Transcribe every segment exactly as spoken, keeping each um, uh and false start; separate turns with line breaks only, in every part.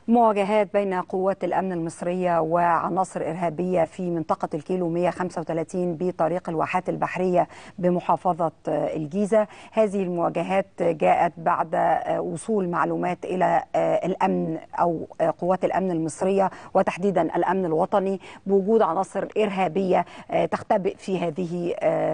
مواجهات بين قوات الأمن المصرية وعناصر إرهابية في منطقة الكيلو مئة وخمسة وثلاثين بطريق الواحات البحرية بمحافظة الجيزة. هذه المواجهات جاءت بعد وصول معلومات إلى الأمن أو قوات الأمن المصرية وتحديدا الأمن الوطني بوجود عناصر إرهابية تختبئ في هذه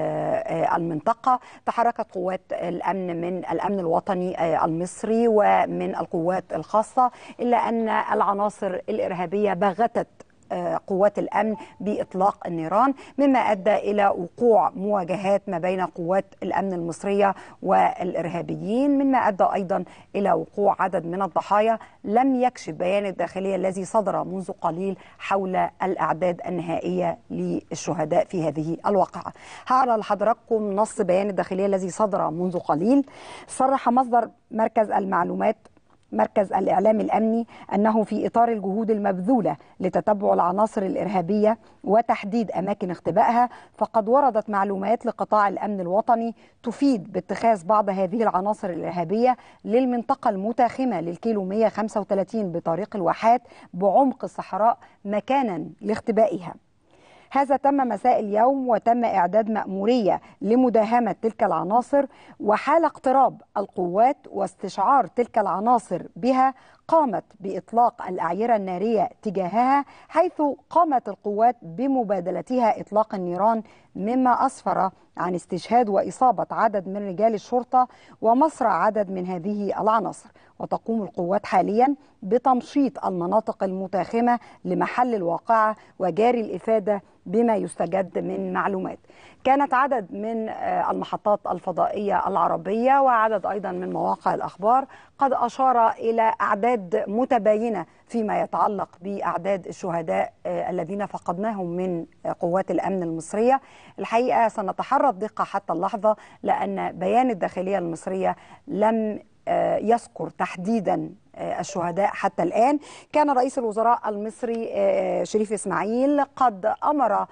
المنطقة. تحركت قوات الأمن من الأمن الوطني المصري ومن القوات الخاصة، إلا أن العناصر الإرهابية بغتت قوات الأمن بإطلاق النيران، مما أدى إلى وقوع مواجهات ما بين قوات الأمن المصرية والإرهابيين، مما أدى أيضا إلى وقوع عدد من الضحايا. لم يكشف بيان الداخلية الذي صدر منذ قليل حول الأعداد النهائية للشهداء في هذه الواقعة. هقرأ لحضراتكم نص بيان الداخلية الذي صدر منذ قليل. صرح مصدر مركز المعلومات مركز الإعلام الأمني أنه في إطار الجهود المبذولة لتتبع العناصر الإرهابية وتحديد أماكن اختبائها، فقد وردت معلومات لقطاع الأمن الوطني تفيد باتخاذ بعض هذه العناصر الإرهابية للمنطقة المتاخمة للكيلو مئة وخمسة وثلاثين بطريق الواحات بعمق الصحراء مكانا لاختبائها. هذا تم مساء اليوم، وتم إعداد مأمورية لمداهمة تلك العناصر، وحال اقتراب القوات واستشعار تلك العناصر بها قامت بإطلاق الأعيرة النارية تجاهها، حيث قامت القوات بمبادلتها إطلاق النيران، مما أسفر عن استشهاد وإصابة عدد من رجال الشرطة ومصرع عدد من هذه العناصر. وتقوم القوات حاليا بتمشيط المناطق المتاخمة لمحل الواقعة وجاري الإفادة بما يستجد من معلومات. كانت عدد من المحطات الفضائية العربية وعدد أيضا من مواقع الأخبار قد أشار إلى أعداد متباينة فيما يتعلق بأعداد الشهداء الذين فقدناهم من قوات الأمن المصرية. الحقيقة سنتحرى الدقة حتى اللحظة، لأن بيان الداخلية المصرية لم يذكر تحديدا الشهداء حتى الآن. كان رئيس الوزراء المصري شريف إسماعيل قد أمر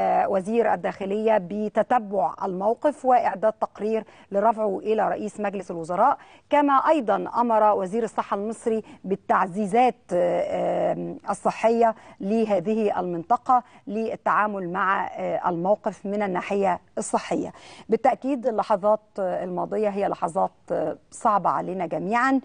وزير الداخلية بتتبع الموقف وإعداد تقرير لرفعه إلى رئيس مجلس الوزراء، كما أيضا أمر وزير الصحة المصري بالتعزيزات الصحية لهذه المنطقة للتعامل مع الموقف من الناحية الصحية. بالتأكيد اللحظات الماضية هي لحظات صعبة علينا جميعا.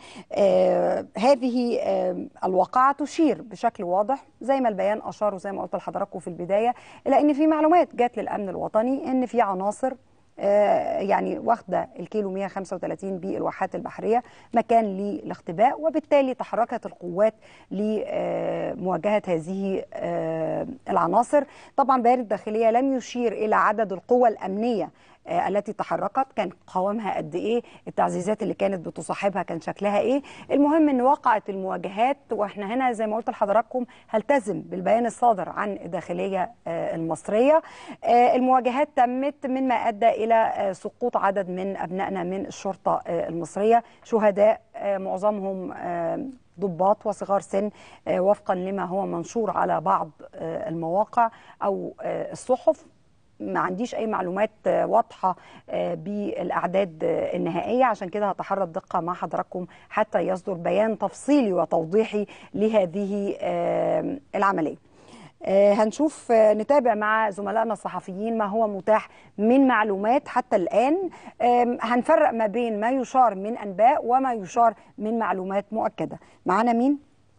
هذه الواقعة تشير بشكل واضح زي ما البيان أشار وزي ما قلت لحضراتكم في البداية، إلى أن في معلومات جات للأمن الوطني أن في عناصر يعني واخدة الكيلو مئة وخمسة وثلاثين بالواحات البحرية مكان للاختباء، وبالتالي تحركت القوات لمواجهة هذه العناصر. طبعا بيان الداخلية لم يشير إلى عدد القوى الأمنية التي تحركت، كان قوامها قد ايه، التعزيزات اللي كانت بتصاحبها كان شكلها ايه. المهم ان وقعت المواجهات، واحنا هنا زي ما قلت لحضراتكم هلتزم بالبيان الصادر عن الداخلية المصرية. المواجهات تمت مما ادى الى سقوط عدد من ابنائنا من الشرطة المصرية، شهداء معظمهم ضباط وصغار سن وفقا لما هو منشور على بعض المواقع او الصحف. ما عنديش أي معلومات واضحة بالأعداد النهائية، عشان كده هتحرى الدقة مع حضراتكم حتى يصدر بيان تفصيلي وتوضيحي لهذه العملية. هنشوف نتابع مع زملائنا الصحفيين ما هو متاح من معلومات حتى الآن. هنفرق ما بين ما يشار من أنباء وما يشار من معلومات مؤكدة. معنا مين؟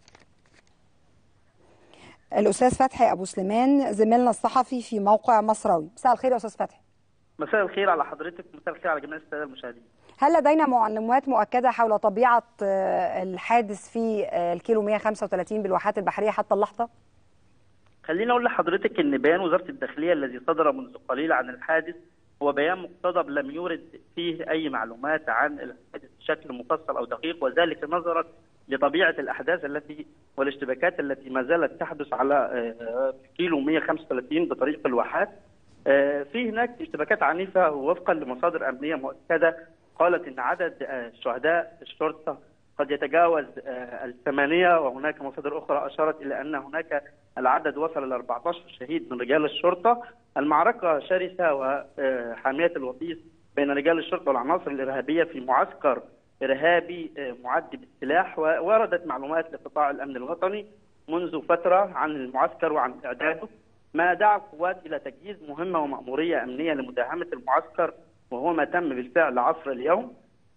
الأستاذ فتحي أبو سليمان زميلنا الصحفي في موقع مصراوي. مساء الخير يا أستاذ فتحي.
مساء الخير على حضرتك، مساء الخير على جميع السادة المشاهدين.
هل لدينا معلومات مؤكدة حول طبيعة الحادث في الكيلو مئة وخمسة وثلاثين بالواحات البحرية حتى اللحظة؟
خليني أقول لحضرتك إن بيان وزارة الداخلية الذي صدر منذ قليل عن الحادث هو بيان مقتضب لم يورد فيه أي معلومات عن الحادث بشكل مفصل أو دقيق، وذلك نظرا لطبيعة الأحداث التي والاشتباكات التي ما زالت تحدث على كيلو مئة وخمسة وثلاثين بطريق الواحات. في هناك اشتباكات عنيفة، ووفقا لمصادر أمنية مؤكدة قالت إن عدد شهداء الشرطة قد يتجاوز الثمانية، وهناك مصادر أخرى أشارت إلى أن هناك العدد وصل إلى أربعة عشر شهيد من رجال الشرطة. المعركة شرسة وحامية الوطيس بين رجال الشرطة والعناصر الإرهابية في معسكر إرهابي معد بالسلاح. ووردت معلومات لقطاع الأمن الوطني منذ فترة عن المعسكر وعن إعداده، ما دعا القوات إلى تجهيز مهمة ومأمورية أمنية لمداهمة المعسكر، وهو ما تم بالفعل عصر اليوم.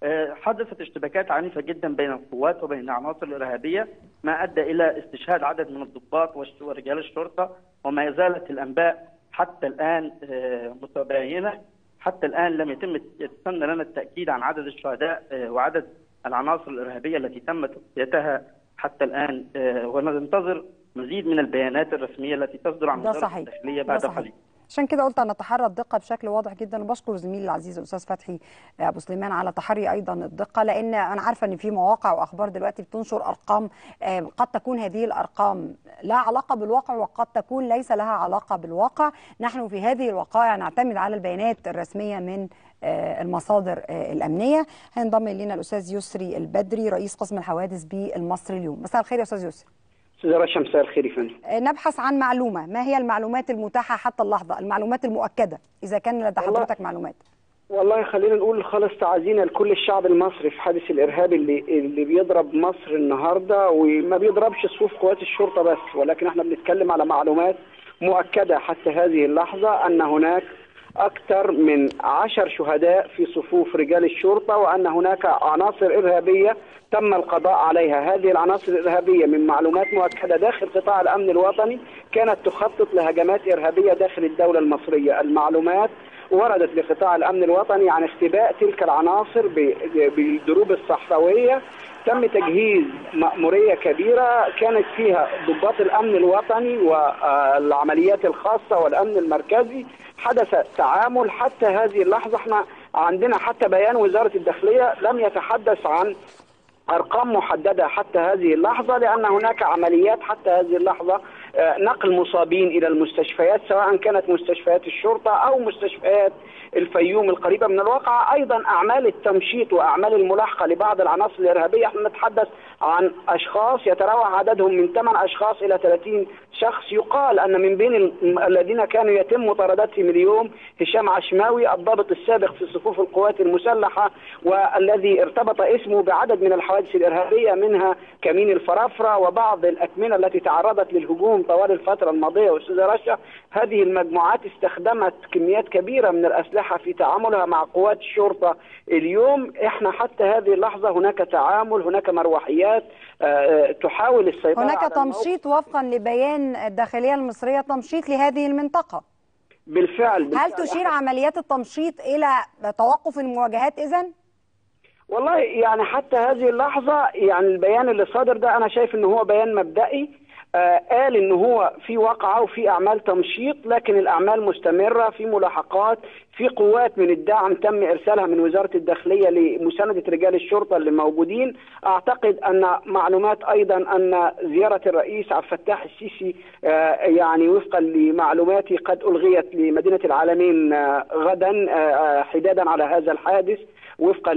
حدثت اشتباكات عنيفة جدا بين القوات وبين عناصر الإرهابية، ما أدى إلى استشهاد عدد من الضباط ورجال الشرطة، وما زالت الأنباء حتى الآن متباينة. حتى الآن لم يتم يتسنى لنا التأكيد عن عدد الشهداء وعدد العناصر الإرهابية التي تم تسميتها حتى الآن، وننتظر مزيد من البيانات الرسمية التي تصدر عن وزارة الداخلية بعد قليل.
عشان كده قلت أن نتحرى الدقة بشكل واضح جدا، وبشكر زميلي العزيز الأستاذ فتحي أبو سليمان على تحري أيضا الدقة، لأن أنا عارفة أن في مواقع وأخبار دلوقتي بتنشر أرقام قد تكون هذه الأرقام لها علاقة بالواقع وقد تكون ليس لها علاقة بالواقع. نحن في هذه الوقائع نعتمد على البيانات الرسمية من المصادر الأمنية. هينضم إلينا الأستاذ يسري البدري رئيس قسم الحوادث بالمصري اليوم. مساء الخير يا أستاذ يسري.
استاذ رشا مساء الخير يا فندم.
نبحث عن معلومه، ما هي المعلومات المتاحه حتى اللحظه، المعلومات المؤكده اذا كان لدى حضرتك معلومات؟
والله خلينا نقول خالص تعزينا لكل الشعب المصري في حادث الارهاب اللي اللي بيضرب مصر النهارده، وما بيضربش صفوف قوات الشرطه بس، ولكن احنا بنتكلم على معلومات مؤكده حتى هذه اللحظه ان هناك أكثر من عشر شهداء في صفوف رجال الشرطة، وأن هناك عناصر إرهابية تم القضاء عليها. هذه العناصر الإرهابية من معلومات مؤكدة داخل قطاع الأمن الوطني كانت تخطط لهجمات إرهابية داخل الدولة المصرية. المعلومات وردت لقطاع الأمن الوطني عن اختباء تلك العناصر بالدروب الصحراوية. تم تجهيز مأمورية كبيرة كانت فيها ضباط الأمن الوطني والعمليات الخاصة والأمن المركزي. حدث تعامل حتى هذه اللحظة. احنا عندنا حتى بيان وزارة الداخلية لم يتحدث عن أرقام محددة حتى هذه اللحظة، لأن هناك عمليات حتى هذه اللحظة نقل مصابين إلى المستشفيات، سواء كانت مستشفيات الشرطة أو مستشفيات الفيوم القريبة من الواقع. أيضا أعمال التمشيط وأعمال الملاحقة لبعض العناصر الإرهابية. احنا نتحدث عن أشخاص يتراوح عددهم من ثمانية أشخاص إلى ثلاثين شخص. يقال أن من بين الذين كانوا يتم مطاردتهم اليوم هشام عشماوي الضابط السابق في صفوف القوات المسلحة، والذي ارتبط اسمه بعدد من الحوادث الإرهابية منها كمين الفرافرة وبعض الأكمنة التي تعرضت للهجوم طوال الفترة الماضية. أستاذ رشا، هذه المجموعات استخدمت كميات كبيرة من الأسلحة في تعاملها مع قوات الشرطة اليوم. احنا حتى هذه اللحظة هناك تعامل، هناك مروحيات أه تحاول السيطرة
هناك
على
تمشيط وفقا لبيان الداخلية المصرية، تمشيط لهذه المنطقة.
بالفعل, بالفعل.
هل تشير عمليات التمشيط إلى توقف المواجهات إذن؟
والله يعني حتى هذه اللحظة يعني البيان اللي صادر ده أنا شايف إنه هو بيان مبدئي. آه قال إنه هو في واقعة وفي أعمال تمشيط، لكن الأعمال مستمرة، في ملاحقات، في قوات من الدعم تم إرسالها من وزارة الداخلية لمساندة رجال الشرطة اللي موجودين. أعتقد أن معلومات أيضا أن زيارة الرئيس عبد الفتاح السيسي آه يعني وفقا لمعلوماتي قد ألغيت لمدينة العالمين آه غدا آه حدادا على هذا الحادث وفقا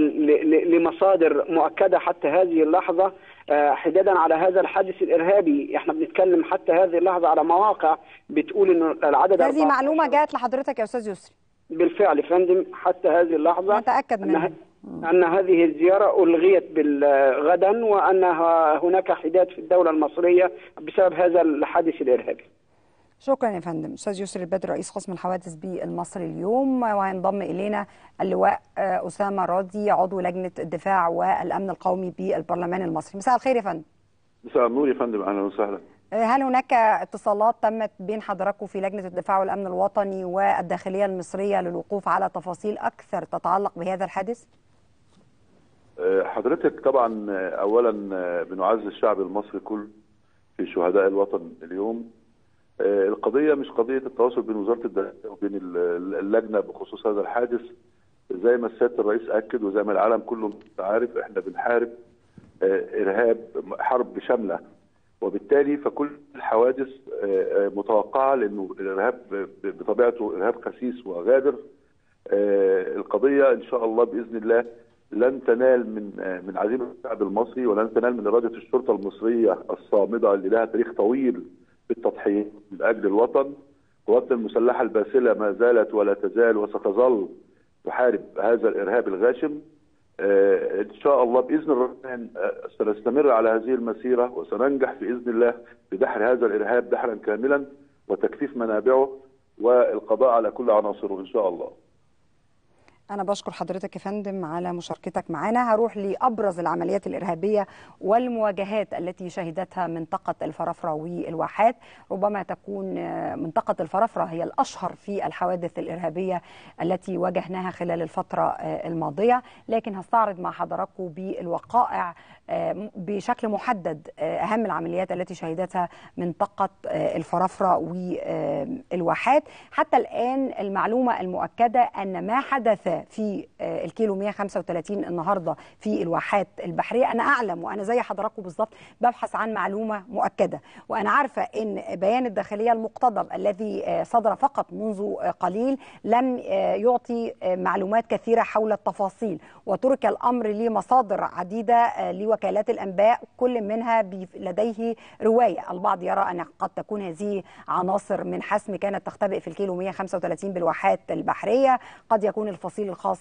لمصادر مؤكدة حتى هذه اللحظة حدادا على هذا الحادث الإرهابي. احنا بنتكلم حتى هذه اللحظة على مواقع بتقول انه العدد
هذه معلومة جاءت لحضرتك يا أستاذ يسري؟
بالفعل فندم، حتى هذه اللحظة
نتأكد منها
أن, أن هذه الزيارة ألغيت غدا، وأن هناك حداد في الدولة المصرية بسبب هذا الحادث الإرهابي.
شكرا يا فندم. استاذ يسري البدري رئيس قسم الحوادث بالمصري اليوم. وهينضم الينا اللواء اسامه راضي عضو لجنه الدفاع والامن القومي بالبرلمان المصري. مساء الخير يا فندم.
مساء النور يا فندم، اهلا وسهلا.
هل هناك اتصالات تمت بين حضراتكم في لجنه الدفاع والامن الوطني والداخليه المصريه للوقوف على تفاصيل اكثر تتعلق بهذا الحادث؟
حضرتك طبعا اولا بنعزي الشعب المصري كله في شهداء الوطن اليوم. القضية مش قضية التواصل بين وزارة الداخلية وبين اللجنة بخصوص هذا الحادث. زي ما سيادة الرئيس أكد وزي ما العالم كله عارف، احنا بنحارب إرهاب، حرب شاملة، وبالتالي فكل الحوادث متوقعة لأنه الإرهاب بطبيعته إرهاب خسيس وغادر. القضية إن شاء الله بإذن الله لن تنال من من عزيمة الشعب المصري، ولن تنال من إرادة الشرطة المصرية الصامدة اللي لها تاريخ طويل بالتضحية من أجل الوطن. قواتنا المسلحة الباسلة ما زالت ولا تزال وستظل تحارب هذا الإرهاب الغاشم. ان شاء الله باذن الرحمن سنستمر على هذه المسيره وسننجح باذن الله في دحر هذا الارهاب دحرا كاملا وتكثيف منابعه والقضاء على كل عناصره ان شاء الله.
أنا بشكر حضرتك يا فندم على مشاركتك معنا. هروح لأبرز العمليات الإرهابية والمواجهات التي شهدتها منطقة الفرافرة والواحات. ربما تكون منطقة الفرافرة هي الأشهر في الحوادث الإرهابية التي واجهناها خلال الفترة الماضية، لكن هستعرض مع حضراتكم بالوقائع بشكل محدد أهم العمليات التي شهدتها منطقة الفرافرة والواحات. حتى الآن المعلومة المؤكدة أن ما حدث في الكيلو مئة وخمسة وثلاثين النهارده في الواحات البحريه، انا اعلم وانا زي حضراتكم بالظبط ببحث عن معلومه مؤكده، وانا عارفه ان بيان الداخليه المقتضب الذي صدر فقط منذ قليل لم يعطي معلومات كثيره حول التفاصيل، وترك الامر لمصادر عديده لوكالات الانباء كل منها لديه روايه. البعض يرى ان قد تكون هذه عناصر من حسم كانت تختبئ في الكيلو مئة وخمسة وثلاثين بالواحات البحريه، قد يكون الفصيل الخاص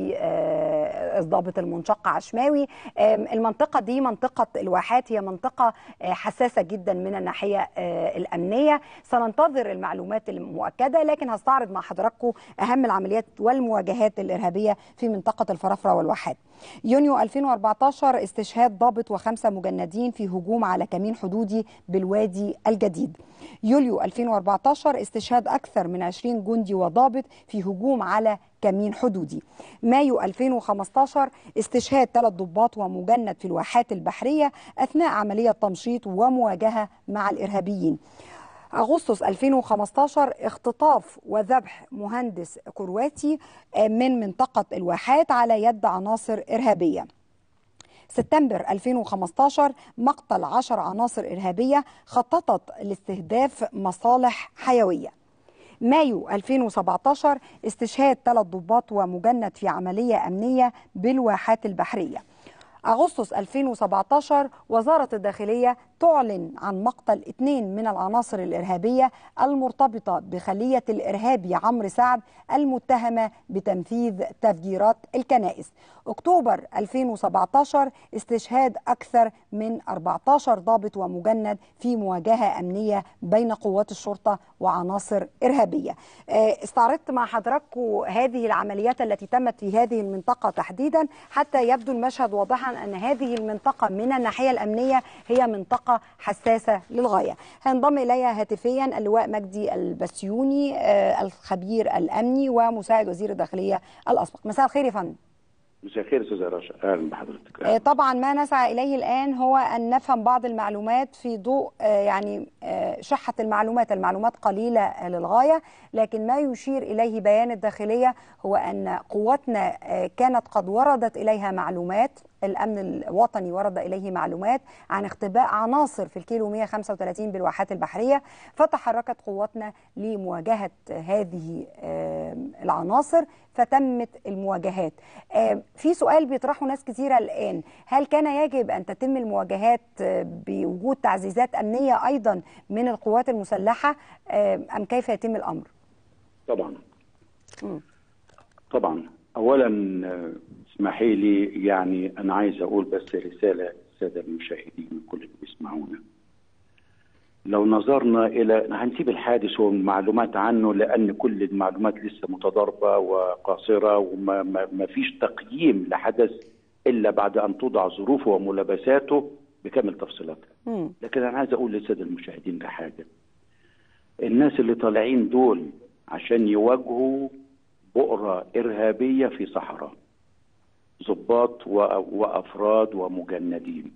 بالضابط المنشق عشماوي. المنطقة دي منطقة الواحات هي منطقة حساسة جدا من الناحية الأمنية. سننتظر المعلومات المؤكدة، لكن هستعرض مع حضراتكم أهم العمليات والمواجهات الإرهابية في منطقة الفرافرة والواحات. يونيو ألفين وأربعة عشر استشهاد ضابط وخمسة مجندين في هجوم على كمين حدودي بالوادي الجديد. يوليو ألفين وأربعة عشر استشهاد أكثر من عشرين جندي وضابط في هجوم على كمين حدودي. مايو ألفين وخمسة عشر استشهاد ثلاث ضباط ومجند في الواحات البحرية أثناء عملية تمشيط ومواجهة مع الإرهابيين. أغسطس ألفين وخمسة عشر اختطاف وذبح مهندس كرواتي من منطقة الواحات على يد عناصر إرهابية. سبتمبر ألفين وخمسة عشر مقتل عشر عناصر إرهابية خططت لاستهداف مصالح حيوية. مايو ألفين وسبعة عشر استشهاد ثلاث ضباط ومجند في عملية أمنية بالواحات البحرية. أغسطس ألفين وسبعة عشر وزارة الداخلية تعلن عن مقتل اثنين من العناصر الإرهابية المرتبطة بخلية الإرهابي عمرو سعد المتهمة بتنفيذ تفجيرات الكنائس. أكتوبر ألفين وسبعة عشر استشهاد أكثر من أربعة عشر ضابط ومجند في مواجهة أمنية بين قوات الشرطة وعناصر إرهابية. استعرضت مع حضراتكم هذه العمليات التي تمت في هذه المنطقة تحديدا حتى يبدو المشهد واضحا أن هذه المنطقة من الناحية الأمنية هي منطقة حساسة للغاية. هينضم إليها هاتفيا اللواء مجدي البسيوني الخبير الأمني ومساعد وزير الداخلية الأسبق. مساء الخير يا فندم.
مساء الخير استاذ رشا، اهلا بحضرتك. أهلا.
طبعا ما نسعى اليه الان هو ان نفهم بعض المعلومات في ضوء يعني شحه المعلومات، المعلومات قليله للغايه، لكن ما يشير اليه بيان الداخليه هو ان قواتنا كانت قد وردت اليها معلومات، الامن الوطني ورد اليه معلومات عن اختباء عناصر في الكيلو مئة وخمسة وثلاثين بالواحات البحريه، فتحركت قواتنا لمواجهه هذه العناصر فتمت المواجهات. في سؤال بيطرحه ناس كثيره الان، هل كان يجب ان تتم المواجهات بوجود تعزيزات امنيه ايضا من القوات المسلحه ام كيف يتم الامر؟
طبعا م. طبعا اولا اسمحي لي، يعني انا عايز اقول بس رساله للساده المشاهدين كل اللي بيسمعونا. لو نظرنا الى هنسيب الحادث والمعلومات عنه لان كل المعلومات لسه متضاربه وقاصره وما ما ما فيش تقييم لحدث الا بعد ان توضع ظروفه وملابساته بكامل تفصيلاتها. لكن انا عايز اقول للساده المشاهدين ده حاجه، الناس اللي طالعين دول عشان يواجهوا بؤره ارهابيه في صحراء، ضباط وافراد ومجندين،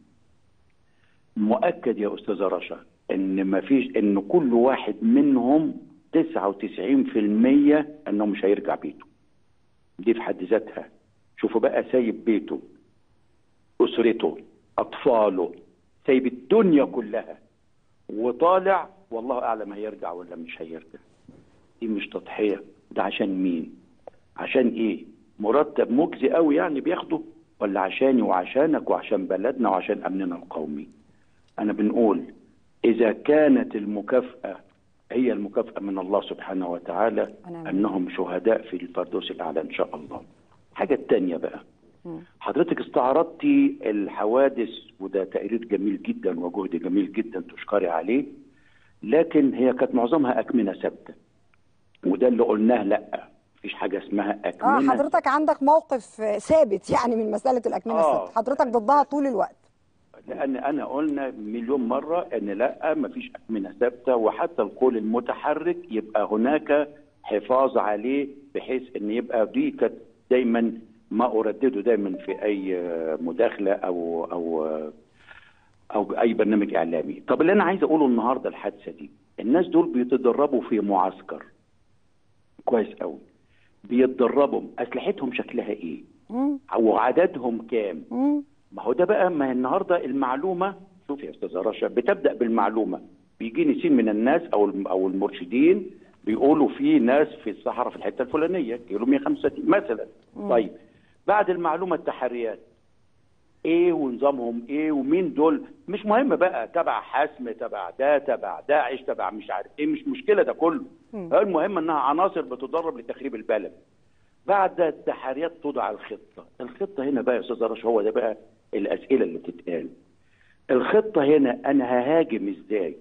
مؤكد يا استاذه رشا ان ما فيش ان كل واحد منهم تسعة وتسعين في المية انه مش هيرجع بيته. دي في حد ذاتها، شوفوا بقى، سايب بيته، اسرته، اطفاله، سايب الدنيا كلها وطالع، والله اعلم هيرجع ولا مش هيرجع. دي مش تضحيه، ده عشان مين؟ عشان ايه؟ مرتب مجزي قوي يعني بياخده، ولا عشاني وعشانك وعشان بلدنا وعشان امننا القومي؟ انا بنقول إذا كانت المكافأة هي المكافأة من الله سبحانه وتعالى أنهم شهداء في الفردوس الأعلى إن شاء الله. حاجة التانية بقى، حضرتك استعرضتي الحوادث وده تقرير جميل جدا وجهد جميل جدا تشكري عليه، لكن هي كانت معظمها أكمنة ثابتة، وده اللي قلناه لا مفيش حاجة اسمها أكمنة.
اه حضرتك عندك موقف ثابت يعني من مسألة الأكمنة
آه.
الثابتة، حضرتك ضدها طول الوقت.
لأن أنا قلنا مليون مرة إن لا مفيش أكمنة ثابتة، وحتى القول المتحرك يبقى هناك حفاظ عليه بحيث إن يبقى دي كانت دايما ما أردده دايما في أي مداخلة أو أو أو أي برنامج إعلامي. طب اللي أنا عايز أقوله النهاردة الحادثة دي، الناس دول بيتدربوا في معسكر كويس قوي، بيتدربوا أسلحتهم شكلها إيه؟ مم. وعددهم كام؟ مم. ما هو ده بقى، ما النهارده المعلومه، شوف يا استاذه رشا، بتبدا بالمعلومه. بيجيني سين من الناس او او المرشدين بيقولوا في ناس في الصحراء في الحته الفلانيه كيلو مية وخمسة وستين مثلا. مم. طيب بعد المعلومه التحريات ايه ونظامهم ايه ومين دول، مش مهم بقى تبع حسم تبع ده تبع داعش تبع مش عارف ايه، مش مشكله ده كله. مم. المهم انها عناصر بتدرب لتخريب البلد. بعد التحريات توضع الخطه، الخطه هنا بقى يا استاذ رشا هو ده بقى الاسئله اللي بتتقال. الخطه هنا انا ههاجم ازاي؟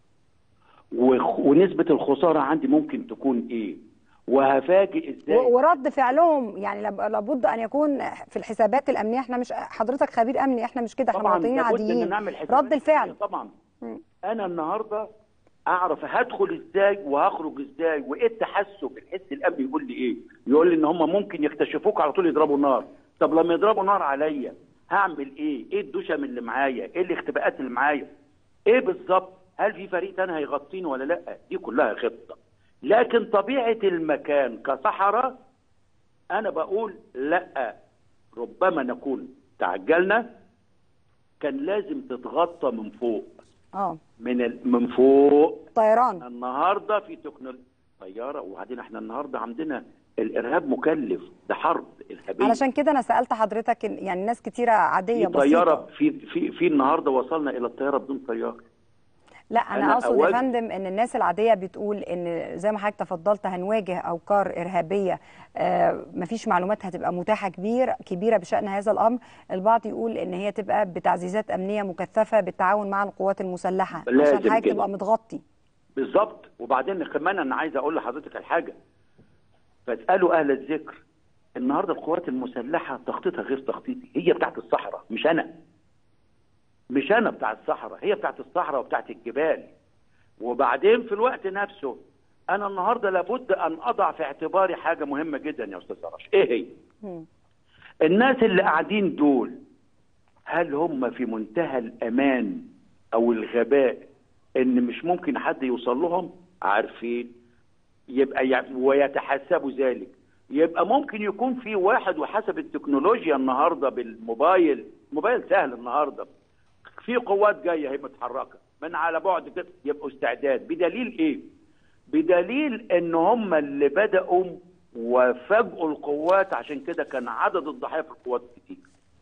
ونسبه الخساره عندي ممكن تكون ايه؟ وهفاجئ ازاي؟
ورد فعلهم يعني لابد ان يكون في الحسابات الامنيه. احنا مش حضرتك خبير امني، احنا مش كده، احنا مواطنين عاديين. رد الفعل
طبعا. م. انا النهارده اعرف هدخل ازاي وهخرج ازاي، وايه التحسب الحس الامني يقول لي ايه؟ يقول لي ان هم ممكن يكتشفوك على طول يضربوا نار. طب لما يضربوا نار عليا هعمل ايه؟ ايه الدشم اللي معايا؟ ايه الاختباءات اللي معايا؟ ايه بالظبط؟ هل في فريق تاني هيغطيني ولا لا؟ دي كلها خطه. لكن طبيعه المكان كصحراء انا بقول لا، ربما نكون تعجلنا، كان لازم تتغطى من فوق. اه من من فوق
طيران.
النهارده في تكنولوجيا طياره، وبعدين احنا النهارده عندنا الارهاب مكلف، ده حرب ارهابيه.
علشان كده انا سالت حضرتك، يعني ناس كتيره عاديه
بسيطه طياره في في في النهارده وصلنا الى الطياره بدون طيار.
لا انا اقصد يا فندم ان الناس العاديه بتقول ان زي ما حضرتك تفضلت هنواجه اوكار ارهابيه، آه مفيش معلومات هتبقى متاحه كبير كبيره بشان هذا الامر. البعض يقول ان هي تبقى بتعزيزات امنيه مكثفه بالتعاون مع القوات المسلحه عشان حضرتك تبقى متغطي.
بالظبط. وبعدين كمان انا عايز اقول لحضرتك الحاجه، فاسالوا اهل الذكر. النهارده القوات المسلحه تخطيطها غير تخطيطي، هي بتاعت الصحراء مش انا. مش انا بتاع الصحراء، هي بتاعت الصحراء وبتاعت الجبال. وبعدين في الوقت نفسه انا النهارده لابد ان اضع في اعتباري حاجه مهمه جدا يا استاذ رشا. ايه هي؟ م. الناس اللي قاعدين دول هل هم في منتهى الامان او الغباء ان مش ممكن حد يوصل لهم؟ عارفين يبقى يعني ويتحسبوا ذلك. يبقى ممكن يكون في واحد، وحسب التكنولوجيا النهارده بالموبايل، موبايل سهل النهارده، في قوات جايه هي متحركه من على بعد كده، يبقوا استعداد. بدليل ايه؟ بدليل ان هم اللي بداوا وفاجئوا القوات، عشان كده كان عدد الضحايا في القوات كتير.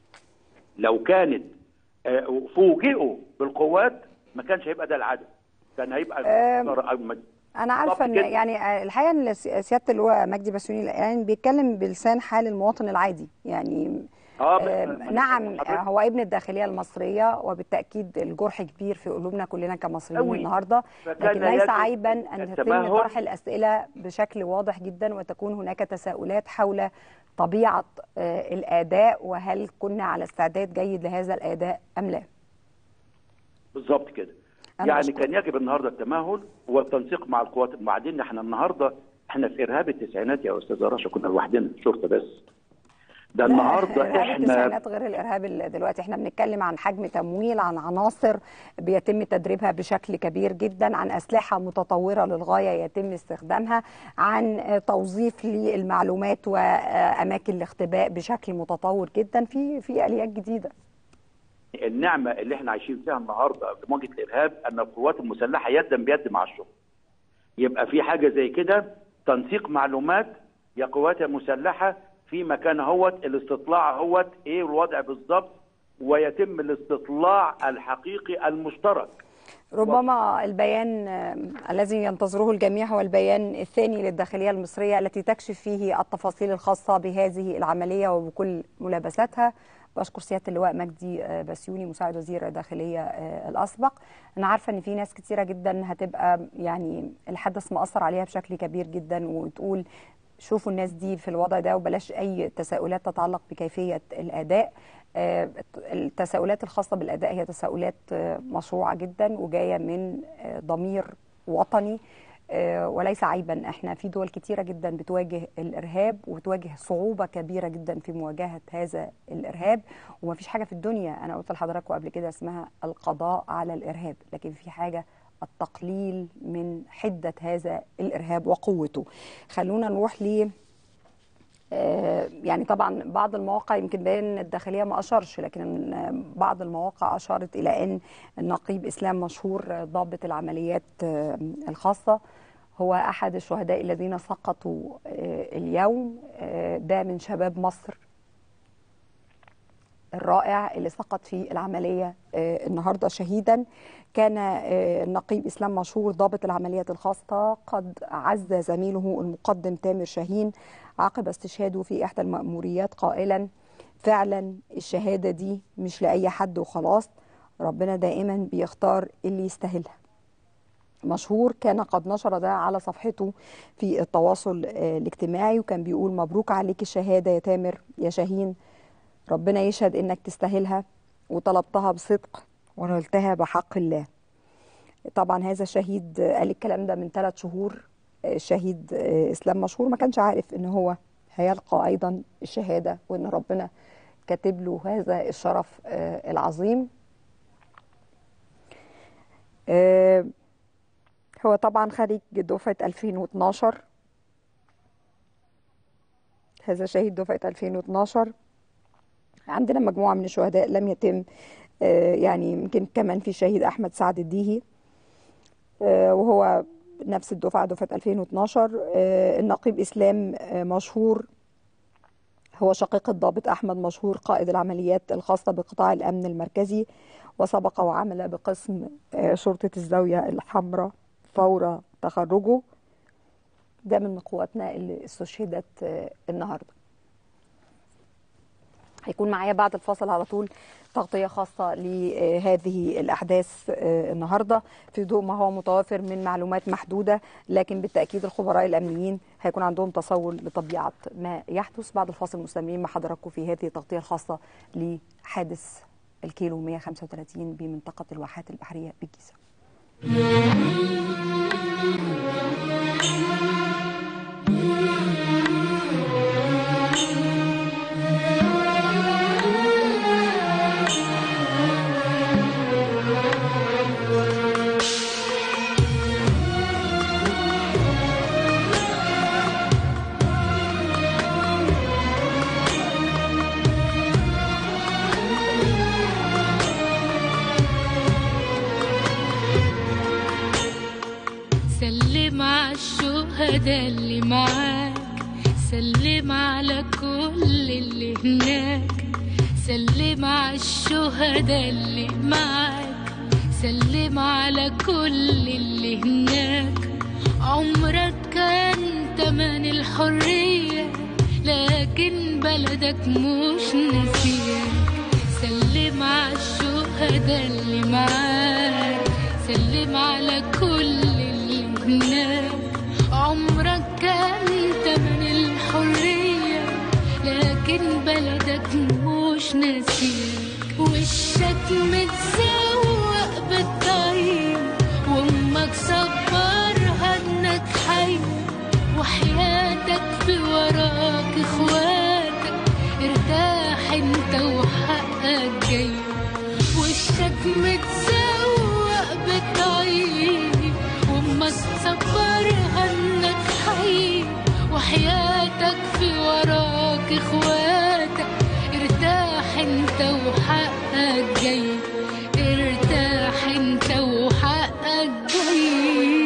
لو كانت فوجئوا بالقوات ما كانش هيبقى ده العدد، كان هيبقى
أه انا عارفه ان يعني الحقيقه ان سياده اللواء مجدي بسيوني يعني بيتكلم بلسان حال المواطن العادي يعني. آه آه نعم هو ابن الداخليه المصريه، وبالتاكيد الجرح كبير في قلوبنا كلنا كمصريين النهارده، لكن ليس عيبا ان تتم طرح الاسئله بشكل واضح جدا، وتكون هناك تساؤلات حول طبيعه آه الاداء، وهل كنا على استعداد جيد لهذا الاداء ام لا.
بالظبط كده. يعني أشكر. كان يجب النهارده التمهل والتنسيق مع القوات. وبعدين احنا النهارده احنا في ارهاب التسعينات يا استاذه رشا كنا لوحدنا شرطه بس. ده النهارده احنا
التسعينات غير الارهاب دلوقتي، احنا بنتكلم عن حجم تمويل، عن عناصر بيتم تدريبها بشكل كبير جدا، عن اسلحه متطوره للغايه يتم استخدامها، عن توظيف للمعلومات واماكن الاختباء بشكل متطور جدا، في في اليات جديده.
النعمه اللي احنا عايشين فيها النهارده في مواجهه الارهاب ان القوات المسلحه يدا بيد مع الشرطه. يبقى في حاجه زي كده تنسيق معلومات يا قوات المسلحه في مكان اهوت، الاستطلاع اهوت ايه الوضع بالظبط، ويتم الاستطلاع الحقيقي المشترك.
ربما البيان الذي ينتظره الجميع هو البيان الثاني للداخلية المصرية التي تكشف فيه التفاصيل الخاصة بهذه العملية وبكل ملابساتها. بشكر سيادة اللواء مجدي بسيوني مساعد وزير الداخلية الأسبق. أنا عارفة أن في ناس كتيرة جدا هتبقى يعني الحدث مأثر عليها بشكل كبير جدا وتقول شوفوا الناس دي في الوضع ده وبلاش أي تساؤلات تتعلق بكيفية الأداء. التساؤلات الخاصة بالأداء هي تساؤلات مشروعة جدا وجاية من ضمير وطني وليس عيبا. احنا في دول كتيرة جدا بتواجه الإرهاب وتواجه صعوبة كبيرة جدا في مواجهة هذا الإرهاب، وما فيش حاجة في الدنيا أنا قلت لحضراتكم قبل كده اسمها القضاء على الإرهاب، لكن في حاجة التقليل من حدة هذا الإرهاب وقوته. خلونا نروح ل يعني طبعا بعض المواقع يمكن بين الداخلية ما أشارش، لكن بعض المواقع أشارت إلى أن النقيب إسلام مشهور ضابط العمليات الخاصة هو أحد الشهداء الذين سقطوا اليوم. ده من شباب مصر الرائع اللي سقط في العملية النهاردة شهيدا. كان النقيب إسلام مشهور ضابط العمليات الخاصة قد عز زميله المقدم تامر شاهين عقب استشهاده في إحدى المأموريات قائلا فعلا الشهادة دي مش لأي حد وخلاص، ربنا دائما بيختار اللي يستاهلها. مشهور كان قد نشر ده على صفحته في التواصل الاجتماعي وكان بيقول مبروك عليك الشهادة يا تامر يا شاهين، ربنا يشهد إنك تستاهلها وطلبتها بصدق ونلتها بحق الله. طبعا هذا الشهيد قال الكلام ده من ثلاث شهور. الشهيد إسلام مشهور ما كانش عارف إن هو هيلقى أيضا الشهادة وإن ربنا كاتب له هذا الشرف العظيم. هو طبعا خريج دفعة ألفين واثناشر، هذا شهيد دفعة ألفين واثناشر. عندنا مجموعة من الشهداء لم يتم يعني يمكن كمان في شهيد أحمد سعد الديهي وهو نفس الدفعة دفعة ألفين واثناشر. النقيب إسلام مشهور هو شقيق الضابط أحمد مشهور قائد العمليات الخاصة بقطاع الأمن المركزي وسبق وعمل بقسم شرطة الزاوية الحمراء فور تخرجه. ده من قواتنا اللي استشهدت النهارده. هيكون معايا بعد الفاصل على طول تغطية خاصة لهذه الأحداث النهاردة في ضوء ما هو متوافر من معلومات محدودة، لكن بالتأكيد الخبراء الأمنيين هيكون عندهم تصور لطبيعة ما يحدث. بعد الفاصل مستمرين مع حضراتكم في هذه التغطية الخاصة لحادث الكيلو مئة وخمسة وثلاثين بمنطقة الواحات البحرية بالجيزة.
سلم على الشهداء اللي معاك، سلم على كل اللي هناك، سلم على الشهداء اللي معاك، سلم على كل اللي هناك. عمرك كان تمن الحرية لكن بلدك مش نسيك. سلم على الشهداء اللي معاك، سلم على كل اللي هناك. عمرك كان تمن الحرية لكن بلدك مش نسيك. وشك متسوق بالطيب وامك صبرها انك حي، وحياتك في وراك اخواتك ارتاح انت وحقك جاي. وشك متسوق بالطيب وامك صبرها انك حي، وحياتك في وراك اخواتك ارتاح انت وحقك جاي، ارتاح انت وحقك جاي.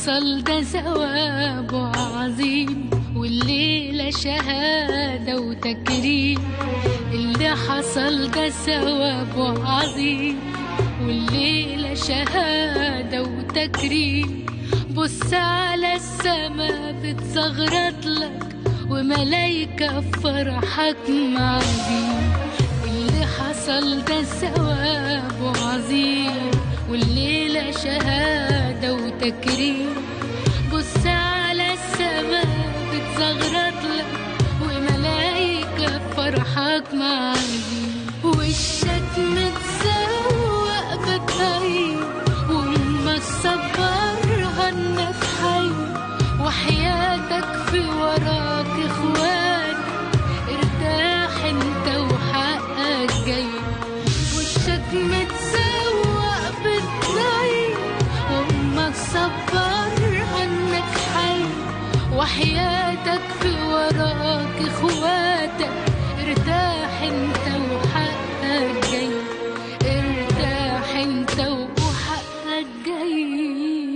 حصل ده ثوابه عظيم، والليلة شهادة وتكريم. اللي حصل ده ثوابه عظيم، والليلة شهادة وتكريم. بص على السما بتزغرط لك، وملايكة فرحك معدين. اللي حصل ده ثوابه عظيم، والليلة شهادة وتكريم. بص على السما بتزغرط لك، وملايكة فرحك معدين. وشك متسوق بطيب، وما صبرها النفحي. وحياتك في وراك اخوات، ارتاح انت وحقك جاي. وشك متسوق بالطيب، وما صبرها النفحي. وحياتك في وراك اخواتك، ارتاح انت وحقك جاي. ارتاح انت وحقك جاي.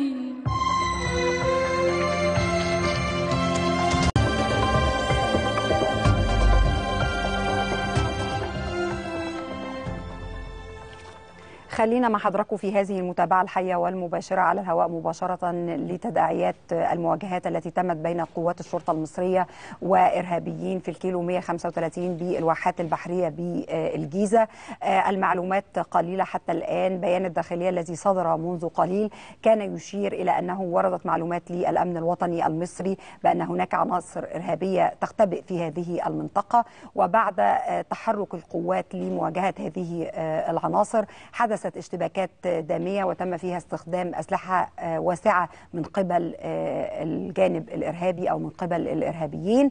خلينا مع حضراتكم في هذه المتابعة الحية والمباشرة على الهواء مباشرة لتداعيات المواجهات التي تمت بين قوات الشرطة المصرية وإرهابيين في الكيلو مئة وخمسة وثلاثين بالواحات البحرية بالجيزة. المعلومات قليلة حتى الآن. بيان الداخلية الذي صدر منذ قليل كان يشير إلى أنه وردت معلومات للأمن الوطني المصري بأن هناك عناصر إرهابية تختبئ في هذه المنطقة، وبعد تحرك القوات لمواجهة هذه العناصر حدثت اشتباكات دامية وتم فيها استخدام أسلحة واسعة من قبل الجانب الإرهابي أو من قبل الإرهابيين.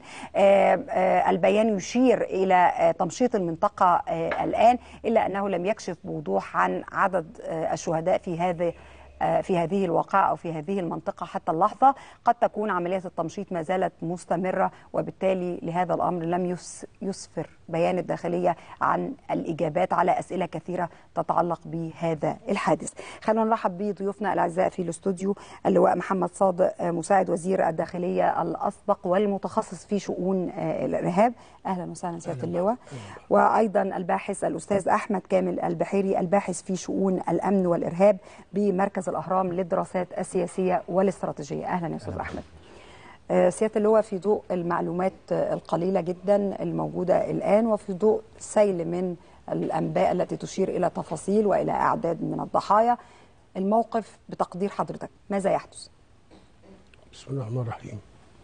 البيان يشير إلى تمشيط المنطقة الآن، إلا أنه لم يكشف بوضوح عن عدد الشهداء في هذا في هذه الواقعة أو في هذه المنطقة حتى اللحظة. قد تكون عملية التمشيط ما زالت مستمرة، وبالتالي لهذا الأمر لم يسفر بيان الداخلية عن الإجابات على أسئلة كثيرة تتعلق بهذا الحادث. خلونا نرحب بضيوفنا الأعزاء في الاستوديو، اللواء محمد صادق مساعد وزير الداخلية الأسبق والمتخصص في شؤون الإرهاب. أهلا وسهلا سيادة اللواء. وأيضا الباحث الأستاذ أحمد كامل البحيري، الباحث في شؤون الأمن والإرهاب بمركز الأهرام للدراسات السياسية والاستراتيجية. أهلا يا أستاذ أحمد. سيادة اللواء، في ضوء المعلومات القليلة جدا الموجودة الآن، وفي ضوء سيل من الأنباء التي تشير إلى تفاصيل وإلى أعداد من الضحايا، الموقف بتقدير حضرتك ماذا يحدث؟
بسم الله الرحمن الرحيم.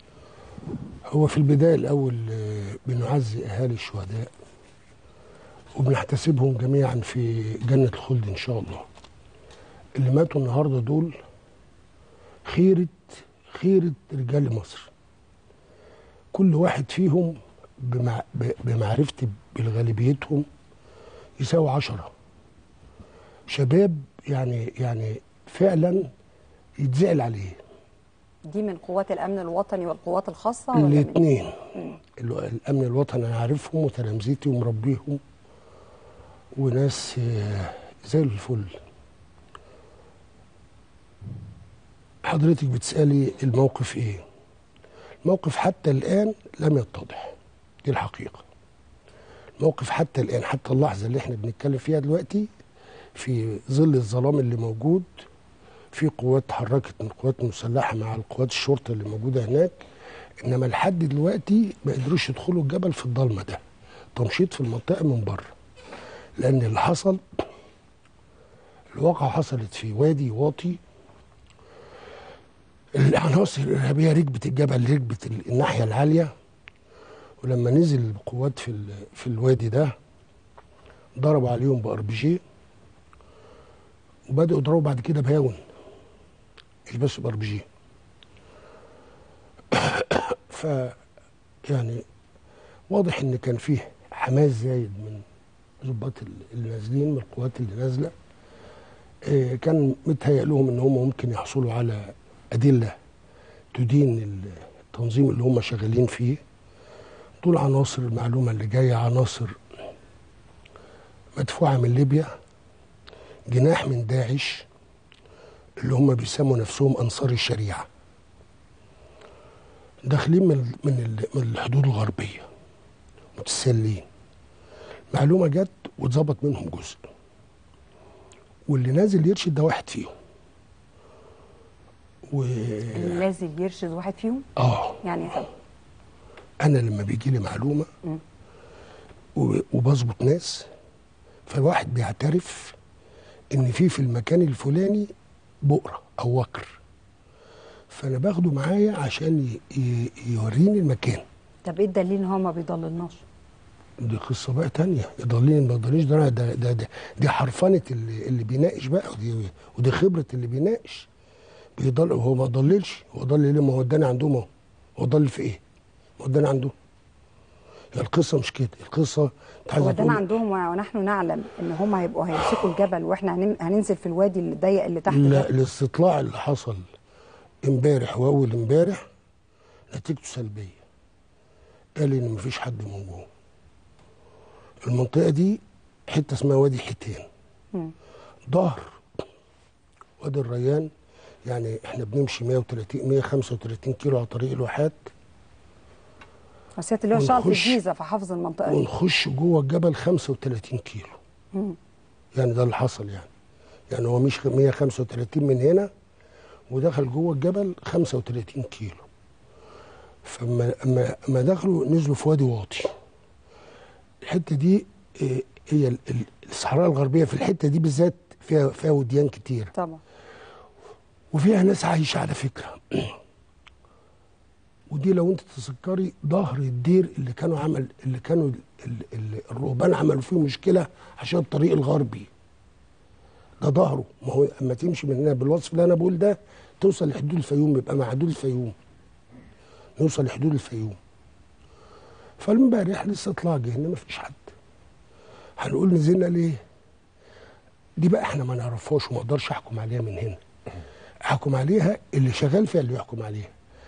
هو في البداية الأول بنعزي أهالي الشهداء وبنحتسبهم جميعا في جنة الخلد إن شاء الله. اللي ماتوا النهارده دول خيرة خيرة رجال مصر، كل واحد فيهم بمع... بمعرفتي بغالبيتهم يساوي عشرة شباب، يعني يعني فعلا يتزعل عليه.
دي من قوات الأمن الوطني والقوات الخاصة؟
الاثنين. الأمن الوطني أنا عارفهم وتلامذتي ومربيهم وناس زي الفل. حضرتك بتسألي الموقف ايه؟ الموقف حتى الآن لم يتضح، دي الحقيقة. الموقف حتى الآن، حتى اللحظة اللي احنا بنتكلم فيها دلوقتي، في ظل الظلام اللي موجود، في قوات تحركت من القوات المسلحة مع القوات الشرطة اللي موجودة هناك، انما لحد دلوقتي ما قدروش يدخلوا الجبل في الضلمة ده، تمشيط في المنطقة من بره. لأن اللي حصل، الواقعة حصلت في وادي واطي، العناصر الإرهابية ركبت الجبل، ركبت الناحية العالية، ولما نزل القوات في في الوادي ده ضربوا عليهم بار بي جي، وبدأوا يضربوا بعد كده بهاون، مش بس بار بي جي. ف يعني واضح ان كان فيه حماس زايد من ضباط اللي نازلين، من القوات اللي نازله. كان متهيأ لهم ان هم ممكن يحصلوا على أدلة تدين التنظيم اللي هم شغالين فيه. دول عناصر، المعلومة اللي جاية عناصر مدفوعة من ليبيا، جناح من داعش، اللي هم بيسموا نفسهم انصار الشريعه داخلين من من من الحدود الغربيه متسلين. معلومه جت واتظبط منهم جزء، واللي نازل يرشد ده واحد فيهم. و
اللي نازل يرشد واحد فيهم؟
اه
يعني طب
انا لما بيجي لي معلومه وبظبط ناس، فواحد بيعترف ان في في المكان الفلاني بؤره او وكر، فانا باخده معايا عشان يوريني المكان.
طب ايه الدليل ان هو ما بيضللناش؟
دي قصه بقى تانية. يضلني ما يضلنيش ده ده ده, ده دي حرفنه اللي, اللي بيناقش بقى، ودي ودي خبره اللي بيناقش. بيضل هو ما ضللش، هو ضل ليه؟ ما هو اداني عندهم اهو. هو ضل في ايه؟ ما اداني عندهم. يعني القصه مش كده، القصه
هو ادانا عندهم ونحن نعلم ان هم هيبقوا هيمسكوا الجبل واحنا هننزل في الوادي الضيق اللي تحت.
لا، الاستطلاع اللي حصل امبارح واول امبارح نتيجته سلبيه. قال ان مفيش حد موجود. المنطقه دي حته اسمها وادي حيتان، ظهر وادي الريان. يعني احنا بنمشي مية وتلاتين مية وخمسة وتلاتين كيلو على طريق الواحات،
وسيادة اللي هو شغال في الجيزه في حافظ المنطقه دي،
ونخش جوه الجبل خمسة وتلاتين كيلو. مم. يعني ده اللي حصل. يعني يعني هو مش مية وخمسة وتلاتين من هنا ودخل جوه الجبل خمسة وتلاتين كيلو. فما اما اما دخلوا نزلوا في وادي واطي. الحته دي هي الصحراء الغربيه، في الحته دي بالذات فيها فيها وديان كتير
طبعا،
وفيها ناس عايشه على فكره. ودي لو انت تذكري ظهر الدير اللي كانوا عمل اللي كانوا ال ال الرهبان عملوا فيه مشكله عشان الطريق الغربي ده ظهره. ما هو اما تمشي من هنا بالوصف اللي انا بقول ده توصل لحدود الفيوم، يبقى مع حدود الفيوم، نوصل لحدود الفيوم. فالمبارح لسه طلع جهنم ما فيش حد. هنقول نزلنا ليه؟ دي بقى احنا ما نعرفهاش وما اقدرش احكم عليها من هنا. احكم عليها اللي شغال فيها اللي يحكم عليها.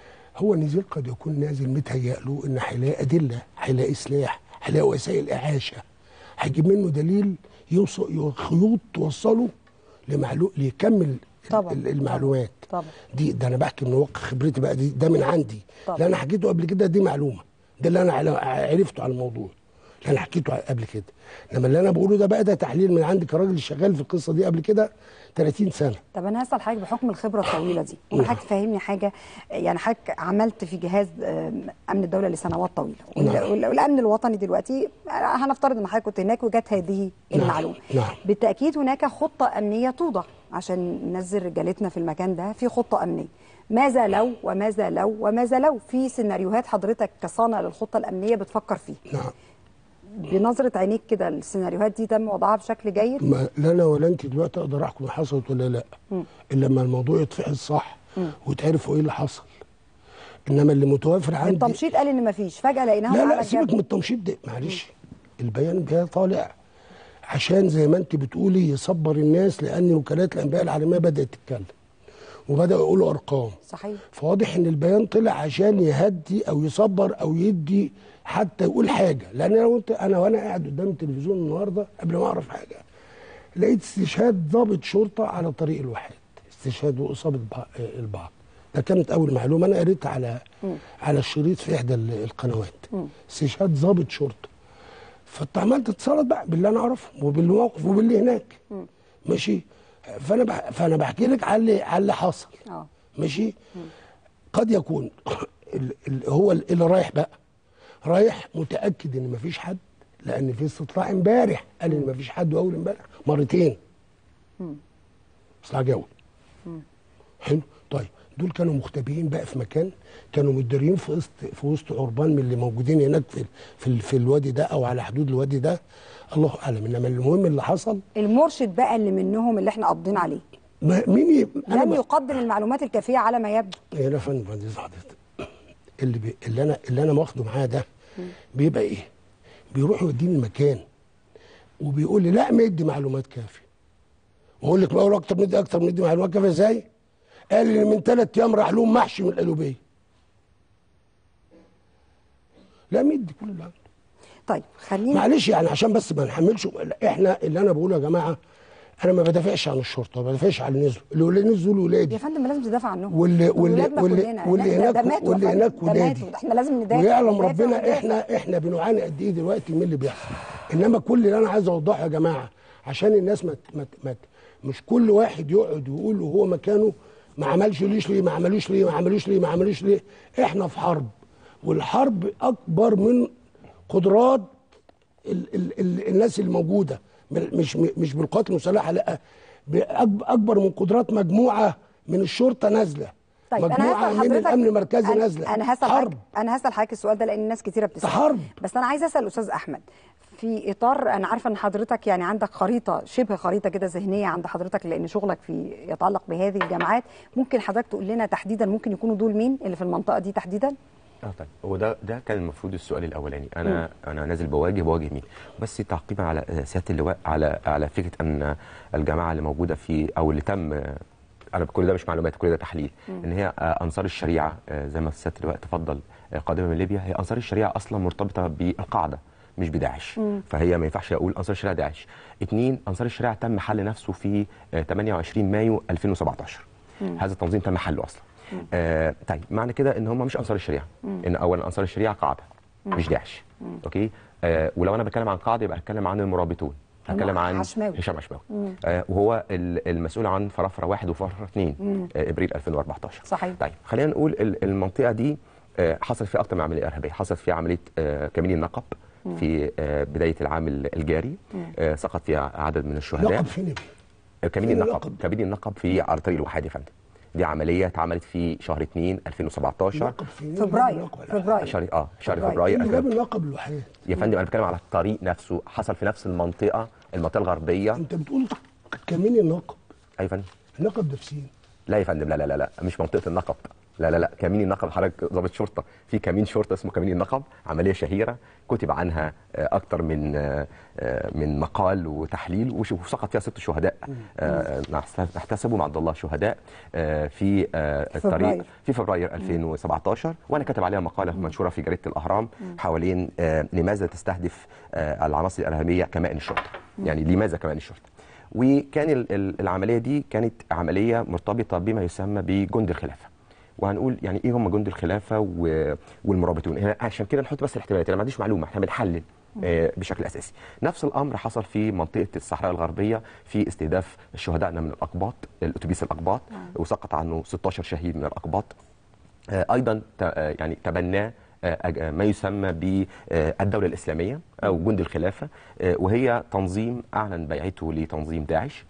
هو نزل قد يكون نازل متهيأ له ان هيلاقي ادله، هيلاقي سلاح، هيلاقي وسائل اعاشه، هيجيب منه دليل يوصل خيوط توصله لمعلوم ليكمل طبعا المعلومات.
طبعا
دي ده انا بحكي من واقع خبرتي بقى، دي ده من عندي. اللي انا حكيته قبل كده دي معلومه، ده اللي انا عرفته على الموضوع اللي انا حكيته قبل كده. انما اللي انا بقوله ده بقى ده تحليل من عندي كراجل شغال في القصه دي قبل كده تلاتين سنه.
طب انا هسال حضرتك بحكم الخبره الطويله دي، ممكن حضرتك تفهمني حاجه؟ يعني حضرتك عملت في جهاز امن الدوله لسنوات طويله، والامن الوطني دلوقتي هنفترض ان حضرتك كنت هناك وجت هذه المعلومه.
نعم.
بالتاكيد هناك خطه امنيه توضع عشان ننزل رجالتنا في المكان ده، في خطه امنيه. ماذا لو وماذا لو وماذا لو في سيناريوهات حضرتك كصانع للخطه الامنيه بتفكر فيها؟
نعم.
بنظره عينيك كده السيناريوهات دي تم وضعها بشكل جيد؟
ما لا انا ولا انت دلوقتي اقدر احكم حصلت ولا لا، م. الا لما الموضوع يتفحص صح وتعرفوا ايه اللي حصل. انما اللي متوافر عندي
التمشيط قال ان ما فيش، فجاه لقيناهم
لا لا سيبك من التمشيط ده معلش. البيان ده طالع عشان زي ما انت بتقولي يصبر الناس، لان وكالات الانباء العالميه بدات تتكلم وبداوا يقولوا ارقام.
صحيح.
فواضح ان البيان طلع عشان يهدي او يصبر او يدي حتى يقول حاجه. لان انا وانت انا وانا قاعد قدام التلفزيون النهارده قبل ما اعرف حاجه لقيت استشهاد ضابط شرطه على طريق الواحات، استشهاد واصابه البعض. ده كانت اول معلومه انا قريتها على م. على الشريط في احدى القنوات. م. استشهاد ضابط شرطه. فاتعملت اتصالات بقى باللي انا اعرفه وبالمواقف وباللي هناك. م. ماشي. فانا بح... فانا بحكي لك على اللي على اللي حصل. اه ماشي. م. قد يكون ال... ال... هو اللي رايح بقى رايح متاكد ان مفيش حد، لان في استطلاع امبارح قال ان مفيش حد، واول امبارح مرتين استطلاع جوي. حلو. طيب دول كانوا مختبئين بقى في مكان، كانوا متداريين في وسط في وسط عربان من اللي موجودين هناك في في, في الوادي ده او على حدود الوادي ده، الله اعلم. انما المهم اللي حصل
المرشد بقى اللي منهم اللي احنا قابضين عليه
مين ي...
لم يقدم المعلومات الكافيه على ما يبدو.
ايه يا فندم حضرتك اللي بي... اللي انا اللي انا واخده معاه ده بيبقى ايه؟ بيروح يوديني المكان وبيقول لي لا مدي معلومات كافيه. واقول لك بقول اكتر مدي اكتر مدي معلومات كافيه ازاي؟ قال لي من ثلاث ايام راح لهم محشي من القلوبيه. لا مدي كل اللي عنده.
طيب خلينا
معلش يعني عشان بس ما نحملش. احنا اللي انا بقوله يا جماعه انا ما بدافعش عن الشرطه، ما بدافعش عن الناس، اللي نزلوا دول ولادي
يا فندم لازم تدافع عنهم.
واللي واللي واللي, واللي هناك واللي هناك ولادي،
احنا لازم ندافع.
ويعلم ربنا احنا احنا بنعاني قد ايه دلوقتي من اللي بيحصل. انما كل اللي انا عايز اوضحه يا جماعه عشان الناس ما ما ما مش كل واحد يقعد ويقول وهو مكانه ما عملش ليش ليه، ما عملوش ليه، ما عملوش ليه، ما عملوش ليه. احنا في حرب، والحرب اكبر من قدرات ال ال ال الناس الموجوده، مش مش بالقوات المسلحه، لا، اكبر من قدرات مجموعه من الشرطه نازله.
طيب
مجموعه
انا هسال
من الامن المركزي
أنا
نازله.
انا هسال
حرب.
انا هسال حضرتك السؤال ده لان الناس كتيره بتسال.
حرب.
بس انا عايزه اسال استاذ احمد في اطار، انا عارفه ان حضرتك يعني عندك خريطه، شبه خريطه كده ذهنيه عند حضرتك لان شغلك في يتعلق بهذه الجامعات. ممكن حضرتك تقول لنا تحديدا ممكن يكونوا دول مين اللي في المنطقه دي تحديدا؟
اه طيب، هو ده ده كان المفروض السؤال الاولاني، انا م. انا نازل بواجه بواجه مين؟ بس تعقيبا على سياده اللواء على على فكره ان الجماعه اللي موجوده في او اللي تم، انا كل ده مش معلومات، كل ده تحليل، م. ان هي انصار الشريعه زي ما سياده اللواء تفضل قادمه من ليبيا. هي انصار الشريعه اصلا مرتبطه بالقاعده مش بداعش، م. فهي ما ينفعش اقول انصار الشريعه داعش. اثنين، انصار الشريعه تم حل نفسه في ثمانية وعشرين مايو ألفين وسبعطاشر. م. هذا التنظيم تم حله اصلا. آه طيب معنى كده ان هم مش انصار الشريعه، مم. ان اولا انصار الشريعه قاعده مم. مش داعش. مم. اوكي. آه ولو انا بتكلم عن قاعده يبقى هتكلم عن المرابطون، هتكلم عن
عشماوي.
هشام عشماوي، آه وهو المسؤول عن فرافره واحد وفرافره اثنين آه ابريل ألفين وأربعطاشر.
صحيح.
طيب خلينا نقول المنطقه دي آه حصل فيها اكثر من عمليه ارهابيه، حصل فيها عمليه آه كمين النقب مم. في آه بدايه العام الجاري، آه سقط فيها عدد من الشهداء.
نقب فين؟
كمين النقب، كمين النقب في على طريق الوحاد يا فندم. دي عمليه اتعملت في شهر اثنين ألفين وسبعطاشر،
فبراير فبراير
شهر اه شهر فبراير.
ايه جاب النقب الوحيد
يا فندم؟ انا بتكلم على الطريق نفسه، حصل في نفس المنطقه، المنطقه الغربيه.
انت بتقول كمين النقب؟
ايوه يا فندم.
النقب ده في سين؟
لا يا فندم، لا لا لا لا مش منطقه النقب، لا لا لا كمين النقب حضرتك ضابط شرطه، في كمين شرطه اسمه كمين النقب، عمليه شهيره كتب عنها اكتر من من مقال وتحليل، وسقط فيها ست شهداء نحتسبهم عند الله شهداء في الطريق في فبراير ألفين وسبعطاشر، وانا كاتب عليها مقاله منشوره في جريده الاهرام حوالين لماذا تستهدف العناصر الارهابيه كمائن الشرطه، يعني لماذا كمائن الشرطه. وكان العمليه دي كانت عمليه مرتبطه بما يسمى بجند الخلافه، وهنقول يعني ايه هم جند الخلافه والمرابطون هنا عشان كده نحط بس الاحتمالات. انا ما عنديش معلومه، احنا بنحلل آه بشكل اساسي. نفس الامر حصل في منطقه الصحراء الغربيه في استهداف شهدائنا من الاقباط، الاتوبيس الاقباط، وسقط عنه ستاشر شهيد من الاقباط. آه ايضا يعني تبناه ما يسمى بالدولة الإسلامية أو جند الخلافة، وهي تنظيم أعلن بيعته لتنظيم داعش،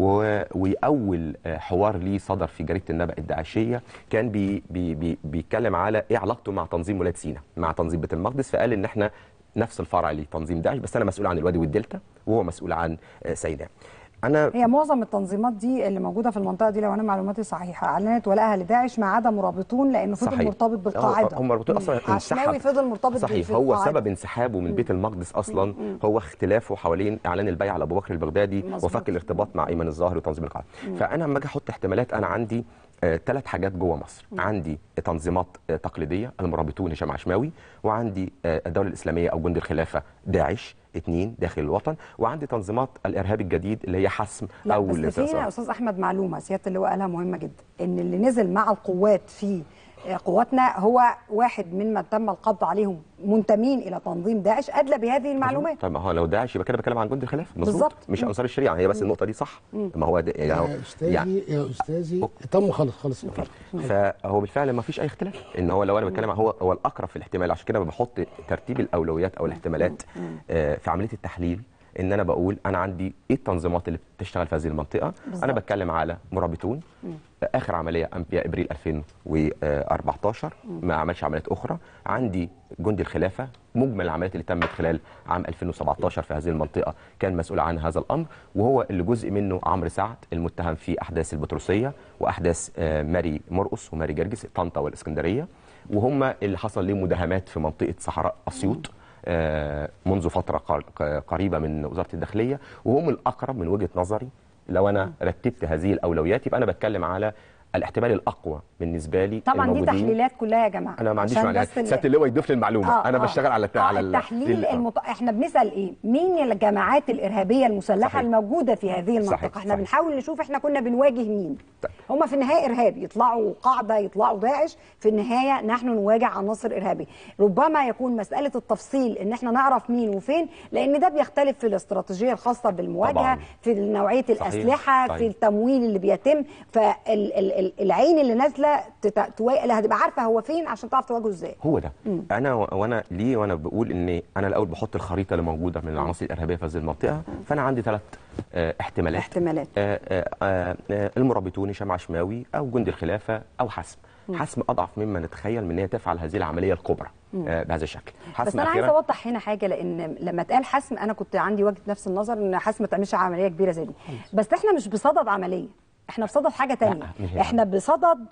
وأول حوار ليه صدر في جريدة النبأ الداعشية كان بي بي بي بيتكلم على إيه علاقته مع تنظيم ولاد سيناء، مع تنظيم بيت المقدس، فقال إن إحنا نفس الفرع لتنظيم داعش، بس أنا مسؤول عن الوادي والدلتا وهو مسؤول عن سيناء. أنا
هي معظم التنظيمات دي اللي موجوده في المنطقه دي لو انا معلوماتي صحيحه اعلنت ولاءها لداعش ما عدا مرابطون لانه فضل صحيح. مرتبط بالقاعده.
هم مربوطين اصلا
عشماوي فضل مرتبط
صحيح. هو سبب انسحابه من بيت المقدس اصلا مم. هو اختلافه حوالين اعلان البيع على ابو بكر البغدادي وفك الارتباط مع ايمن الظاهر وتنظيم القاعده. فانا لما اجي احط احتمالات انا عندي ثلاث آه حاجات جوه مصر. مم. عندي تنظيمات آه تقليديه المرابطون هشام عشماوي، وعندي آه الدوله الاسلاميه او جند الخلافه داعش اثنين داخل الوطن، وعندي تنظيمات الارهاب الجديد اللي هي حسم او
لا بس فينا يا استاذ احمد معلومه سياده اللواء قالها مهمه جدا، ان اللي نزل مع القوات في قواتنا هو واحد ممن تم القبض عليهم منتمين الى تنظيم داعش ادلى بهذه المعلومات.
طيب ما هو لو داعش يبقى كده بتكلم عن جند الخلافه مظبوط، مش انصار الشريعه، هي بس مم. النقطه دي صح. مم. ما هو يعني
يا استاذي يعني يا استاذي تم خلص خلص
فهو بالفعل ما فيش اي اختلاف ان هو لو انا بتكلم هو هو الاقرب في الاحتمال، عشان كده بحط ترتيب الاولويات او الاحتمالات آه في عمليه التحليل، ان انا بقول انا عندي ايه التنظيمات اللي بتشتغل في هذه المنطقه. بالزبط. انا بتكلم على مرابطون، مم. اخر عمليه انبياء ابريل ألفين وأربعطاشر، مم. ما عملش عمليات اخرى. عندي جند الخلافه، مجمل العمليات اللي تمت خلال عام ألفين وسبعطاشر في هذه المنطقه كان مسؤول عن هذا الامر، وهو اللي جزء منه عمرو سعد المتهم في احداث البطرسيه واحداث ماري مرقص وماري جرجس طنطا والاسكندريه، وهم اللي حصل لهم مداهمات في منطقه صحراء اسيوط منذ فترة قريبة من وزارة الداخلية، وهم الأقرب من وجهة نظري. لو أنا رتبت هذه الأولويات يبقى أنا بتكلم على الاحتمال الاقوى بالنسبه لي
طبعا دي تحليلات كلها يا جماعه.
انا ما عنديش معنى سياده اللواء يضيف لي المعلومه. آه انا آه بشتغل على
آه
على
التحليل المط... احنا بنسال ايه؟ مين الجماعات الارهابيه المسلحه صحيح. الموجوده في هذه المنطقه؟ صحيح. احنا صحيح. بنحاول نشوف احنا كنا بنواجه مين. هم في النهايه ارهاب، يطلعوا قاعده يطلعوا داعش، في النهايه نحن نواجه عناصر ارهابيه. ربما يكون مساله التفصيل ان احنا نعرف مين وفين، لان ده بيختلف في الاستراتيجيه الخاصه بالمواجهه طبعا. في نوعيه الاسلحه صحيح. في التمويل اللي بيتم، فالعين اللي نازله اللي هتبقى عارفه هو فين عشان تعرف تواجهه ازاي.
هو ده. مم. انا وانا ليه وانا بقول ان انا الاول بحط الخريطه اللي موجوده من العناصر الارهابيه في هذه المنطقه. مم. فانا عندي ثلاث آه احتمالات
احتمالات
آه آه آه المرابطون هشام عشماوي او جندي الخلافه او حسم. مم. حسم اضعف مما نتخيل من ان هي تفعل هذه العمليه الكبرى آه بهذا الشكل.
بس انا عايزه اوضح هنا حاجه، لان لما اتقال حسم انا كنت عندي وجهه نفس النظر ان حسم ما تعملش عمليه كبيره زي دي، بس احنا مش بصدد عمليه، احنا بصدد حاجه ثانيه. احنا بصدد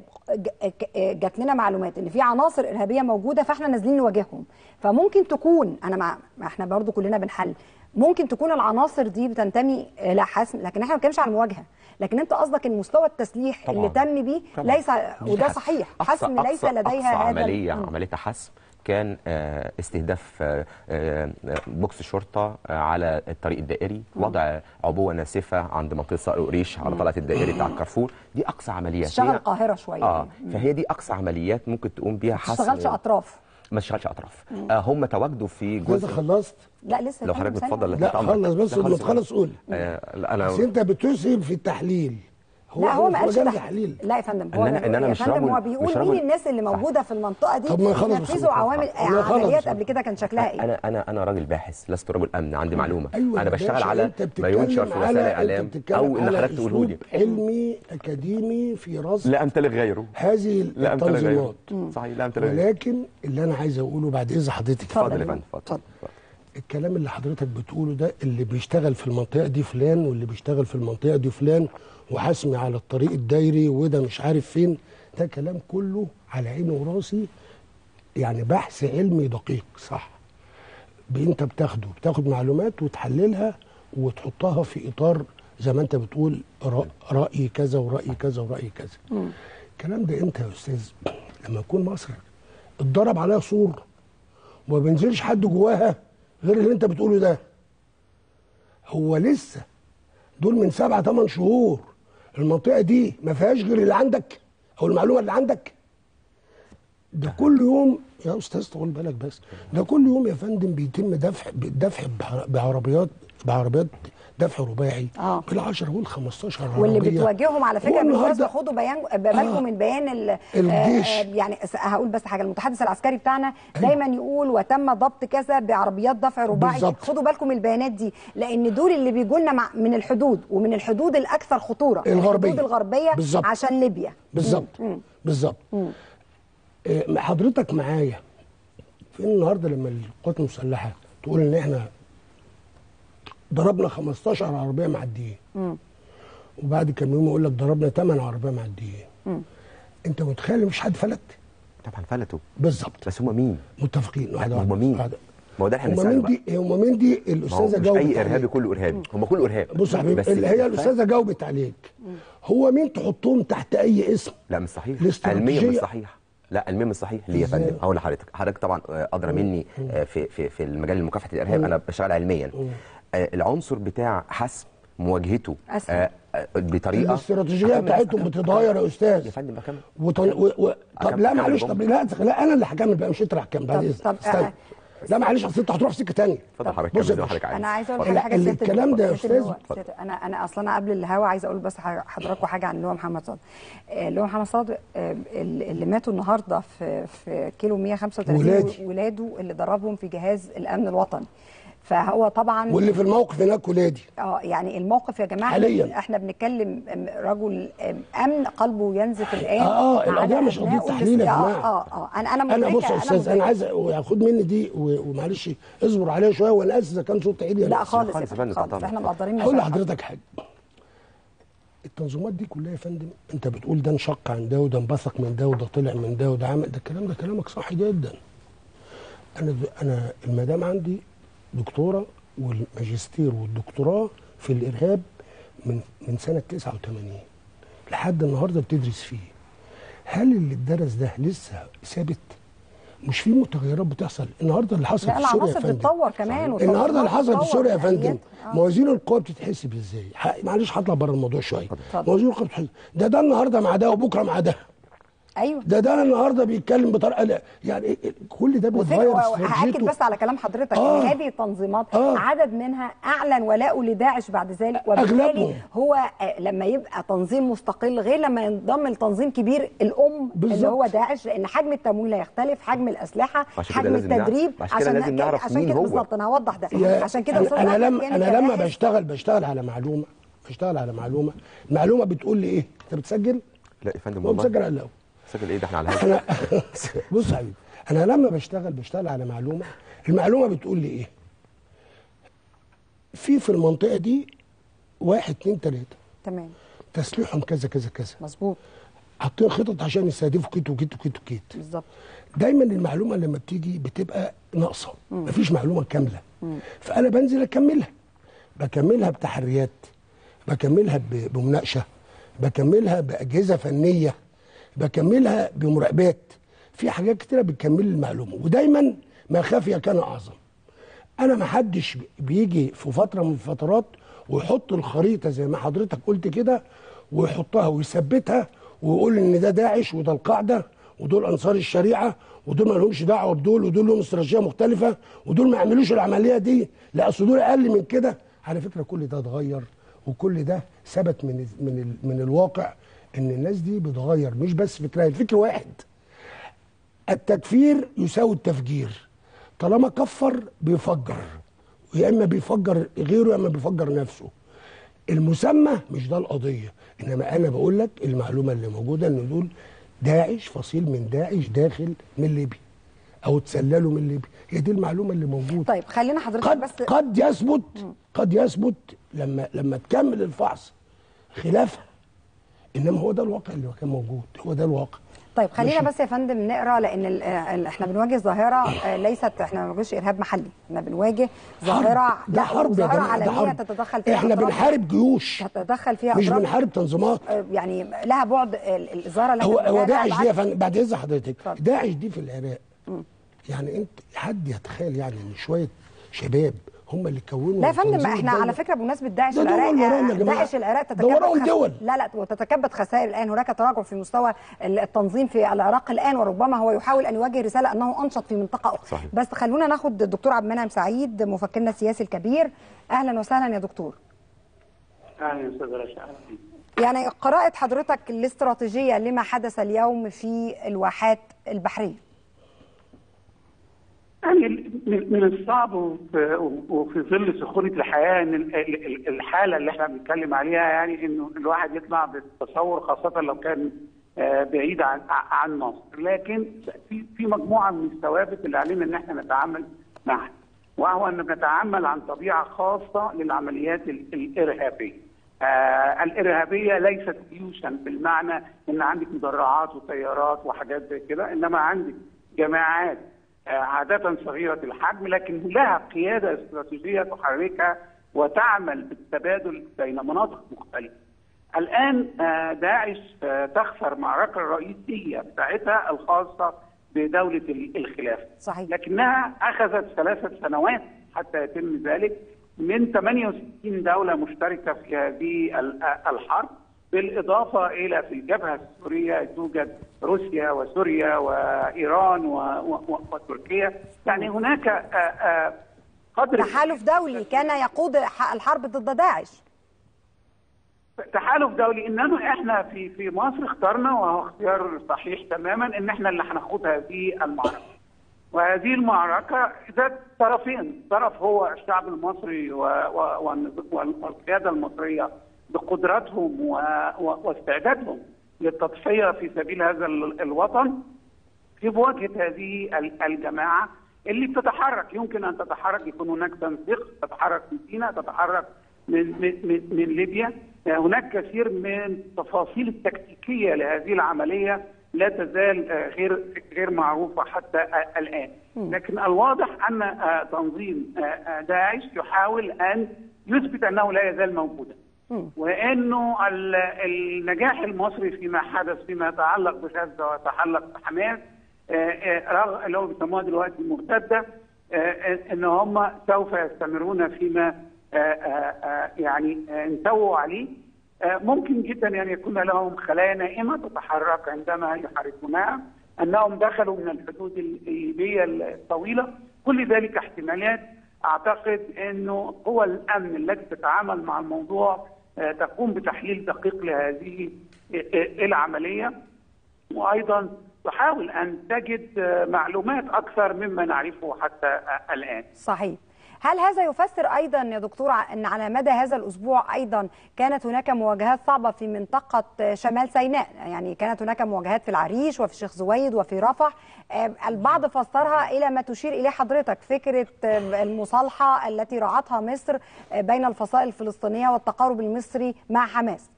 جات لنا معلومات ان في عناصر ارهابيه موجوده فاحنا نازلين نواجههم. فممكن تكون انا مع احنا برضو كلنا بنحل، ممكن تكون العناصر دي بتنتمي الى حسم، لكن احنا ما بنتكلمش عن المواجهه. لكن انت قصدك ان مستوى التسليح طبعًا. اللي تم بيه ليس، وده صحيح، حسم ليس لديها هذا
عمليه عمليه حسم كان استهداف بوكس الشرطه على الطريق الدائري، وضع عبوه ناسفه عند منطقه صقر قريش على طلعه الدائري بتاع الكارفور. دي اقصى عمليات
اشتغل القاهره شويه
اه فهي دي اقصى عمليات ممكن تقوم بيها حسم.
ما تشتغلش اطراف
ما تشتغلش اطراف. آه هم تواجدوا في جزء.
خلصت؟
لا لسه.
لو حضرتك بتفضل
لا خلص بس لما تخلص قول.
آه انا
بس انت بتسهب في التحليل.
هو لا هو ما قالش تحليل. لا يا فندم، هو
ان انا, إن أنا مش رجل،
هو بيقول مين الناس اللي موجوده في المنطقه دي نفذوا عوامل عمليات قبل كده كان شكلها ايه.
انا انا انا راجل باحث، لست رجل امن، عندي معلومه.
أيوة
انا بشتغل على ما ينشر في وسائل الاعلام او اللي حضرتك تقوله لي.
علمي اكاديمي في رصد
لا امتلك غيره
هذه التنظيمات.
صحيح لا امتلك غيره.
ولكن اللي انا عايز اقوله بعد اذن حضرتك،
اتفضل يا فندم اتفضل.
الكلام اللي حضرتك بتقوله ده، اللي بيشتغل في المنطقه دي فلان واللي بيشتغل في المنطقه دي فلان وحسمي على الطريق الدايري وده مش عارف فين، ده كلام كله على عيني وراسي، يعني بحث علمي دقيق صح. انت بتاخده بتاخد معلومات وتحللها وتحطها في اطار زي ما انت بتقول راي كذا وراي كذا وراي كذا. الكلام ده امتى يا استاذ؟ لما يكون مصر اتضرب عليها سور وما بينزلش حد جواها غير اللي انت بتقوله ده. هو لسه دول من سبعة ثمان شهور المنطقه دي ما فيهاش غير اللي عندك او المعلومه اللي عندك. ده كل يوم يا استاذ طول بالك بس، ده كل يوم يا فندم بيتم دفع دفع بعربيات بعربيات دفع رباعي
آه.
بالعشرة والخمستاشر عربيه،
واللي بتواجههم على فكره بالمناسبه خدوا بيان بالكم آه. من بيان
الجيش.
آه يعني هقول بس حاجه، المتحدث العسكري بتاعنا دايما يقول وتم ضبط كذا بعربيات دفع رباعي. بالزبط. خدوا بالكم من البيانات دي، لان دول اللي بيجوا لنا من الحدود ومن الحدود الاكثر خطوره،
الغربيه
الحدود الغربيه
بالزبط.
عشان ليبيا.
بالظبط بالظبط. آه حضرتك معايا فين النهارده لما القوات المسلحه تقول ان احنا ضربنا خمستاشر عربيه معديين، وبعد كام يوم يقول لك ضربنا ثمانية عربيه معديين. انت متخيل مفيش حد فلت؟
طبعا فلتوا
بالظبط.
بس هم مين؟
متفقين.
هم مين؟ ما هو ده احنا
هم مين دي؟ هم مين دي؟ الاستاذه جاوبت.
مش اي ارهابي كله ارهابي، هم كله ارهاب.
بص يا حبيبي، اللي هي الاستاذه جاوبت عليك. هو مين تحطهم تحت اي اسم؟
لا مش صحيح، علميا مش صحيح. لا علميا مش صحيح. ليه يا فندم؟ هقول لحضرتك، حضرتك طبعا ادرى مني في في في المجال مكافحه الارهاب، انا بشتغل علميا. العنصر بتاع حسم مواجهته آه بطريقه
الاستراتيجيه بتاعتهم بتتغير يا استاذ
يا فندم. بكمل
وطن... و... و... طب لا معلش، طب لا لا انا اللي هكمل بقى مش انت اللي هتكمل بعد اذنك. استنى لا معلش، اصل انت هتروح في سكه ثانيه.
اتفضل حضرتك زي ما حضرتك عايز.
انا عايزه اقول حاجه
سياده الكلام ده يا استاذ.
انا انا اصلا انا قبل الهوا عايزه اقول بس حضراتكم حاجه عن اللواء محمد صادق. اللواء محمد صادق اللي ماتوا النهارده في في كيلو مية وخمسة وثلاثين ولاده اللي ضربهم في جهاز الامن الوطني. فهو طبعا
واللي في الموقف هناك ولادي.
اه يعني الموقف يا جماعه
حاليا
احنا بنتكلم رجل امن قلبه ينزف الان.
اه اه القضيه مش قضيه تحليل يا جماعه.
اه اه انا انا
انا بص يا استاذ، انا عايز خد مني دي ومعلش اصبر عليها شويه، وانا اسف اذا كان صوت عالي.
لا خالص خالص, خالص. احنا مقدرين.
هقول لحضرتك حاجه، التنظيمات دي كلها يا فندم انت بتقول ده انشق عن ده وده انبثق من ده وده طلع من ده وده عمل ده، الكلام ده كلامك صح جدا. انا انا المدام عندي دكتوره والماجستير والدكتوراه في الارهاب من من سنه تسعة وثمانين. لحد النهارده بتدرس فيه. هل اللي اتدرس ده لسه ثابت؟ مش في متغيرات بتحصل. النهارده اللي حصل في سوريا يا فندم
بتتطور كمان،
النهارده اللي حصل في سوريا يا فندم، آه. موازين القوى بتتحسب ازاي؟ معلش هطلع بره الموضوع شويه. موازين القوى بتتحسب ده ده النهارده مع ده وبكره مع ده.
ايوه
ده ده النهارده بيتكلم بطريقه يعني كل ده بيتغير.
هاكد بس على كلام حضرتك
آه.
ان هذه التنظيمات
آه.
عدد منها اعلن ولاءه لداعش بعد ذلك، وبالتالي هو لما يبقى تنظيم مستقل غير لما ينضم لتنظيم كبير الام بالزبط. اللي هو داعش، لان حجم التمويل هيختلف، حجم الاسلحه، حجم التدريب.
عشان لازم نعرف
عشان
مين
كده
هو
بالظبط انا هوضح ده. عشان كده
انا, أنا لما انا لما بشتغل بشتغل على معلومه بشتغل على معلومه المعلومه بتقول لي ايه؟ انت بتسجل؟
لا يا فندم والله
بسجل على الاول.
سجل ايه ده احنا على الهوا.
بص يا حبيبي، انا لما بشتغل بشتغل على معلومه، المعلومه بتقول لي ايه؟ في في المنطقه دي واحد اتنين تلاته
تمام،
تسليحهم كذا كذا كذا
مظبوط،
حاطين خطط عشان يستهدفوا كيت وكيت وكيت وكيت.
بالظبط.
دايما المعلومه لما بتيجي بتبقى ناقصه، مفيش معلومه كامله. مم. فانا بنزل اكملها، بكملها بتحريات، بكملها بمناقشه، بكملها باجهزه فنيه، بكملها بمراقبات، في حاجات كتيره بتكمل المعلومه. ودايما ما خفي كان اعظم. انا ما حدش بيجي في فتره من الفترات ويحط الخريطه زي ما حضرتك قلت كده ويحطها ويثبتها ويقول ان ده داعش وده القاعده ودول انصار الشريعه ودول ما لهمش دعوه بدول ودول لهم استراتيجيه مختلفه ودول ما يعملوش العمليه دي، لا اصل دول اقل من كده. على فكره كل ده اتغير وكل ده ثبت من من من الواقع ان الناس دي بتغير، مش بس فكرها، الفكر واحد. التكفير يساوي التفجير، طالما كفر بيفجر، يا اما بيفجر غيره يا اما بيفجر نفسه. المسمى مش ده القضيه، انما انا بقول لك المعلومه اللي موجوده ان دول داعش، فصيل من داعش داخل من ليبيا او تسللوا من ليبيا، هي دي المعلومه اللي موجوده.
طيب خلينا حضرتك
قد
بس
قد يثبت قد يثبت لما لما تكمل الفحص خلافها، انما هو ده الواقع اللي كان موجود، هو ده الواقع.
طيب خلينا بس يا فندم نقرا، لان ال ال احنا بنواجه ظاهره ليست، احنا ما بنواجهش ارهاب محلي، احنا بنواجه ظاهره
ده حرب،
ظاهره عالميه تتدخل فيها،
احنا بنحارب جيوش
تتدخل فيها،
مش بنحارب تنظيمات،
يعني لها بعد الظاهره اللي
هو هو داعش دي يا فندم بعد اذن حضرتك، داعش دي في العراق. م. يعني انت حد يتخيل يعني ان شويه شباب هم اللي كونوا؟
لا يا فندم، احنا
الدولة.
على فكره بمناسبه داعش
العراق،
داعش العراق
تتكبد
دول. لا لا وتتكبد خسائر الان، هناك تراجع في مستوى التنظيم في العراق الان، وربما هو يحاول ان يوجه رساله انه انشط في منطقه اخرى. صحيح. بس خلونا ناخد الدكتور عبد المنعم سعيد مفكرنا السياسي الكبير. اهلا وسهلا يا دكتور.
اهلا استاذ رشا.
يعني قراءه حضرتك الاستراتيجيه لما حدث اليوم في الواحات البحريه.
يعني من الصعب وفي ظل سخونة الحياة ان الحالة اللي احنا بنتكلم عليها، يعني انه الواحد يطلع بالتصور، خاصة لو كان بعيد عن عن مصر، لكن في في مجموعة من الثوابت اللي علينا ان احنا نتعامل معها، وهو ان نتعامل عن طبيعة خاصة للعمليات الإرهابية. آه الإرهابية ليست جيوشا بالمعنى ان عندك مدرعات وطيارات وحاجات زي كده، انما عندك جماعات عادة صغيرة الحجم لكن لها قيادة استراتيجية تحركها وتعمل بالتبادل بين مناطق مختلفة. الآن داعش تخسر معركة الرئيسية بتاعتها الخاصة بدولة الخلافة.
صحيح.
لكنها أخذت ثلاثة سنوات حتى يتم ذلك، من ثمانية وستين دولة مشتركة في هذه الحرب، بالإضافة إلى في الجبهة السورية توجد روسيا وسوريا وإيران وتركيا. يعني هناك قدر
تحالف دولي كان يقود الحرب ضد داعش.
تحالف دولي، إنما إحنا في في مصر اخترنا، وهو اختيار صحيح تماما، إن إحنا اللي هناخد هذه المعركة. وهذه المعركة ذات طرفين، طرف هو الشعب المصري والقيادة المصرية بقدراتهم واستعدادهم للتضحية في سبيل هذا الوطن في مواجهة هذه الجماعة اللي بتتحرك. يمكن أن تتحرك، يكون هناك تنسيق، تتحرك من سيناء، تتحرك من, من, من ليبيا. هناك كثير من التفاصيل التكتيكية لهذه العملية لا تزال غير غير معروفة حتى الآن، لكن الواضح أن تنظيم داعش يحاول أن يثبت أنه لا يزال موجودا. وانه النجاح المصري فيما حدث فيما يتعلق بغزه ويتعلق بحماس رغم اللي هو بيسموها دلوقتي المرتده، ان هم سوف يستمرون فيما يعني انتووا عليه. ممكن جدا يعني يكون لهم خلايا نائمه تتحرك عندما يحركونها، انهم دخلوا من الحدود الليبيه الطويله، كل ذلك احتمالات. اعتقد انه قوى الامن التي تتعامل مع الموضوع تقوم بتحليل دقيق لهذه العمليه، وايضا تحاول ان تجد معلومات اكثر مما نعرفه حتى الان.
صحيح. هل هذا يفسر ايضا يا دكتور ان على مدى هذا الاسبوع ايضا كانت هناك مواجهات صعبه في منطقه شمال سيناء؟ يعني كانت هناك مواجهات في العريش وفي الشيخ زويد وفي رفح، البعض فسرها الى ما تشير اليه حضرتك، فكره المصالحه التي رعتها مصر بين الفصائل الفلسطينيه والتقارب المصري مع حماس.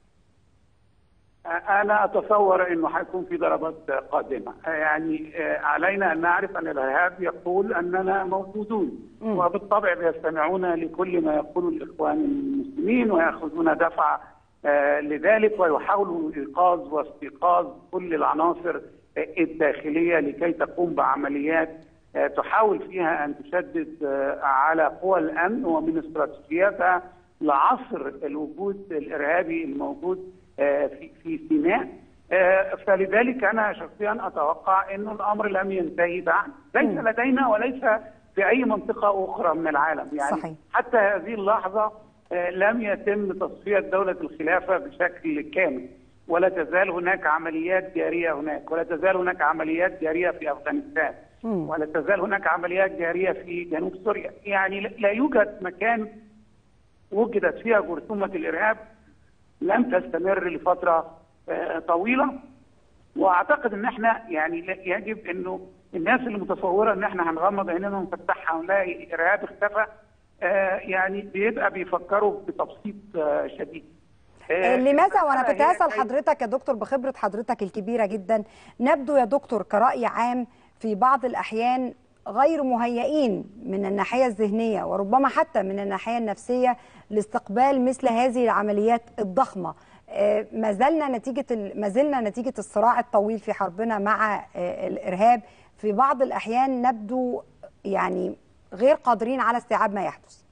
أنا أتصور أنه حيكون في ضربات قادمة، يعني علينا أن نعرف أن الإرهاب يقول أننا موجودون، وبالطبع بيستمعون لكل ما يقوله الإخوان المسلمين ويأخذون دفع لذلك، ويحاولوا إيقاظ واستيقاظ كل العناصر الداخلية لكي تقوم بعمليات تحاول فيها أن تشدد على قوى الأمن ومن استراتيجياتها لعصر الوجود الإرهابي الموجود في في سيناء. فلذلك انا شخصيا اتوقع انه الامر لم ينتهي بعد، ليس لدينا وليس في اي منطقه اخرى من العالم، يعني صحيح. حتى هذه اللحظه لم يتم تصفيه دوله الخلافه بشكل كامل، ولا تزال هناك عمليات جاريه هناك، ولا تزال هناك عمليات جاريه في افغانستان، ولا تزال هناك عمليات جاريه في جنوب سوريا. يعني لا يوجد مكان وجدت فيها جرثومه الارهاب لم تستمر لفتره طويله. واعتقد ان احنا يعني يجب انه الناس اللي متصوره ان احنا هنغمض عينينا ونفتحها ونلاقي الارهاب اختفى، يعني بيبقى بيفكروا بتبسيط شديد.
لماذا وانا كنت هسال حضرتك يا دكتور بخبره حضرتك الكبيره جدا، نبدو يا دكتور كرأي عام في بعض الاحيان غير مهيئين من الناحيه الذهنيه وربما حتى من الناحيه النفسيه لاستقبال مثل هذه العمليات الضخمه. ما زلنا نتيجه ما زلنا نتيجه الصراع الطويل في حربنا مع الارهاب، في بعض الاحيان نبدو يعني غير قادرين على استيعاب ما يحدث.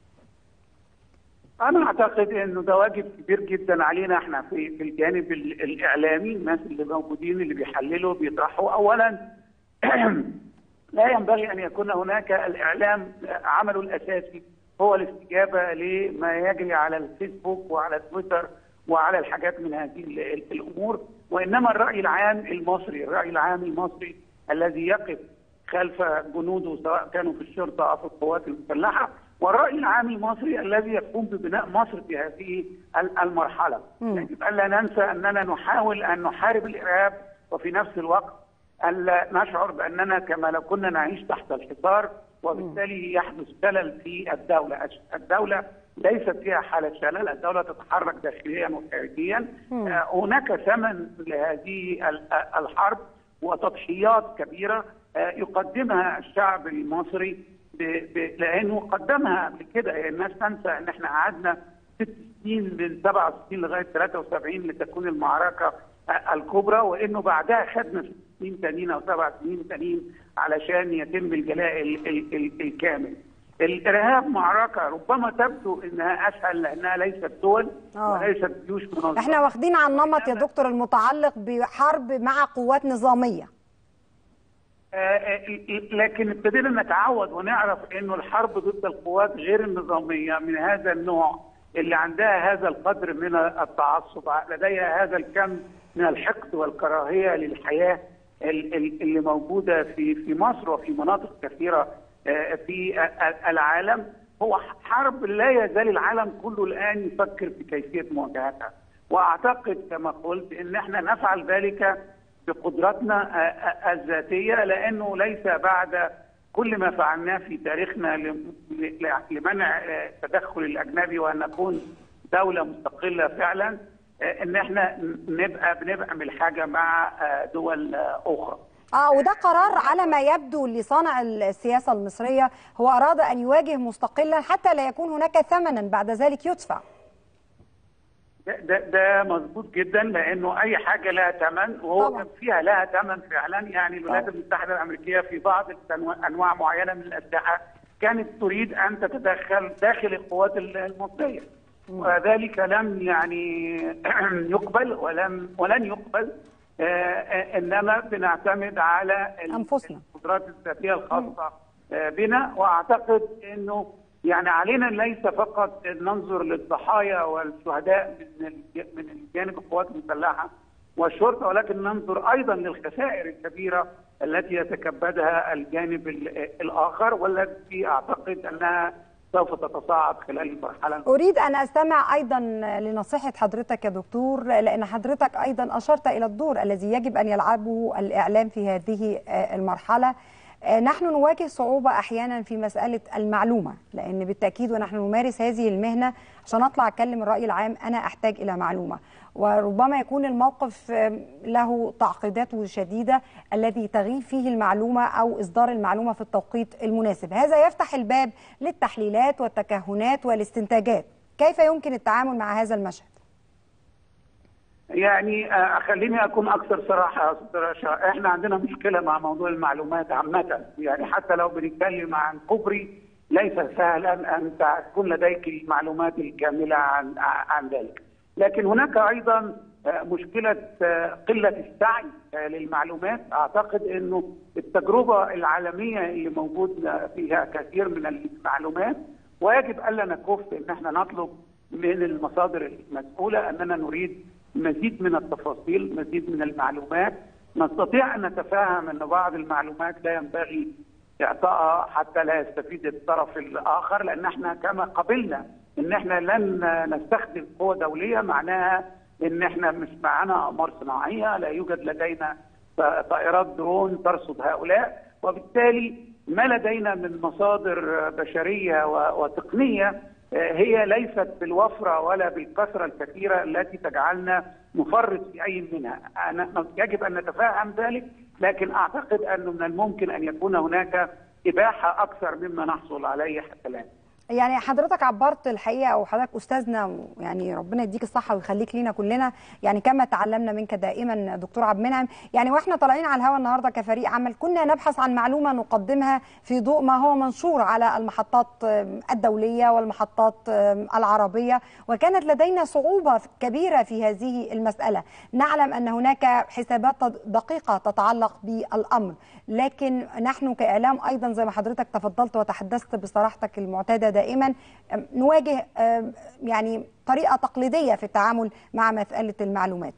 انا اعتقد انه ده واجب كبير جدا علينا احنا في في الجانب الاعلامي، الناس اللي موجودين اللي بيحللوا بيطرحوا. اولا لا ينبغي ان يكون هناك الاعلام عمله الاساسي هو الاستجابه لما يجري على الفيسبوك وعلى تويتر وعلى الحاجات من هذه الامور، وانما الراي العام المصري، الراي العام المصري الذي يقف خلف جنوده سواء كانوا في الشرطه او في القوات المسلحه، والراي العام المصري الذي يقوم ببناء مصر في هذه المرحله. يجب ان لا ننسى اننا نحاول ان نحارب الارهاب، وفي نفس الوقت ألا نشعر بأننا كما لو كنا نعيش تحت الحصار، وبالتالي يحدث شلل في الدولة. الدولة ليست فيها حالة شلل، الدولة تتحرك داخليا وخارجيا. هناك ثمن لهذه الحرب وتضحيات كبيرة يقدمها الشعب المصري، لأنه قدمها قبل كده. الناس تنسى أن احنا قعدنا ست سنين من سبعة وستين لغاية ثلاثة وسبعين لتكون المعركة الكبرى، وانه بعدها خدنا ست سنين تانيين او سبع سنين تانيين علشان يتم الجلاء الكامل. الارهاب معركه ربما تبدو انها اسهل لانها ليست دول وليست جيوش منظمه.
احنا واخدين عن نمط يا دكتور المتعلق بحرب مع قوات نظاميه.
لكن ابتدينا نتعود ونعرف انه الحرب ضد القوات غير النظاميه من هذا النوع اللي عندها هذا القدر من التعصب، لديها هذا الكم من الحقد والكراهيه للحياه اللي موجوده في في مصر وفي مناطق كثيره في العالم. هو حرب لا يزال العالم كله الان يفكر في كيفيه مواجهتها، واعتقد كما قلت ان احنا نفعل ذلك بقدرتنا الذاتيه، لانه ليس بعد كل ما فعلناه في تاريخنا لمنع التدخل الاجنبي وان نكون دوله مستقله فعلا ان احنا نبقى بنعمل حاجه مع دول اخرى.
اه وده قرار على ما يبدو لصانع السياسه المصريه، هو اراد ان يواجه مستقلا حتى لا يكون هناك ثمنا بعد ذلك يدفع.
ده ده, ده مظبوط جدا، لانه اي حاجه لها ثمن، وهو كان فيها لها ثمن فعلا. يعني الولايات المتحده الامريكيه في بعض انواع معينه من الاسلحه كانت تريد ان تتدخل داخل القوات المصريه، وذلك لم يعني يقبل ولم ولن يقبل. آه انما بنعتمد على
انفسنا،
القدرات الذاتيه الخاصه آه بنا. واعتقد انه يعني علينا ليس فقط ننظر للضحايا والشهداء من من جانب القوات المسلحه والشرطه، ولكن ننظر ايضا للخسائر الكبيره التي يتكبدها الجانب الاخر، والتي اعتقد انها سوف تتصاعد خلال المرحله.
اريد ان استمع ايضا لنصيحه حضرتك يا دكتور، لان حضرتك ايضا اشرت الى الدور الذي يجب ان يلعبه الاعلام في هذه المرحله. نحن نواجه صعوبة أحيانا في مسألة المعلومة، لأن بالتأكيد ونحن نمارس هذه المهنة عشان أطلع أتكلم الرأي العام أنا أحتاج إلى معلومة، وربما يكون الموقف له تعقيداته شديدة الذي تغيب فيه المعلومة أو إصدار المعلومة في التوقيت المناسب. هذا يفتح الباب للتحليلات والتكهنات والاستنتاجات. كيف يمكن التعامل مع هذا المشهد؟
يعني خليني اكون اكثر صراحه يا استاذ رشا، احنا عندنا مشكله مع موضوع المعلومات عامه. يعني حتى لو بنتكلم عن كوبري ليس سهلا ان تكون لديك المعلومات الكامله عن عن ذلك، لكن هناك ايضا مشكله قله السعي للمعلومات. اعتقد انه التجربه العالميه اللي موجود فيها كثير من المعلومات، ويجب الا نكف ان احنا نطلب من المصادر المسؤوله اننا نريد مزيد من التفاصيل، مزيد من المعلومات. نستطيع ان نتفاهم ان بعض المعلومات لا ينبغي اعطائها حتى لا يستفيد الطرف الاخر، لان احنا كما قبلنا ان احنا لن نستخدم قوه دوليه، معناها ان احنا مش معانا اقمار صناعيه، لا يوجد لدينا طائرات درون ترصد هؤلاء، وبالتالي ما لدينا من مصادر بشريه وتقنيه هي ليست بالوفرة ولا بالكثرة الكثيرة التي تجعلنا نفرط في أي منها. أنا يجب أن نتفهم ذلك، لكن أعتقد أنه من الممكن أن يكون هناك إباحة أكثر مما نحصل عليه حتى الآن.
يعني حضرتك عبرت الحقيقه، او حضرتك استاذنا، يعني ربنا يديك الصحه ويخليك لينا كلنا، يعني كما تعلمنا منك دائما دكتور عبد المنعم. يعني واحنا طالعين على الهواء النهارده كفريق عمل كنا نبحث عن معلومه نقدمها في ضوء ما هو منشور على المحطات الدوليه والمحطات العربيه، وكانت لدينا صعوبه كبيره في هذه المساله. نعلم ان هناك حسابات دقيقه تتعلق بالامر، لكن نحن كاعلام ايضا زي ما حضرتك تفضلت وتحدثت بصراحتك المعتاده دائما نواجه يعني طريقة تقليدية في التعامل مع مسألة المعلومات.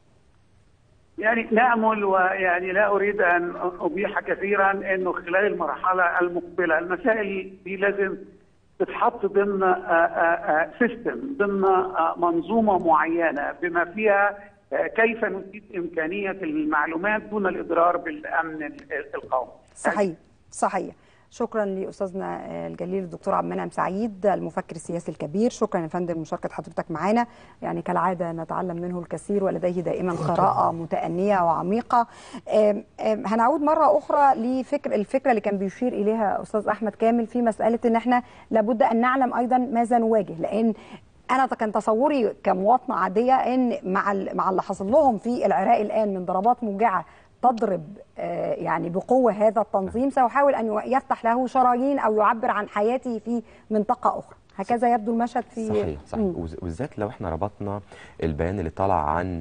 يعني نأمل، ويعني لا أريد أن أبيح كثيرا أنه خلال المرحلة المقبلة المسائل دي لازم تتحط ضمن سيستم، ضمن منظومة معينة بما فيها كيف نزيد إمكانية المعلومات دون الإضرار بالأمن القومي.
صحيح صحيح. شكرا لاستاذنا الجليل الدكتور عبد المنعم سعيد المفكر السياسي الكبير. شكرا يا فندم لمشاركه حضرتك معانا، يعني كالعاده نتعلم منه الكثير ولديه دائما قراءه متأنية وعميقه. هنعود مره اخرى لفكر الفكره اللي كان بيشير اليها استاذ احمد كامل في مساله ان احنا لابد ان نعلم ايضا ماذا نواجه، لان انا كان تصوري كمواطنه عاديه ان مع مع اللي حصل لهم في العراق الان من ضربات موجعه تضرب يعني بقوة هذا التنظيم، سيحاول أن يفتح له شرايين أو يعبر عن حياته في منطقة أخرى. هكذا يبدو المشهد في
صحيح صحيح. وبالذات لو احنا ربطنا البيان اللي طلع عن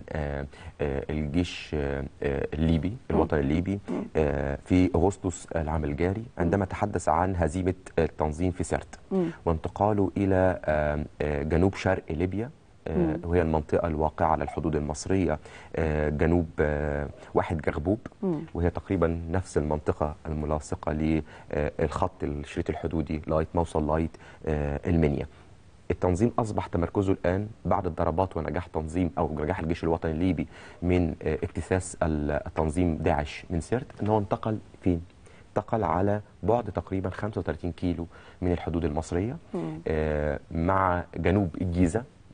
الجيش الليبي الوطني الليبي في أغسطس العام الجاري، عندما تحدث عن هزيمة التنظيم في سرت وانتقاله إلى جنوب شرق ليبيا، وهي المنطقة الواقعة على الحدود المصرية جنوب واحد جغبوب، وهي تقريبا نفس المنطقة الملاصقة للخط الشريط الحدودي لغاية ما وصل لغاية المنيا. التنظيم أصبح تمركزه الآن بعد الضربات ونجاح تنظيم أو نجاح الجيش الوطني الليبي من اكتساس التنظيم داعش من سرت، أنه انتقل فين؟ انتقل على بعد تقريبا خمسة وثلاثين كيلو من الحدود المصرية، مع جنوب الجيزة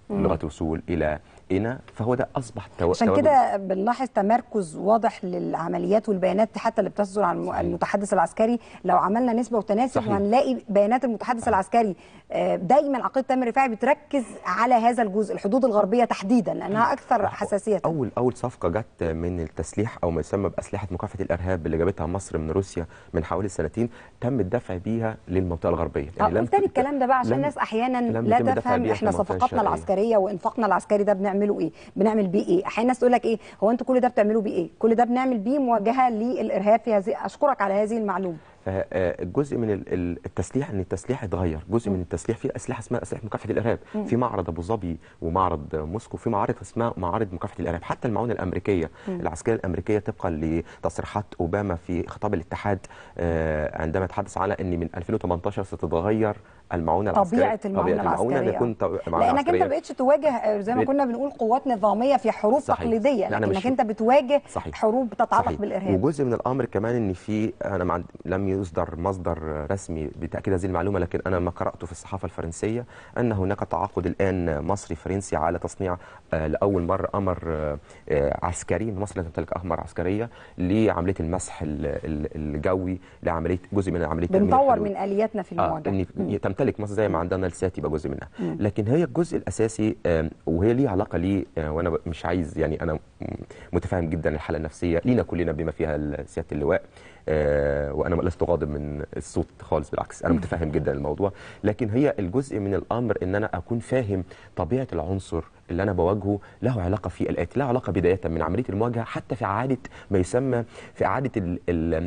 لغايه الوصول الى قنا، فهو ده اصبح تو...
عشان كده بنلاحظ تمركز واضح للعمليات والبيانات حتى اللي بتصدر عن صحيح. المتحدث العسكري. لو عملنا نسبه وتناسب هنلاقي بيانات المتحدث صحيح. العسكري دايما عقيده تامر رفاعي بتركز على هذا الجزء، الحدود الغربيه تحديدا، لانها اكثر حساسيه.
اول اول صفقه جت من التسليح او ما يسمى باسلحه مكافحه الارهاب اللي جابتها مصر من روسيا من حوالي سنتين، تم الدفع بيها للمنطقه الغربيه.
يعني لم تاني الكلام ده بقى عشان الناس احيانا لا تفهم احنا صفقاتنا العسكريه وانفاقنا العسكري ده بنعمله ايه؟ بنعمل بيه ايه؟ احيانا الناس تقول لك ايه؟ هو انتوا كل ده بتعملوا بيه ايه؟ كل ده بنعمل بيه مواجهه للارهاب في هذه. اشكرك على هذه المعلومه.
جزء من التسليح ان التسليح اتغير، جزء من التسليح في اسلحه اسمها اسلحه مكافحه الارهاب، م. في معرض ابو ظبي ومعرض موسكو، في معارض اسمها معارض مكافحه الارهاب، حتى المعونه الامريكيه م. العسكريه الامريكيه طبقا لتصريحات اوباما في خطاب الاتحاد عندما تحدث على ان من ألفين وثمانية عشر ستتغير المعونه العسكريه،
طبيعه المعونه العسكريه،
لأنك
انت ما بقتش تواجه زي ما كنا بنقول قوات نظاميه في حروب صحيح. تقليديه، لكنك انت بتواجه صحيح. حروب تتعلق صحيح. بالارهاب.
وجزء من الامر كمان ان في انا مع... لم يصدر مصدر رسمي بتاكيد هذه المعلومه، لكن انا ما قراته في الصحافه الفرنسيه ان هناك تعاقد الان مصري فرنسي على تصنيع آه لاول مره قمر آه عسكري، مصر لا تمتلك اقمار عسكريه لعمليه المسح الجوي، لعمليه جزء من عمليه
بنطور من الياتنا في المواجهه.
آه تمتلك مصر زي ما عندنا السات يبقى جزء منها، مم. لكن هي الجزء الاساسي آه وهي ليها علاقه ليه آه وانا مش عايز يعني انا متفاهم جدا الحاله النفسيه لينا كلنا بما فيها سياده اللواء، آه وانا لست غاضب من الصوت خالص، بالعكس انا متفاهم جدا الموضوع، لكن هي الجزء من الامر ان انا اكون فاهم طبيعه العنصر اللي انا بواجهه، له علاقه في الاتي، له علاقه بدايه من عمليه المواجهه حتى في اعاده ما يسمى في اعاده ال ال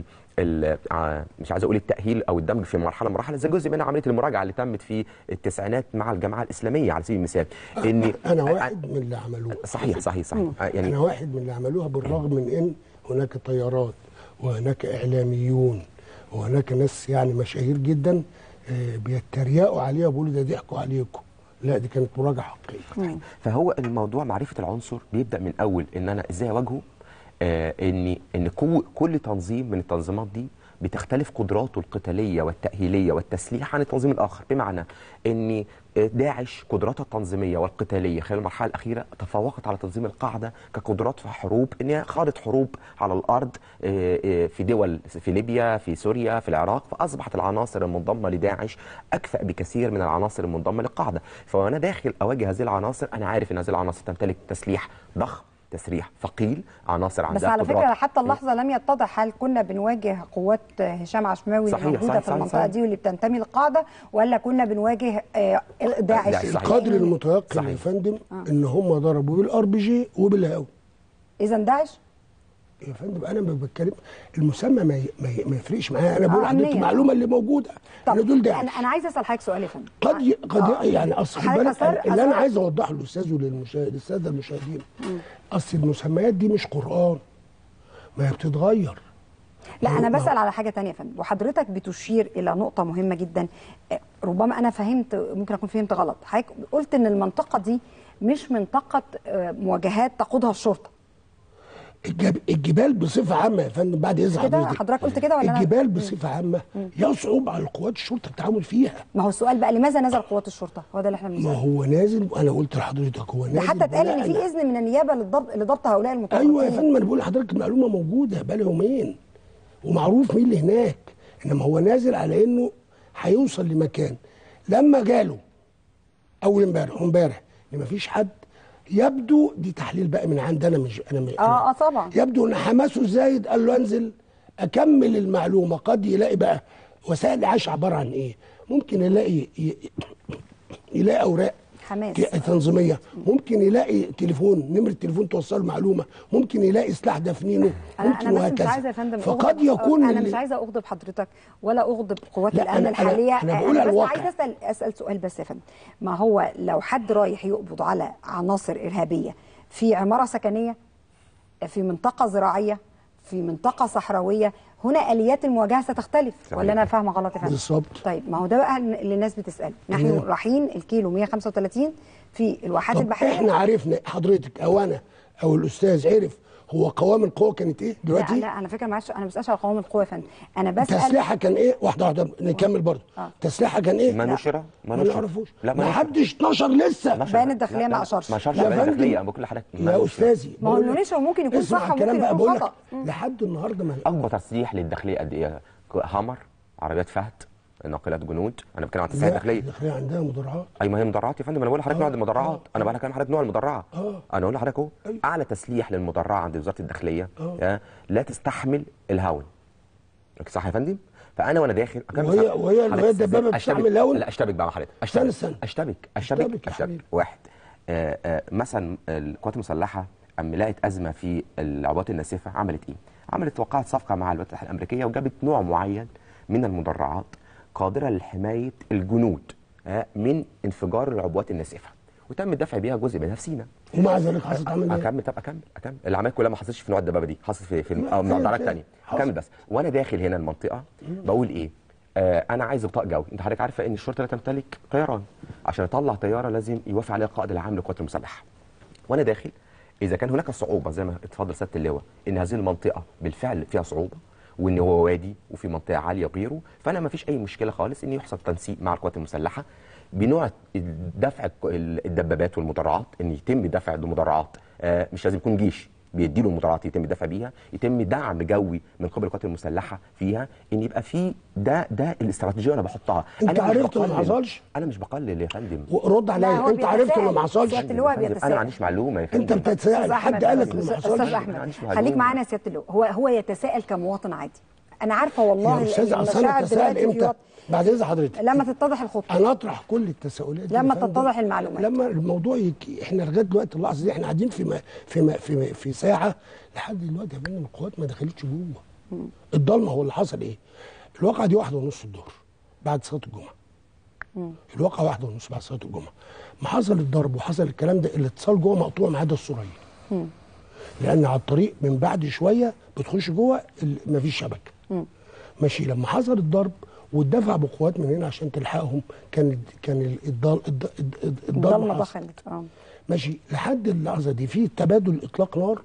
مش عايز اقول التاهيل او الدمج في مرحله مراحل، زي جزء من عمليه المراجعه اللي تمت في التسعينات مع الجماعه الاسلاميه على سبيل المثال.
اني انا واحد من اللي عملوه.
صحيح صحيح صحيح
يعني انا واحد من اللي عملوها، بالرغم من ان هناك طيارات وهناك اعلاميون وهناك ناس يعني مشاهير جدا بيتريقوا عليها وبيقولوا ده ضحكوا عليكم، لا دي كانت مراجعه حقيقيه.
فهو الموضوع معرفه العنصر بيبدا من اول ان انا ازاي اواجهه، آه ان ان كل تنظيم من التنظيمات دي بتختلف قدراته القتاليه والتاهيليه والتسليح عن التنظيم الاخر، بمعنى ان داعش قدراتها التنظيميه والقتاليه خلال المرحله الاخيره تفوقت على تنظيم القاعده كقدرات في حروب، ان هي خاضت حروب على الارض في دول في ليبيا، في سوريا، في العراق، فاصبحت العناصر المنضمه لداعش اكفأ بكثير من العناصر المنضمه للقاعده، فانا داخل اواجه هذه العناصر انا عارف ان هذه العناصر تمتلك تسليح ضخم، تسريح ثقيل، عناصر عندها
بس على قدرات. فكره حتى اللحظه لم يتضح هل كنا بنواجه قوات هشام عشماوي اللي موجوده صحيح في المنطقه صحيح دي واللي بتنتمي للقاعده، ولا كنا بنواجه داعش؟
القدر المتيقن يا فندم آه. ان هم ضربوا بالار بي جي وبالهواء.
اذا داعش
يا فندم انا ما بتكلم المسمى ما ما يفرقش معايا، انا بقول لحضرتك المعلومه اللي موجوده ان دول داعش.
انا انا عايز اسال حضرتك سؤال يا فندم.
قد ي... قد آه. يعني اصل بالك اللي انا عايز اوضحه للاستاذ وللمشاهد الساده المشاهدين، اصل المسميات دي مش قران، ما هي بتتغير.
لا انا بسال على حاجه ثانيه يا فندم، وحضرتك بتشير الى نقطه مهمه جدا، ربما انا فهمت ممكن اكون فهمت غلط، حضرتك قلت ان المنطقه دي مش منطقه مواجهات تقودها الشرطه.
الجبال بصفه عامه يا فندم بعد اذن
حضرتك حضرتك قلت كده ولا
الجبال بصفه عامه يصعب على قوات الشرطه التعامل فيها.
ما هو السؤال بقى لماذا نزل قوات الشرطه؟ هو ده اللي احنا بنسأله.
ما هو نازل، انا قلت لحضرتك هو نازل،
حتى اتقال ان في اذن من النيابه للضبط لضبط هؤلاء المتورطين.
ايوه يا فندم انا بقول لحضرتك المعلومه موجوده بقى لها يومين ومعروف مين اللي هناك، انما هو نازل على انه هيوصل لمكان. لما جاله اول امبارح وامبارح ان مفيش حد، يبدو دي تحليل بقى من عندنا، مش انا مش
اه اه طبعا
يبدو ان حماسه زايد، قال له انزل اكمل المعلومه. قد يلاقي بقى وسائل العيش عباره عن ايه، ممكن يلاقي يلاقي اوراق
حماس
تنظيميه، ممكن يلاقي تليفون نمره تليفون توصل معلومه، ممكن يلاقي سلاح دافنينه، ممكن
أنا
وهكذا.
مش عايزه يا فندم
فقد يكون
انا مش عايزه اغضب حضرتك ولا اغضب قوات الامن
أنا
الحاليه،
انا, أنا بقول
أنا
الواقع.
بس عايزه اسال اسال سؤال بس يا فندم، ما هو لو حد رايح يقبض على عناصر ارهابيه في عماره سكنيه، في منطقه زراعيه، في منطقه صحراويه، هنا اليات المواجهه ستختلف. صحيح. ولا انا فاهمه غلط يا فندم؟
بالظبط.
طيب ما هو ده بقى اللي الناس بتساله، نحن رايحين الكيلو مية وخمسة وثلاثين في الواحات البحريه.
احنا عرفنا حضرتك او انا او الاستاذ عرف هو قوام القوه كانت ايه دلوقتي؟
لا لا على فكره معلش انا ما بسالش على قوام القوه يا فندم، انا بسال
تسليحها كان ايه؟ واحده واحده نكمل برضه.
آه.
تسليحها كان ايه؟
ما نشر
ما نعرفوش.
لا
ما حدش نشر لسه.
بيان الداخليه ما اشرش.
ما اشرش بيان الداخليه، انا بقول لحضرتك
يا استاذي
ما هو انه نشر ممكن يكون صح وممكن يكون خطا.
لحد النهارده ما
اكبر تسليح للداخليه قد ايه؟ هامر، عربيات فهد، ناقلات جنود، انا بتكلم عن التسليح الداخليه.
الداخليه عندها مدرعات.
اي ما هي مدرعات يا فندم، انا بقول لحضرتك نوع المدرعات، انا بقول لحضرتك نوع المدرعه.
اه
انا اقول لحضرتك اهو اعلى تسليح للمدرعه عند وزاره الداخليه آه. لا تستحمل الهون. صح يا فندم؟ فانا وانا داخل
وهي وهي وهي الدبابه بتستحمل الهون.
لا اشتبك بقى مع حضرتك، اشتبك
استنى
اشتبك اشتبك اشتبك واحد. آه آه مثلا القوات المسلحه اما لقت ازمه في العبوات الناسفه عملت ايه؟ عملت وقعت صفقه مع الولايات المتحده الامريكيه وجابت نوع معين من المدرعات قادره لحمايه الجنود من انفجار العبوات الناسفه، وتم الدفع بيها جزء منها في سيناء.
ومع ذلك حصلت عمليه ايه؟
اكمل طب اكمل اكمل العمليات كلها ما حصلتش في نوع الدبابه دي، حصلت في في مدرعات ثانيه. اكمل بس. وانا داخل هنا المنطقه بقول ايه؟ آه انا عايز غطاء جوي. انت حضرتك عارفه ان الشرطه لا تمتلك طيران، عشان يطلع طياره لازم يوافق عليها القائد العام للقوات المسلحه. وانا داخل اذا كان هناك صعوبه زي ما اتفضل سياده اللواء ان هذه المنطقه بالفعل فيها صعوبه وان هو وادي وفي منطقه عاليه وغيره، فانا ما فيش اي مشكله خالص ان يحصل تنسيق مع القوات المسلحه بنوع دفع الدبابات والمدرعات، ان يتم دفع المدرعات. آه مش لازم يكون جيش بيدي له المدرعات يتم الدفع بيها، يتم دعم جوي من قبل القوات المسلحه فيها، ان يبقى في ده ده الاستراتيجيه انا بحطها.
انت عرفت انه ما حصلش؟
انا مش بقلل يا فندم.
رد عليا، انت عرفت انه ما حصلش؟
سياده اللواء
انا ما عنديش معلومه يا
انت
فندم.
بتتساءل، حد قال لك انه ما حصلش؟
استاذ احمد خليك معانا يا سياده اللواء، هو هو يتساءل كمواطن عادي. انا عارفه والله
يا استاذ اصلا تساءل امتى؟ بعد اذن حضرتك
لما تتضح الخطوه.
انا اطرح كل التساؤلات
لما تتضح المعلومات،
لما الموضوع يك... احنا لغايه دلوقتي اللحظه دي احنا قاعدين في ما... في ما... في ما... في ساعه لحد دلوقتي يا فندم القوات ما دخلتش جوه. الضلمه هو اللي حصل ايه؟ الواقعه دي واحدة ونص الظهر بعد صلاه الجمعه. مم. الواقعه واحدة ونص بعد صلاه الجمعه. ما حصل الضرب وحصل الكلام ده الاتصال جوه مقطوع ما عدا السوريه. لان على الطريق من بعد شويه بتخش جوه ما فيش شبكه. مم. ماشي. لما حصل الضرب والدفع بقوات من هنا عشان تلحقهم كان كان الضل
الضلمه دخلت. اه
ماشي. لحد اللحظه دي في تبادل اطلاق نار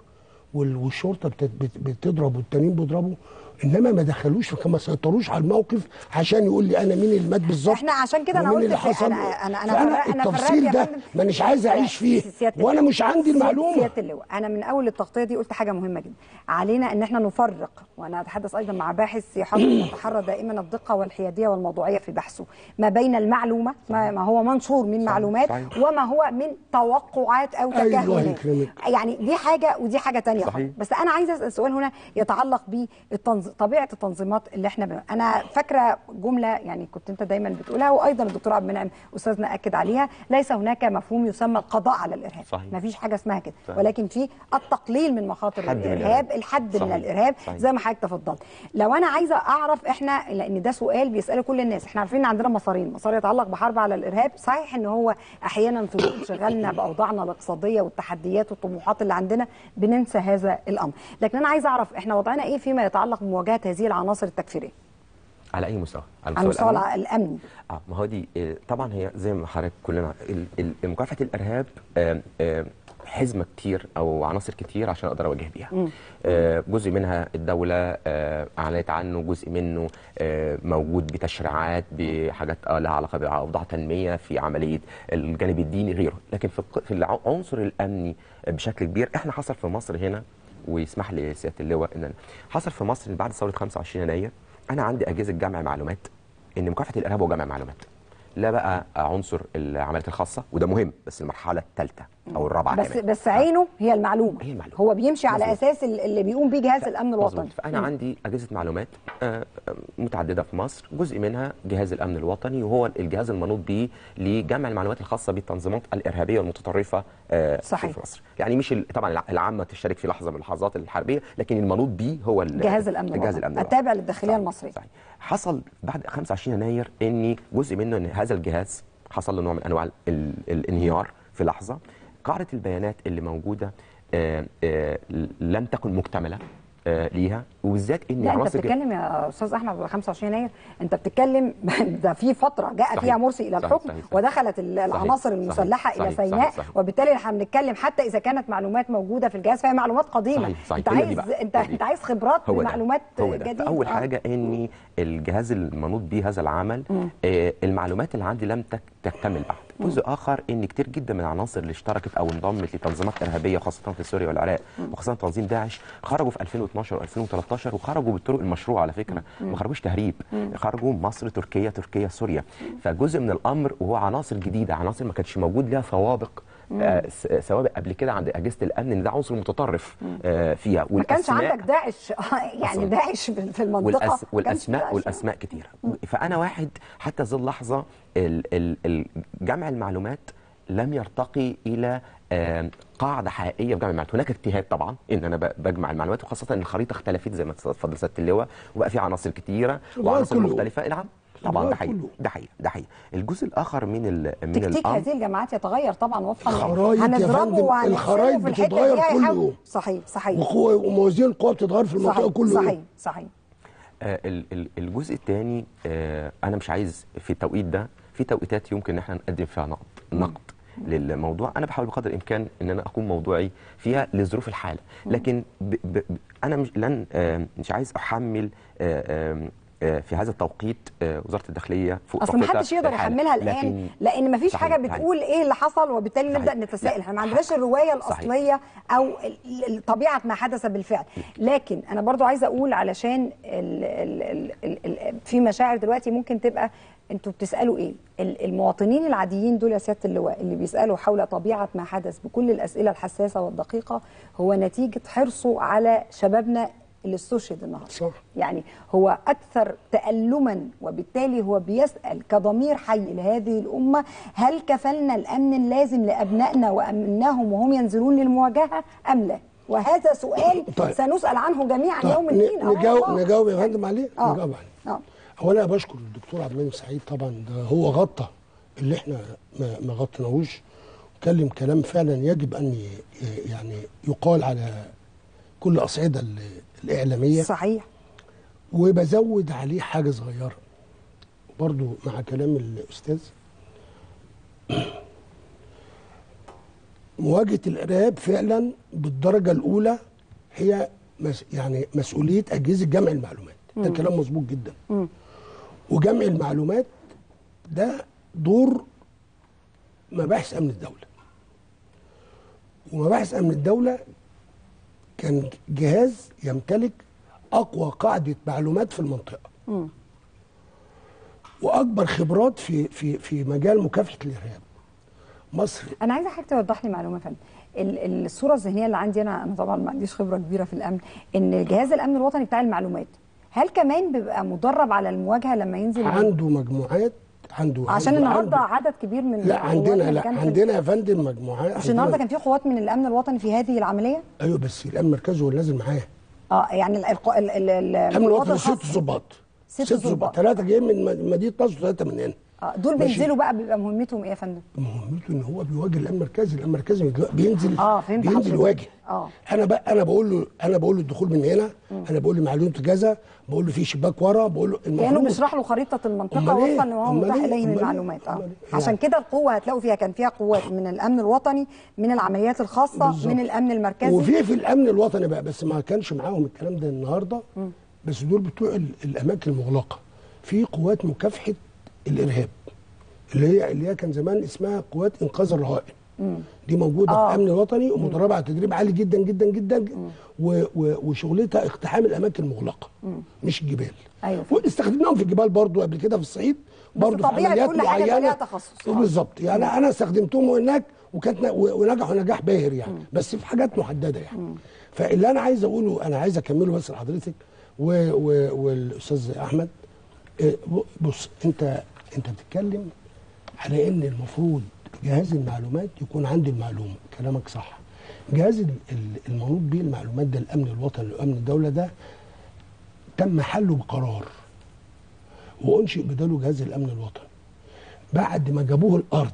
والشرطه بتضرب والتانيين بيضربوا، انما ما دخلوش فما سيطروش على الموقف عشان يقول لي انا مين المات بالظبط.
احنا عشان كده انا قلت
حصل.
انا انا انا,
أنا التفصيل ده مانيش عايز اعيش فيه وانا مش عندي المعلومه.
سياده اللواء انا من اول التغطيه دي قلت حاجه مهمه جدا، علينا ان احنا نفرق، وانا اتحدث ايضا مع باحث يحاول يتحرى دائما الدقه والحياديه والموضوعيه في بحثه، ما بين المعلومه ما هو منشور من معلومات وما هو من توقعات او تكهنات. يعني دي حاجه ودي حاجه ثانيه. بس انا عايزه اسال سؤال هنا يتعلق بطبيعه التنظيمات اللي احنا بنا. انا فاكره جمله يعني كنت انت دايما بتقولها وايضا الدكتور عبد المنعم استاذنا اكد عليها، ليس هناك مفهوم يسمى القضاء على الارهاب. ما فيش حاجه اسمها كده، ولكن في التقليل من مخاطر الارهاب، الحد صحيح. من الارهاب صحيح. زي ما حضرتك تفضلت. لو انا عايزه اعرف احنا، لان ده سؤال بيساله كل الناس، احنا عارفين ان عندنا مسارين، مسار يتعلق بحرب على الارهاب، صحيح ان هو احيانا في ظل انشغالنا باوضاعنا الاقتصاديه والتحديات والطموحات اللي عندنا بننسى هذا الامر، لكن انا عايزه اعرف احنا وضعنا ايه فيما يتعلق بمواجهه هذه العناصر التكفيريه على
اي مستوى؟
على المستوى الامني. الامني
اه ما هو دي طبعا هي زي ما حضرتك كلنا مكافحه الارهاب آه آه حزمه كتير او عناصر كتير عشان اقدر اواجه بيها. آه جزء منها الدوله آه اعلنت عنه، جزء منه آه موجود بتشريعات بحاجات آه لها علاقه باوضاع تنميه في عمليه الجانب الديني غيره، لكن في في العنصر الامني بشكل كبير احنا حصل في مصر هنا، ويسمح لي سياده اللواء ان حصل في مصر بعد ثوره خمسة وعشرين يناير انا عندي اجهزه جمع معلومات ان مكافحه الارهاب هو جمع معلومات، لا بقى عنصر العمليات الخاصه وده مهم، بس المرحله الثالثه او الرابعه
بس
كمان.
بس عينه هي المعلومه،
هي المعلومه
هو بيمشي
مزبوط.
على اساس اللي بيقوم بيه جهاز الامن الوطني.
فانا م. عندي اجهزه معلومات متعدده في مصر، جزء منها جهاز الامن الوطني وهو الجهاز المنوط به لجمع المعلومات الخاصه بالتنظيمات الارهابيه والمتطرفه
صحيح.
في مصر، يعني مش طبعا العامه تشترك في لحظه من اللحظات الحربيه، لكن المنوط به هو
جهاز الامن
الجهاز الامني
التابع للداخليه المصريه.
صحيح. حصل بعد خمسة وعشرين يناير ان جزء منه ان هذا الجهاز حصل له نوع من انواع ال الانهيار في لحظه، قاعده البيانات اللي موجوده آآ آآ لم تكن مكتمله، آه ليها، وبالذات ان
لا انت بتتكلم يا استاذ احمد على خمسة وعشرين يناير، انت بتتكلم ده في فتره جاء فيها مرسي الى الحكم صحيح صحيح ودخلت العناصر صحيح المسلحه صحيح الى سيناء صحيح صحيح وبالتالي احنا بنتكلم حتى اذا كانت معلومات موجوده في الجهاز فهي معلومات قديمه صحيح صحيح. انت عايز انت انت عايز خبرات بمعلومات جديده.
اول آه. حاجه ان الجهاز المنوط به هذا العمل آه المعلومات اللي عندي لم تكتمل بعد. جزء اخر ان كتير جدا من العناصر اللي اشتركت او انضمت لتنظيمات ارهابيه خاصه في سوريا والعراق وخاصه تنظيم داعش خرجوا في ألفين واثناشر وألفين وثلاثة عشر وخرجوا بالطرق المشروعه على فكره، ما خرجوش تهريب، خرجوا مصر تركيا تركيا سوريا. فجزء من الامر وهو عناصر جديده، عناصر ما كانش موجود لها سوابق آه سوابق قبل كده عند اجهزه الامن ان ده عنصر متطرف آه فيها.
ما كانش عندك داعش يعني داعش في المنطقه
والأس والاسماء والاسماء كتيره. فانا واحد حتى ذي اللحظه جمع المعلومات لم يرتقي الى قاعده حقيقيه في جمع المعلومات. هناك اجتهاد طبعا ان انا بجمع المعلومات، وخاصه ان الخريطه اختلفت زي ما اتفضل سياده اللواء، وبقى في عناصر كتيره وعناصر مختلفه. نعم طبعا ده حقيقي ده حقيقي ده حقيقي. الجزء الاخر من ال من
تكتيك هذه الجماعات يتغير طبعا وفقا
هنضربه الخرايط بتتغير كل يوم.
صحيح صحيح.
وموازين القوى بتتغير في المنطقه كل يوم.
صحيح صحيح.
آه الجزء الثاني آه انا مش عايز في التوقيت ده، في توقيتات يمكن ان احنا نقدم فيها نقد نقد للموضوع. انا بحاول بقدر الامكان ان انا اكون موضوعي فيها لظروف الحاله، لكن ب ب انا مش لن آه مش عايز احمل آه آه في هذا التوقيت آه وزاره الداخليه فوق
اصل ما حدش يقدر يحملها الان، لان ما فيش حاجه بتقول صحيح. ايه اللي حصل وبالتالي نبدا نتساءل. احنا ما عندناش الروايه الاصليه صحيح. او طبيعه ما حدث بالفعل. لكن انا برضو عايزه اقول علشان ال ال ال ال في مشاعر دلوقتي ممكن تبقى انتوا بتسالوا ايه؟ المواطنين العاديين دول يا سياده اللواء اللي بيسالوا حول طبيعه ما حدث بكل الاسئله الحساسه والدقيقه هو نتيجه حرصه على شبابنا اللي استشهد النهارده. صح. يعني هو اكثر تألما، وبالتالي هو بيسال كضمير حي لهذه الامه هل كفلنا الامن اللازم لابنائنا وامناهم وهم ينزلون للمواجهه ام لا؟ وهذا سؤال طيب. سنسال عنه جميعا طيب. يوم الدين.
نجاوب نجاوب يا فندم عليه.
آه.
نجاوب عليه. اه اولا بشكر الدكتور عبد المنعم سعيد، طبعا ده هو غطى اللي احنا ما, ما غطيناهوش، وكلم كلام فعلا يجب ان يعني يقال على كل اصعده الاعلاميه.
صحيح.
وبزود عليه حاجه صغيره برضو مع كلام الاستاذ. مواجهه الارهاب فعلا بالدرجه الاولى هي مس يعني مسؤوليه اجهزه جمع المعلومات. ده مم. كلام مظبوط جدا. مم. وجمع المعلومات ده دور مباحث امن الدوله. ومباحث امن الدوله كان جهاز يمتلك اقوى قاعده معلومات في المنطقه. مم. واكبر خبرات في في في مجال مكافحه الارهاب. مصر.
انا عايزه حضرتك توضح لي معلومه يا فندم. الصوره الذهنيه اللي عندي انا انا طبعا ما عنديش خبره كبيره في الامن، ان جهاز الامن الوطني بتاع المعلومات هل كمان بيبقى مدرب على المواجهه لما ينزل؟
عنده مجموعات عنده
عشان عنده النهارده عدد كبير من
لا عندنا لا عندنا يا فندم مجموعات.
مش النهارده كان في قوات من الامن الوطني في هذه العمليه؟
ايوه بس الامن المركزي هو اللي نازل معاه.
اه يعني
الامن الوطني ست ضباط ست ضباط ثلاثه جايين من مدينه نصر وثلاثه من هنا.
اه دول بينزلوا بقى بيبقى مهمتهم ايه يا فندم؟
مهمته ان هو بيواجه الامن المركزي، الامن المركزي بينزل
اه فهمت
بينزل يواجه.
اه
انا بقى انا بقول له انا بقول له الدخول من هنا، مم. انا بقول له معلومه كذا، بقول له في شباك ورا، بقول له
كانه بيشرح له خريطه المنطقه وفقا لما هو متاح اليه من المعلومات. اه عشان كده القوه هتلاقوا فيها كان فيها قوات من الامن الوطني، من العمليات الخاصه، بالزبط. من الامن المركزي،
وفي في الامن الوطني بقى بس ما كانش معاهم الكلام ده النهارده. مم. بس دول بتوع الاماكن المغلقه. في قوات مكافحه الارهاب اللي هي اللي هي كان زمان اسمها قوات انقاذ الرهائن. دي موجوده آه. في الامن الوطني ومدربه على تدريب عالي جدا جدا جدا و و وشغلتها اقتحام الاماكن المغلقه مش الجبال.
ايوه
واستخدمناهم في الجبال برضو قبل كده في الصعيد برضو في عمليات
كل حاجه ليها تخصص.
بالظبط يعني مم. انا استخدمتهم هناك وكانت ونجحوا نجاح باهر يعني. مم. بس في حاجات محدده يعني. مم. فاللي انا عايز اقوله انا عايز اكمله بس لحضرتك والاستاذ احمد. بص انت انت بتتكلم على ان المفروض جهاز المعلومات يكون عنده المعلومه، كلامك صح. جهاز المنوط به المعلومات ده الامن الوطني وامن الدوله ده تم حله بقرار وانشئ بداله جهاز الامن الوطني بعد ما جابوه الارض،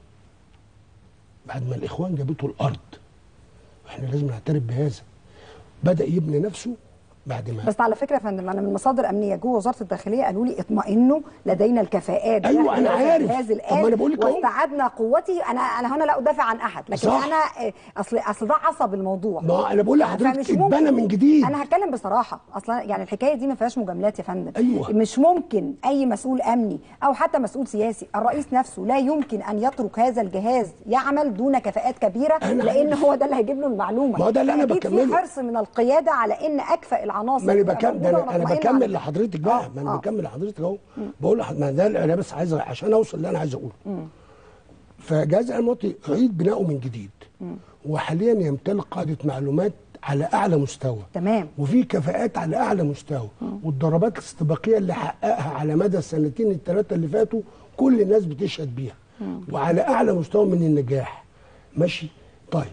بعد ما الاخوان جابته الارض، احنا لازم نعترف بهذا. بدا يبني نفسه بعد ما
بس على فكره يا فندم انا من مصادر امنيه جوه وزاره الداخليه قالوا لي اطمئنوا لدينا الكفاءات.
ايوه انا عارف.
طب
ما انا بقول لك
واستعدنا قوتي. انا انا هنا لا ادافع عن احد، لكن
صح.
انا اصل اصل ده عصب الموضوع.
ما انا بقول لحضرتك اتبنى من جديد.
انا هتكلم بصراحه، اصلا يعني الحكايه دي ما فيهاش مجاملات يا فندم.
أيوة.
مش ممكن اي مسؤول امني او حتى مسؤول سياسي، الرئيس نفسه لا يمكن ان يترك هذا الجهاز يعمل دون كفاءات كبيره، لان هو ده اللي هيجيب له المعلومه.
ما هو ده اللي انا بكمله.
في حرص من القياده على ان اكفأ العناصر.
ما انا بكمل انا, أنا بكمل لحضرتك بقى. ما انا آه. بكمل لحضرتك اهو. بقول لحضرتك ما ده انا بس عايز عشان اوصل اللي انا عايز اقوله. فجهاز الامن الوطني يعيد بناؤه من جديد. مم. وحاليا يمتلك قاعده معلومات على اعلى مستوى.
تمام.
وفي كفاءات على اعلى مستوى. مم. والضربات الاستباقيه اللي حققها على مدى السنتين الثلاثه اللي فاتوا كل الناس بتشهد بيها. مم. وعلى اعلى مستوى من النجاح. ماشي؟ طيب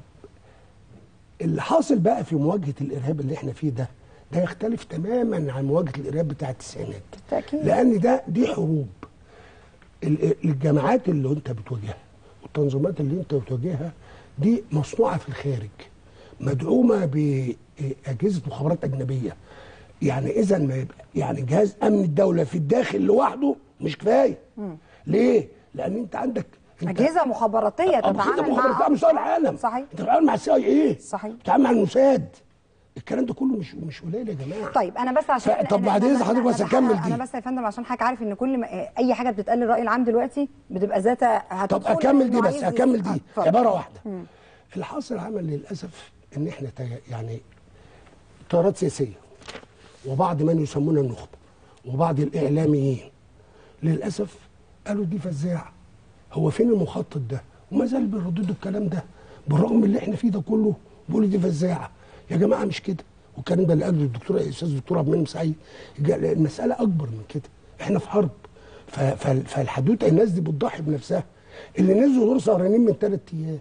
اللي حاصل بقى في مواجهه الارهاب اللي احنا فيه ده ده يختلف تماما عن مواجهه الارهاب بتاع التسعينات.
بالتاكيد.
لان ده دي حروب. الجماعات اللي انت بتواجهها والتنظيمات اللي انت بتواجهها دي مصنوعه في الخارج، مدعومه باجهزه مخابرات اجنبيه. يعني اذا ما يبقى يعني جهاز امن الدوله في الداخل لوحده مش كفايه. مم. ليه؟ لان انت عندك انت
اجهزه مخابراتيه تتعامل مع
على مستوى العالم.
صحيح.
انت بتتعامل مع السي اي ايه؟
صحيح.
بتتعامل مع الموساد. الكلام ده كله مش مش قليل يا جماعه.
طيب انا بس عشان
طب بعدين حضرتك بس اكمل دي.
انا بس يا فندم عشان حضرتك عارف ان كل ما اي حاجه بتتقال للراي العام دلوقتي بتبقى ذاتها.
طب اكمل دي بس اكمل دي آه. عباره واحده. مم. اللي حاصل عمل للاسف ان احنا يعني تيارات سياسيه وبعض من يسمون النخبه وبعض الاعلاميين للاسف قالوا دي فزاعه. هو فين المخطط ده؟ وما زال بيرددوا الكلام ده بالرغم من اللي احنا فيه ده كله. بيقولوا دي فزاعه. يا جماعه مش كده. والكلام ده اللي قاله الدكتور الاستاذ الدكتور عبد المنعم سعيد. المساله اكبر من كده. احنا في حرب. فالحدوته الناس دي بتضحي بنفسها. اللي نزلوا دول سهرانين من ثلاث ايام.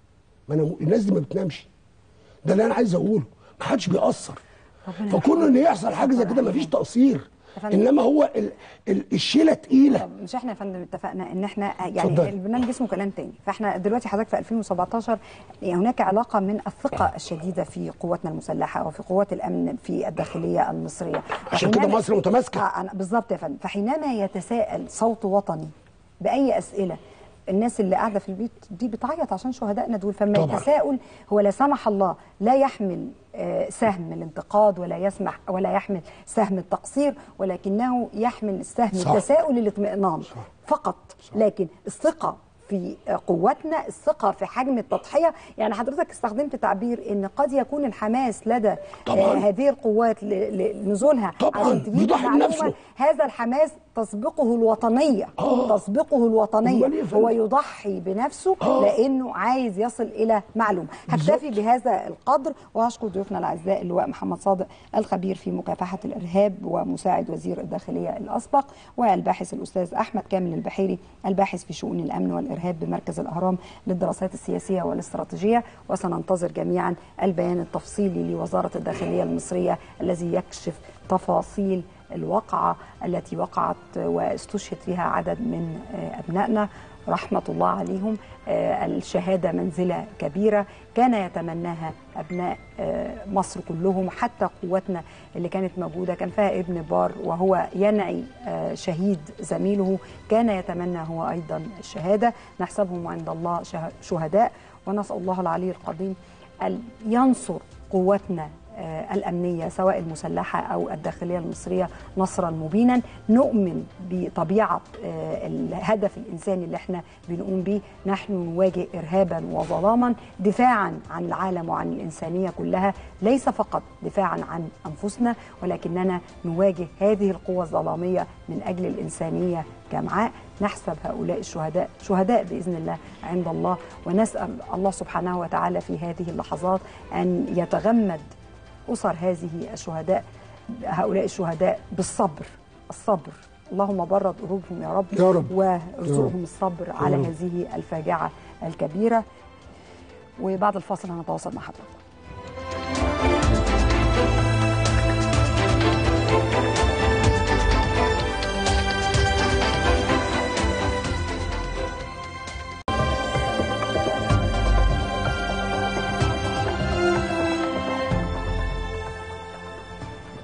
ما انا الناس دي ما بتنامش. ده اللي انا عايز اقوله. ما حدش بيأثر. فكون ان يحصل حاجه زي كده ما فيش تقصير. انما هو ال ال الشيله تقيله.
مش احنا يا فندم اتفقنا ان احنا يعني صدق. البرنامج اسمه كلام تاني. فاحنا دلوقتي حضرتك في ألفين وسبعتاشر هناك علاقه من الثقه الشديده في قواتنا المسلحه وفي قوات الامن في الداخليه المصريه.
عشان كده مصر متماسكه.
آه بالظبط يا فندم. فحينما يتساءل صوت وطني باي اسئله، الناس اللي قاعده في البيت دي بتعيط عشان شهدائنا دول. فما يتساءل هو لا سمح الله لا يحمل سهم الانتقاد ولا يسمح ولا يحمل سهم التقصير، ولكنه يحمل سهم التساؤل الاطمئنان فقط. صح. لكن الثقه في قوتنا، الثقه في حجم التضحيه. يعني حضرتك استخدمت تعبير ان قد يكون الحماس لدى طبعاً. هذه القوات لنزولها
طبعا بيضحي بنفسه.
هذا الحماس تسبقه الوطنيه. آه. تسبقه الوطنيه. هو يضحي بنفسه آه. لانه عايز يصل الى معلومه. هكتفي بهذا القدر واشكر ضيوفنا الاعزاء اللواء محمد صادق الخبير في مكافحه الارهاب ومساعد وزير الداخليه الاسبق، والباحث الاستاذ احمد كامل البحيري الباحث في شؤون الامن والارهاب بمركز الاهرام للدراسات السياسيه والاستراتيجيه. وسننتظر جميعا البيان التفصيلي لوزاره الداخليه المصريه الذي يكشف تفاصيل الواقعة التي وقعت واستشهد فيها عدد من أبنائنا رحمة الله عليهم. الشهادة منزلة كبيرة كان يتمناها أبناء مصر كلهم، حتى قوتنا اللي كانت موجودة كان فيها ابن بار وهو ينعي شهيد زميله، كان يتمنى هو أيضا الشهادة. نحسبهم عند الله شهداء، ونسأل الله العلي القدير أن ينصر قوتنا الأمنية سواء المسلحة أو الداخلية المصرية نصرا مبينا. نؤمن بطبيعة الهدف الإنساني اللي احنا بنقوم به. نحن نواجه إرهابا وظلاما دفاعا عن العالم وعن الإنسانية كلها، ليس فقط دفاعا عن أنفسنا، ولكننا نواجه هذه القوى الظلامية من أجل الإنسانية جمعاء. نحسب هؤلاء الشهداء شهداء بإذن الله عند الله، ونسأل الله سبحانه وتعالى في هذه اللحظات أن يتغمد أسر هذه الشهداء هؤلاء الشهداء بالصبر. الصبر اللهم برد قلوبهم يا رب,
يا رب.
وارزقهم الصبر على رب. هذه الفاجعة الكبيرة. وبعد الفاصل هنتواصل مع حضرتك.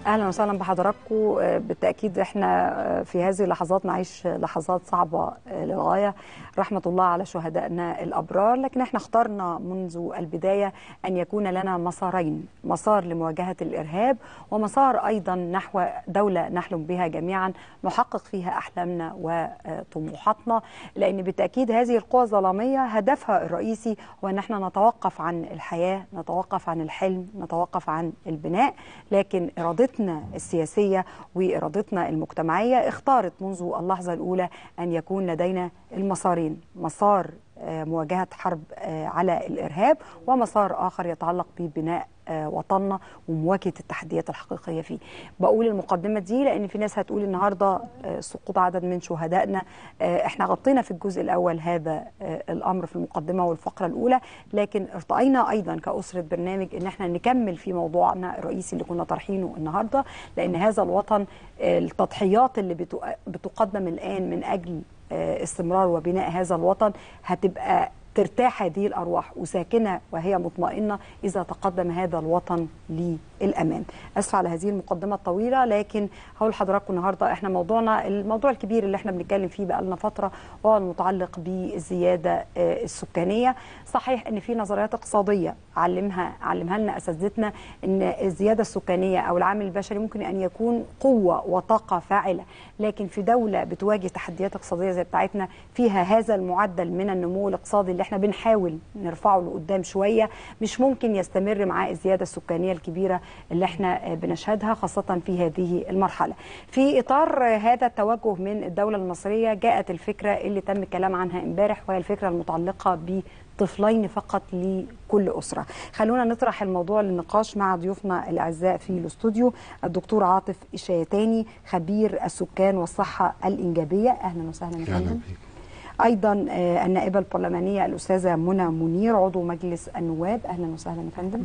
اهلا وسهلا بحضراتكم. بالتاكيد احنا في هذه اللحظات نعيش لحظات صعبه للغايه، رحمه الله على شهدائنا الابرار، لكن احنا اخترنا منذ البدايه ان يكون لنا مسارين، مسار لمواجهه الارهاب ومسار ايضا نحو دوله نحلم بها جميعا نحقق فيها احلامنا وطموحاتنا، لان بالتاكيد هذه القوى الظلاميه هدفها الرئيسي هو ان احنا نتوقف عن الحياه، نتوقف عن الحلم، نتوقف عن البناء، لكن ارادتنا السياسيه وارادتنا المجتمعيه اختارت منذ اللحظه الاولى ان يكون لدينا المسارين، مسار مواجهه حرب على الارهاب ومسار اخر يتعلق ببناء وطننا ومواجهه التحديات الحقيقيه فيه. بقول المقدمه دي لان في ناس هتقول النهارده سقوط عدد من شهدائنا، احنا غطينا في الجزء الاول هذا الامر في المقدمه والفقره الاولى، لكن ارتأينا ايضا كاسره برنامج ان احنا نكمل في موضوعنا الرئيسي اللي كنا طرحينه النهارده، لان هذا الوطن التضحيات اللي بتقدم الان من اجل استمرار وبناء هذا الوطن هتبقى ترتاح هذه الأرواح وساكنة وهي مطمئنة إذا تقدم هذا الوطن للأمان. أسف على هذه المقدمة الطويلة، لكن هقول لحضراتكم النهاردة إحنا موضوعنا الموضوع الكبير اللي إحنا بنتكلم فيه بقالنا فترة وهو المتعلق بالزيادة السكانية. صحيح إن في نظريات اقتصادية علمها علمها لنا أساتذتنا إن الزيادة السكانية أو العامل البشري ممكن أن يكون قوة وطاقة فاعلة، لكن في دولة بتواجه تحديات اقتصادية زي بتاعتنا فيها هذا المعدل من النمو الاقتصادي اللي احنا بنحاول نرفعه لقدام شوية، مش ممكن يستمر معاه الزيادة السكانية الكبيرة اللي احنا بنشهدها خاصة في هذه المرحلة. في إطار هذا التوجه من الدولة المصرية جاءت الفكرة اللي تم الكلام عنها امبارح، وهي الفكرة المتعلقة ب طفلين فقط لكل أسرة. خلونا نطرح الموضوع للنقاش مع ضيوفنا الأعزاء في الاستوديو، الدكتور عاطف الشياتاني خبير السكان والصحة الإنجابية، أهلا وسهلا يا فندم. أيضا النائبة البرلمانية الأستاذة منى منير عضو مجلس النواب، أهلا وسهلا يا فندم.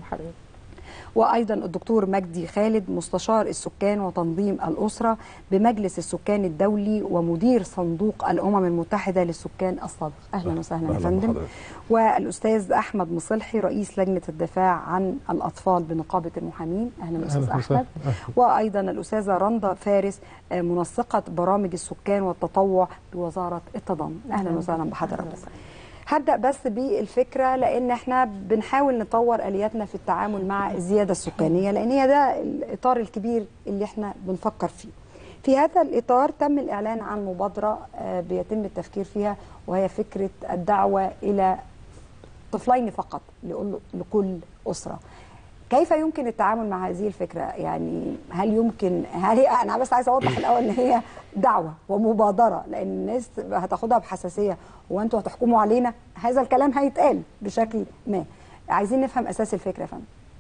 وأيضا الدكتور مجدي خالد مستشار السكان وتنظيم الأسرة بمجلس السكان الدولي ومدير صندوق الأمم المتحدة للسكان السابق، أهلا وسهلا يا فندم. والأستاذ أحمد مصلحي رئيس لجنة الدفاع عن الأطفال بنقابة المحامين، أهلا أستاذ أحمد. وأيضا الأستاذة رندا فارس منسقة برامج السكان والتطوع بوزارة التضامن، أهلا وسهلا بحضرتك. هبدأ بس بالفكرة لأن احنا بنحاول نطور آلياتنا في التعامل مع الزيادة السكانية، لأن هي ده الإطار الكبير اللي احنا بنفكر فيه. في هذا الإطار تم الإعلان عن مبادرة بيتم التفكير فيها، وهي فكرة الدعوة إلى طفلين فقط لكل أسرة. كيف يمكن التعامل مع هذه الفكرة؟ يعني هل يمكن هل هي أنا بس عايز أوضح الأول إن هي دعوة ومبادرة، لأن الناس هتاخدها بحساسية وأنتوا هتحكموا علينا، هذا الكلام هيتقال بشكل ما. عايزين نفهم أساس الفكرة يا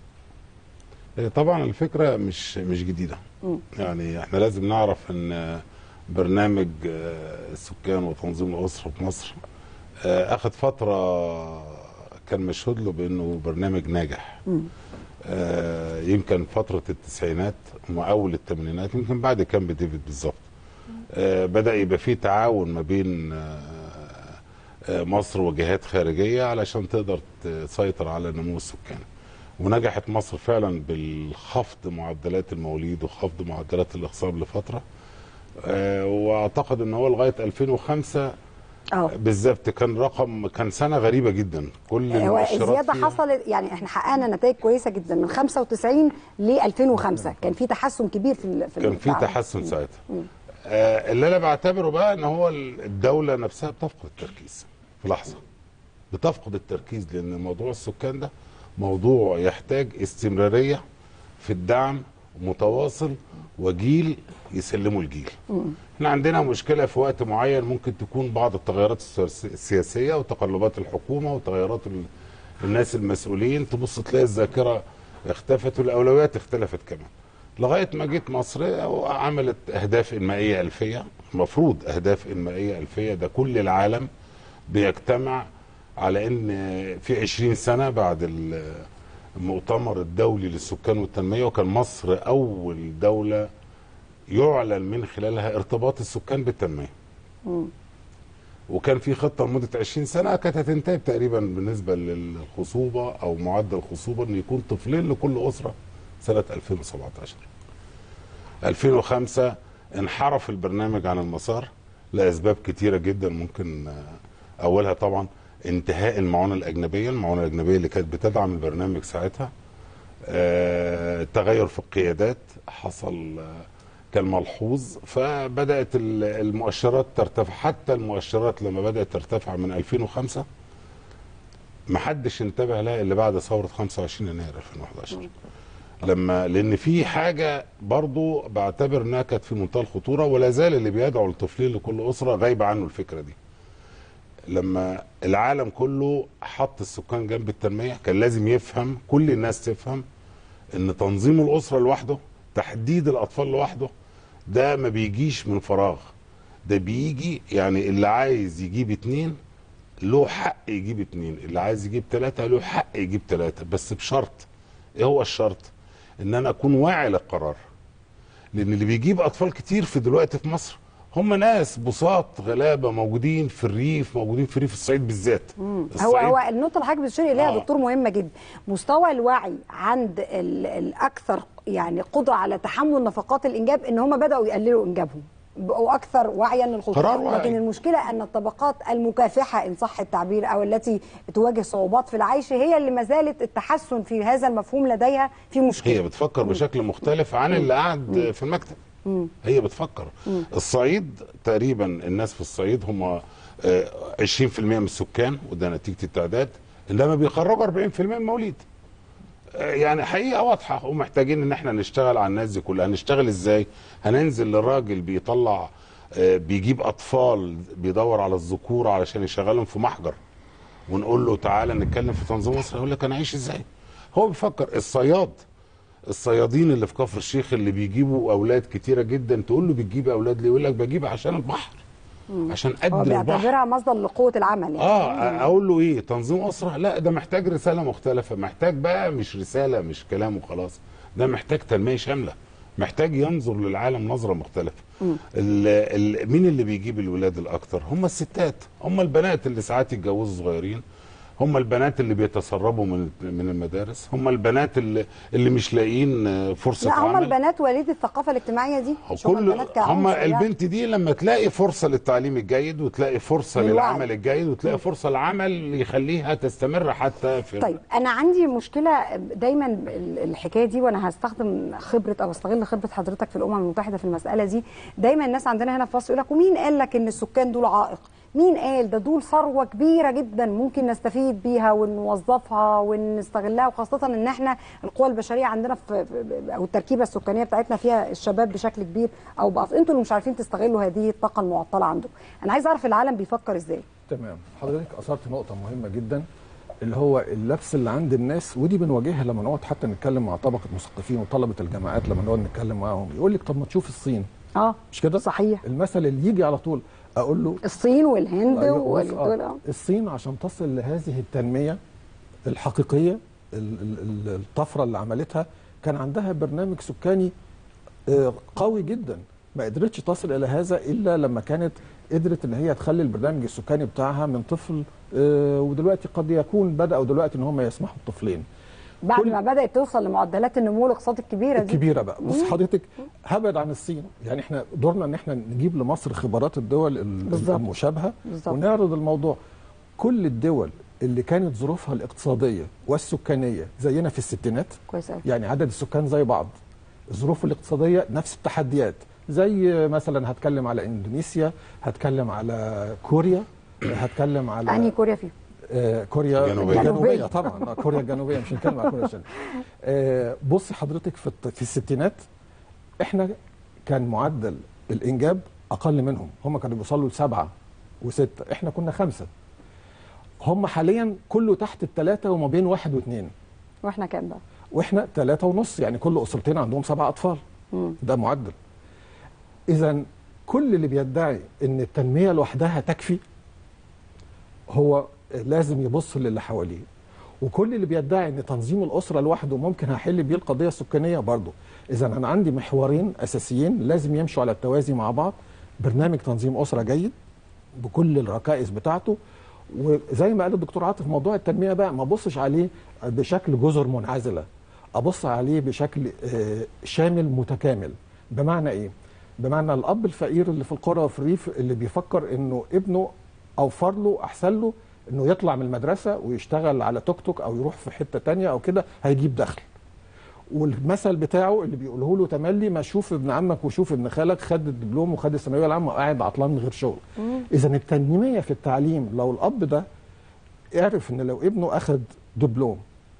فندم.
طبعا الفكرة مش مش جديدة، م. يعني احنا لازم نعرف إن برنامج السكان وتنظيم الأسرة في مصر أخذ فترة كان مشهود له بأنه برنامج ناجح. م. آه يمكن فترة التسعينات وأول الثمانينات، يمكن بعد كامب ديفيد بالظبط، آه بدأ يبقى فيه تعاون ما بين آه آه مصر وجهات خارجية علشان تقدر تسيطر على النمو السكاني. ونجحت مصر فعلا بالخفض معدلات المواليد وخفض معدلات الإخصاب لفترة، آه وأعتقد أن هو لغاية ألفين وخمسة أوه. بالظبط كان رقم كان سنه غريبه جدا. كل
المؤشرات الزياده حصلت، يعني احنا حققنا نتائج كويسه جدا من خمسة وتسعين ل ألفين وخمسة، كان في تحسن كبير في في
كان في تحسن ساعتها. آه اللي انا بعتبره بقى ان هو الدوله نفسها بتفقد التركيز في لحظه، بتفقد التركيز، لان موضوع السكان ده موضوع يحتاج استمراريه في الدعم متواصل وجيل يسلموا الجيل. احنا عندنا مشكله في وقت معين، ممكن تكون بعض التغيرات السياسيه وتقلبات الحكومه وتغيرات الناس المسؤولين، تبص تلاقي الذاكره اختفت والاولويات اختلفت كمان، لغايه ما جيت مصر وعملت اهداف انمائيه الفيه. المفروض اهداف انمائيه الفيه ده كل العالم بيجتمع على ان في عشرين سنه بعد المؤتمر الدولي للسكان والتنميه، وكان مصر اول دوله يعلن من خلالها ارتباط السكان بالتنميه. مم. وكان في خطه لمده عشرين سنه كانت هتنتهي تقريبا بالنسبه للخصوبه او معدل الخصوبه ان يكون طفلين لكل اسره سنه ألفين وسبعتاشر. ألفين وخمسة انحرف البرنامج عن المسار لاسباب كتيره جدا، ممكن اولها طبعا انتهاء المعونه الاجنبيه، المعونه الاجنبيه اللي كانت بتدعم البرنامج ساعتها. آه، تغير في القيادات حصل آه، كان ملحوظ، فبدات المؤشرات ترتفع. حتى المؤشرات لما بدات ترتفع من ألفين وخمسة ما حدش انتبه لها الا بعد ثوره خمسة وعشرين يناير ألفين وأحد عشر، لما لان في حاجه برضو بعتبر انها كانت في منتهى الخطوره، ولا زال اللي بيدعو لطفلين لكل اسره غايب عنه الفكره دي. لما العالم كله حط السكان جنب التنميه، كان لازم يفهم، كل الناس تفهم ان تنظيم الاسره لوحده، تحديد الاطفال لوحده، ده ما بيجيش من فراغ، ده بيجي يعني اللي عايز يجيب اتنين له حق يجيب اتنين، اللي عايز يجيب تلاته له حق يجيب تلاته، بس بشرط. ايه هو الشرط؟ ان انا اكون واعي للقرار. لان اللي بيجيب اطفال كتير في دلوقتي في مصر هم ناس بساط غلابه موجودين في الريف، موجودين في ريف الصعيد بالذات.
هو هو النقطه اللي حضرتك بتشير اليها يا
آه.
دكتور مهمه جدا. مستوى الوعي عند ال- الاكثر يعني قدره على تحمل نفقات الانجاب، ان هم بداوا يقللوا انجابهم، بقوا اكثر وعيا للخطوره. لكن المشكله ان الطبقات المكافحه ان صح التعبير او التي تواجه صعوبات في العيش هي اللي ما زالت التحسن في هذا المفهوم لديها في مشكله.
هي بتفكر مم. بشكل مختلف عن اللي قاعد مم. في المكتب. مم. هي بتفكر. مم. الصعيد تقريبا الناس في الصعيد هم عشرين في المية من السكان، وده نتيجه التعداد، انما بيخرجوا أربعين في المية من المواليد. يعني حقيقه واضحه، ومحتاجين ان احنا نشتغل على الناس دي كلها. هنشتغل ازاي؟ هننزل للراجل بيطلع بيجيب اطفال بيدور على الذكور علشان يشغلهم في محجر، ونقول له تعالى نتكلم في تنظيم مصر، يقول لك انا عايش ازاي؟ هو بيفكر. الصياد، الصيادين اللي في كفر الشيخ اللي بيجيبوا اولاد كتيره جدا، تقول له بتجيب اولاد ليه؟ يقول لك بجيب عشان البحر، عشان قدر البحر.
هو بيعتبرها مصدر لقوه العمل يعني.
اه اقول له ايه؟ تنظيم اسره؟ لا، ده محتاج رساله مختلفه، محتاج بقى مش رساله مش كلام وخلاص، ده محتاج تنميه شامله، محتاج ينظر للعالم نظره مختلفه. ال ال مين اللي بيجيب الولاد الاكتر؟ هم الستات، هم البنات اللي ساعات يتجوزوا صغيرين، هم البنات اللي بيتسربوا من من المدارس، هم البنات اللي اللي مش لاقيين فرصه
لا،
عمل.
هم البنات وليد الثقافه الاجتماعيه دي،
كل هم البنت دي لما تلاقي فرصه للتعليم الجيد، وتلاقي فرصه للعمل الجيد، وتلاقي فرصه للعمل يخليها تستمر حتى في.
طيب انا عندي مشكله دايما الحكايه دي، وانا هستخدم خبره او استغل خبره حضرتك في الامم المتحده في المساله دي. دايما الناس عندنا هنا في مصر يقول لك ومين قال لك ان السكان دول عائق؟ مين قال؟ ده دول ثروه كبيره جدا ممكن نستفيد بيها ونوظفها ونستغلها، وخاصه ان احنا القوى البشريه عندنا في او التركيبه السكانيه بتاعتنا فيها الشباب بشكل كبير، او بقى انتوا اللي مش عارفين تستغلوا هذه الطاقه المعطله عندكم. انا عايز اعرف العالم بيفكر ازاي.
تمام، حضرتك اثرت نقطه مهمه جدا، اللي هو اللبس اللي عند الناس، ودي بنواجهها لما نقعد حتى نتكلم مع طبقه مثقفين وطلبه الجامعات، لما نقعد نتكلم معاهم يقول لك طب ما تشوف الصين.
اه
مش كده؟
صحيح.
المثل اللي يجي على طول اقول له
الصين والهند
أيوة
والدول.
آه. الصين عشان تصل لهذه التنميه الحقيقيه، الطفره اللي عملتها، كان عندها برنامج سكاني قوي جدا، ما قدرتش تصل الى هذا الا لما كانت قدرت ان هي تخلي البرنامج السكاني بتاعها من طفل، ودلوقتي قد يكون بداوا دلوقتي ان هم يسمحوا بطفلين
بعد ما بدات توصل لمعدلات النمو الاقتصادي الكبيره دي.
الكبيره بقى. بص حضرتك، هبعد عن الصين، يعني احنا دورنا ان احنا نجيب لمصر خبرات الدول بالزبط. المشابهه بالزبط. ونعرض الموضوع. كل الدول اللي كانت ظروفها الاقتصاديه والسكانيه زينا في الستينات،
كويس قوي،
يعني عدد السكان زي بعض، الظروف الاقتصاديه نفس التحديات، زي مثلا هتكلم على اندونيسيا، هتكلم على كوريا، هتكلم على
انهي كوريا فيهم؟
آه كوريا
الجنوبية.
الجنوبية طبعا. كوريا الجنوبية، مش هنتكلم على كوريا الشمالية. آه بص حضرتك، في في الستينات احنا كان معدل الانجاب اقل منهم، هم كانوا بيوصلوا لسبعة وستة، احنا كنا خمسة. هم حاليا كله تحت الثلاثة وما بين واحد واثنين.
واحنا كام بقى؟
واحنا ثلاثة ونص، يعني كل اسرتين عندهم سبع اطفال. مم. ده معدل. اذا كل اللي بيدعي ان التنمية لوحدها تكفي هو لازم يبص للي حواليه، وكل اللي بيدعي ان تنظيم الاسره لوحده ممكن هحل بيه القضيه السكانيه برضه. اذا انا عندي محورين اساسيين لازم يمشوا على التوازي مع بعض: برنامج تنظيم اسره جيد بكل الركائز بتاعته، وزي ما قال الدكتور عاطف موضوع التنميه بقى ما ابصش عليه بشكل جزر منعزله، ابص عليه بشكل شامل متكامل. بمعنى ايه؟ بمعنى الاب الفقير اللي في القرى وفي الريف اللي بيفكر انه ابنه اوفر له احسن له انه يطلع من المدرسه ويشتغل على توك توك او يروح في حته تانية او كده هيجيب دخل. والمثل بتاعه اللي بيقوله له تملي ما شوف ابن عمك وشوف ابن خالك خد الدبلوم وخد الثانويه العامه وقاعد عطلان من غير شغل. اذا التنميه في التعليم لو الاب ده يعرف ان لو ابنه اخد دبلوم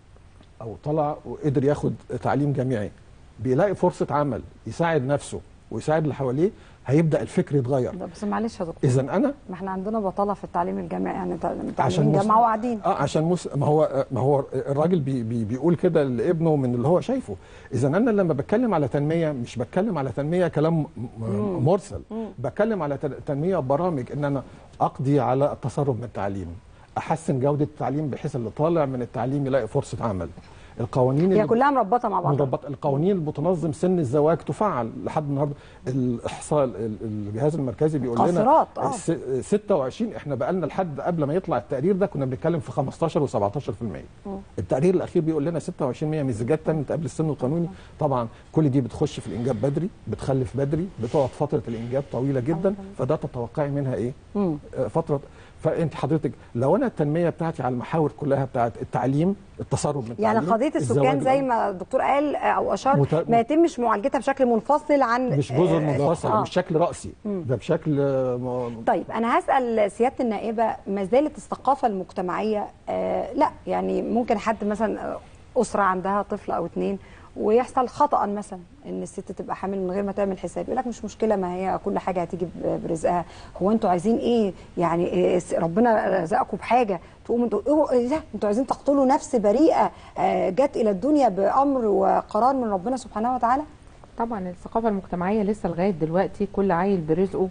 او طلع وقدر ياخد تعليم جامعي بيلاقي فرصه عمل يساعد نفسه ويساعد اللي حواليه، هيبدا الفكر يتغير.
بس معلش يا دكتور،
اذا انا
ما احنا عندنا بطاله في التعليم الجامعي، يعني
عشان
تعليم جامعه وقاعدين
اه عشان مس... ما هو ما هو الراجل بي... بي... بيقول كده لابنه من اللي هو شايفه. اذا انا لما بتكلم على تنميه مش بتكلم على تنميه كلام م... مرسل، مم. بتكلم على تنميه برامج ان انا اقضي على التسرب من التعليم، احسن جوده التعليم بحيث اللي طالع من التعليم يلاقي فرصه عمل. القوانين
هي كلها مربطه مع بعض.
مربطه. القوانين اللي بتنظم سن الزواج تفعل لحد النهارده. الاحصاء الجهاز المركزي بيقول لنا
آه.
ستة وعشرين، احنا بقى لنا لحد قبل ما يطلع التقرير ده كنا بنتكلم في خمستاشر وسبعتاشر في المية. التقرير الاخير بيقول لنا ستة وعشرين بالمية من الزيجات تمت قبل السن القانوني. طبعا كل دي بتخش في الانجاب بدري، بتخلف بدري، بتقعد فتره الانجاب طويله جدا، فده تتوقعي منها ايه؟ مم. فتره. فانت حضرتك لو انا التنميه بتاعتي على المحاور كلها بتاعت التعليم، التسرب من التعليم،
يعني قضيه السكان زي ما الدكتور قال او اشار مت... ما يتمش معالجتها بشكل منفصل عن
مش جزء منفصل، آه. مش بشكل راسي، مم. ده بشكل م...
طيب انا هسال سياده النائبه، ما زالت الثقافه المجتمعيه آه لا يعني ممكن حد مثلا اسره عندها طفل او اثنين ويحصل خطأ مثلا ان الست تبقى حامل من غير ما تعمل حساب، يقول لك مش مشكله ما هي كل حاجه هتيجي برزقها، هو انتوا عايزين ايه؟ يعني إيه ربنا رزقكم بحاجه تقوموا انتوا ايه ده؟ انتوا عايزين تقتلوا نفس بريئه جت الى الدنيا بامر وقرار من ربنا سبحانه وتعالى؟
طبعا الثقافه المجتمعيه لسه لغايه دلوقتي كل عيل برزقه،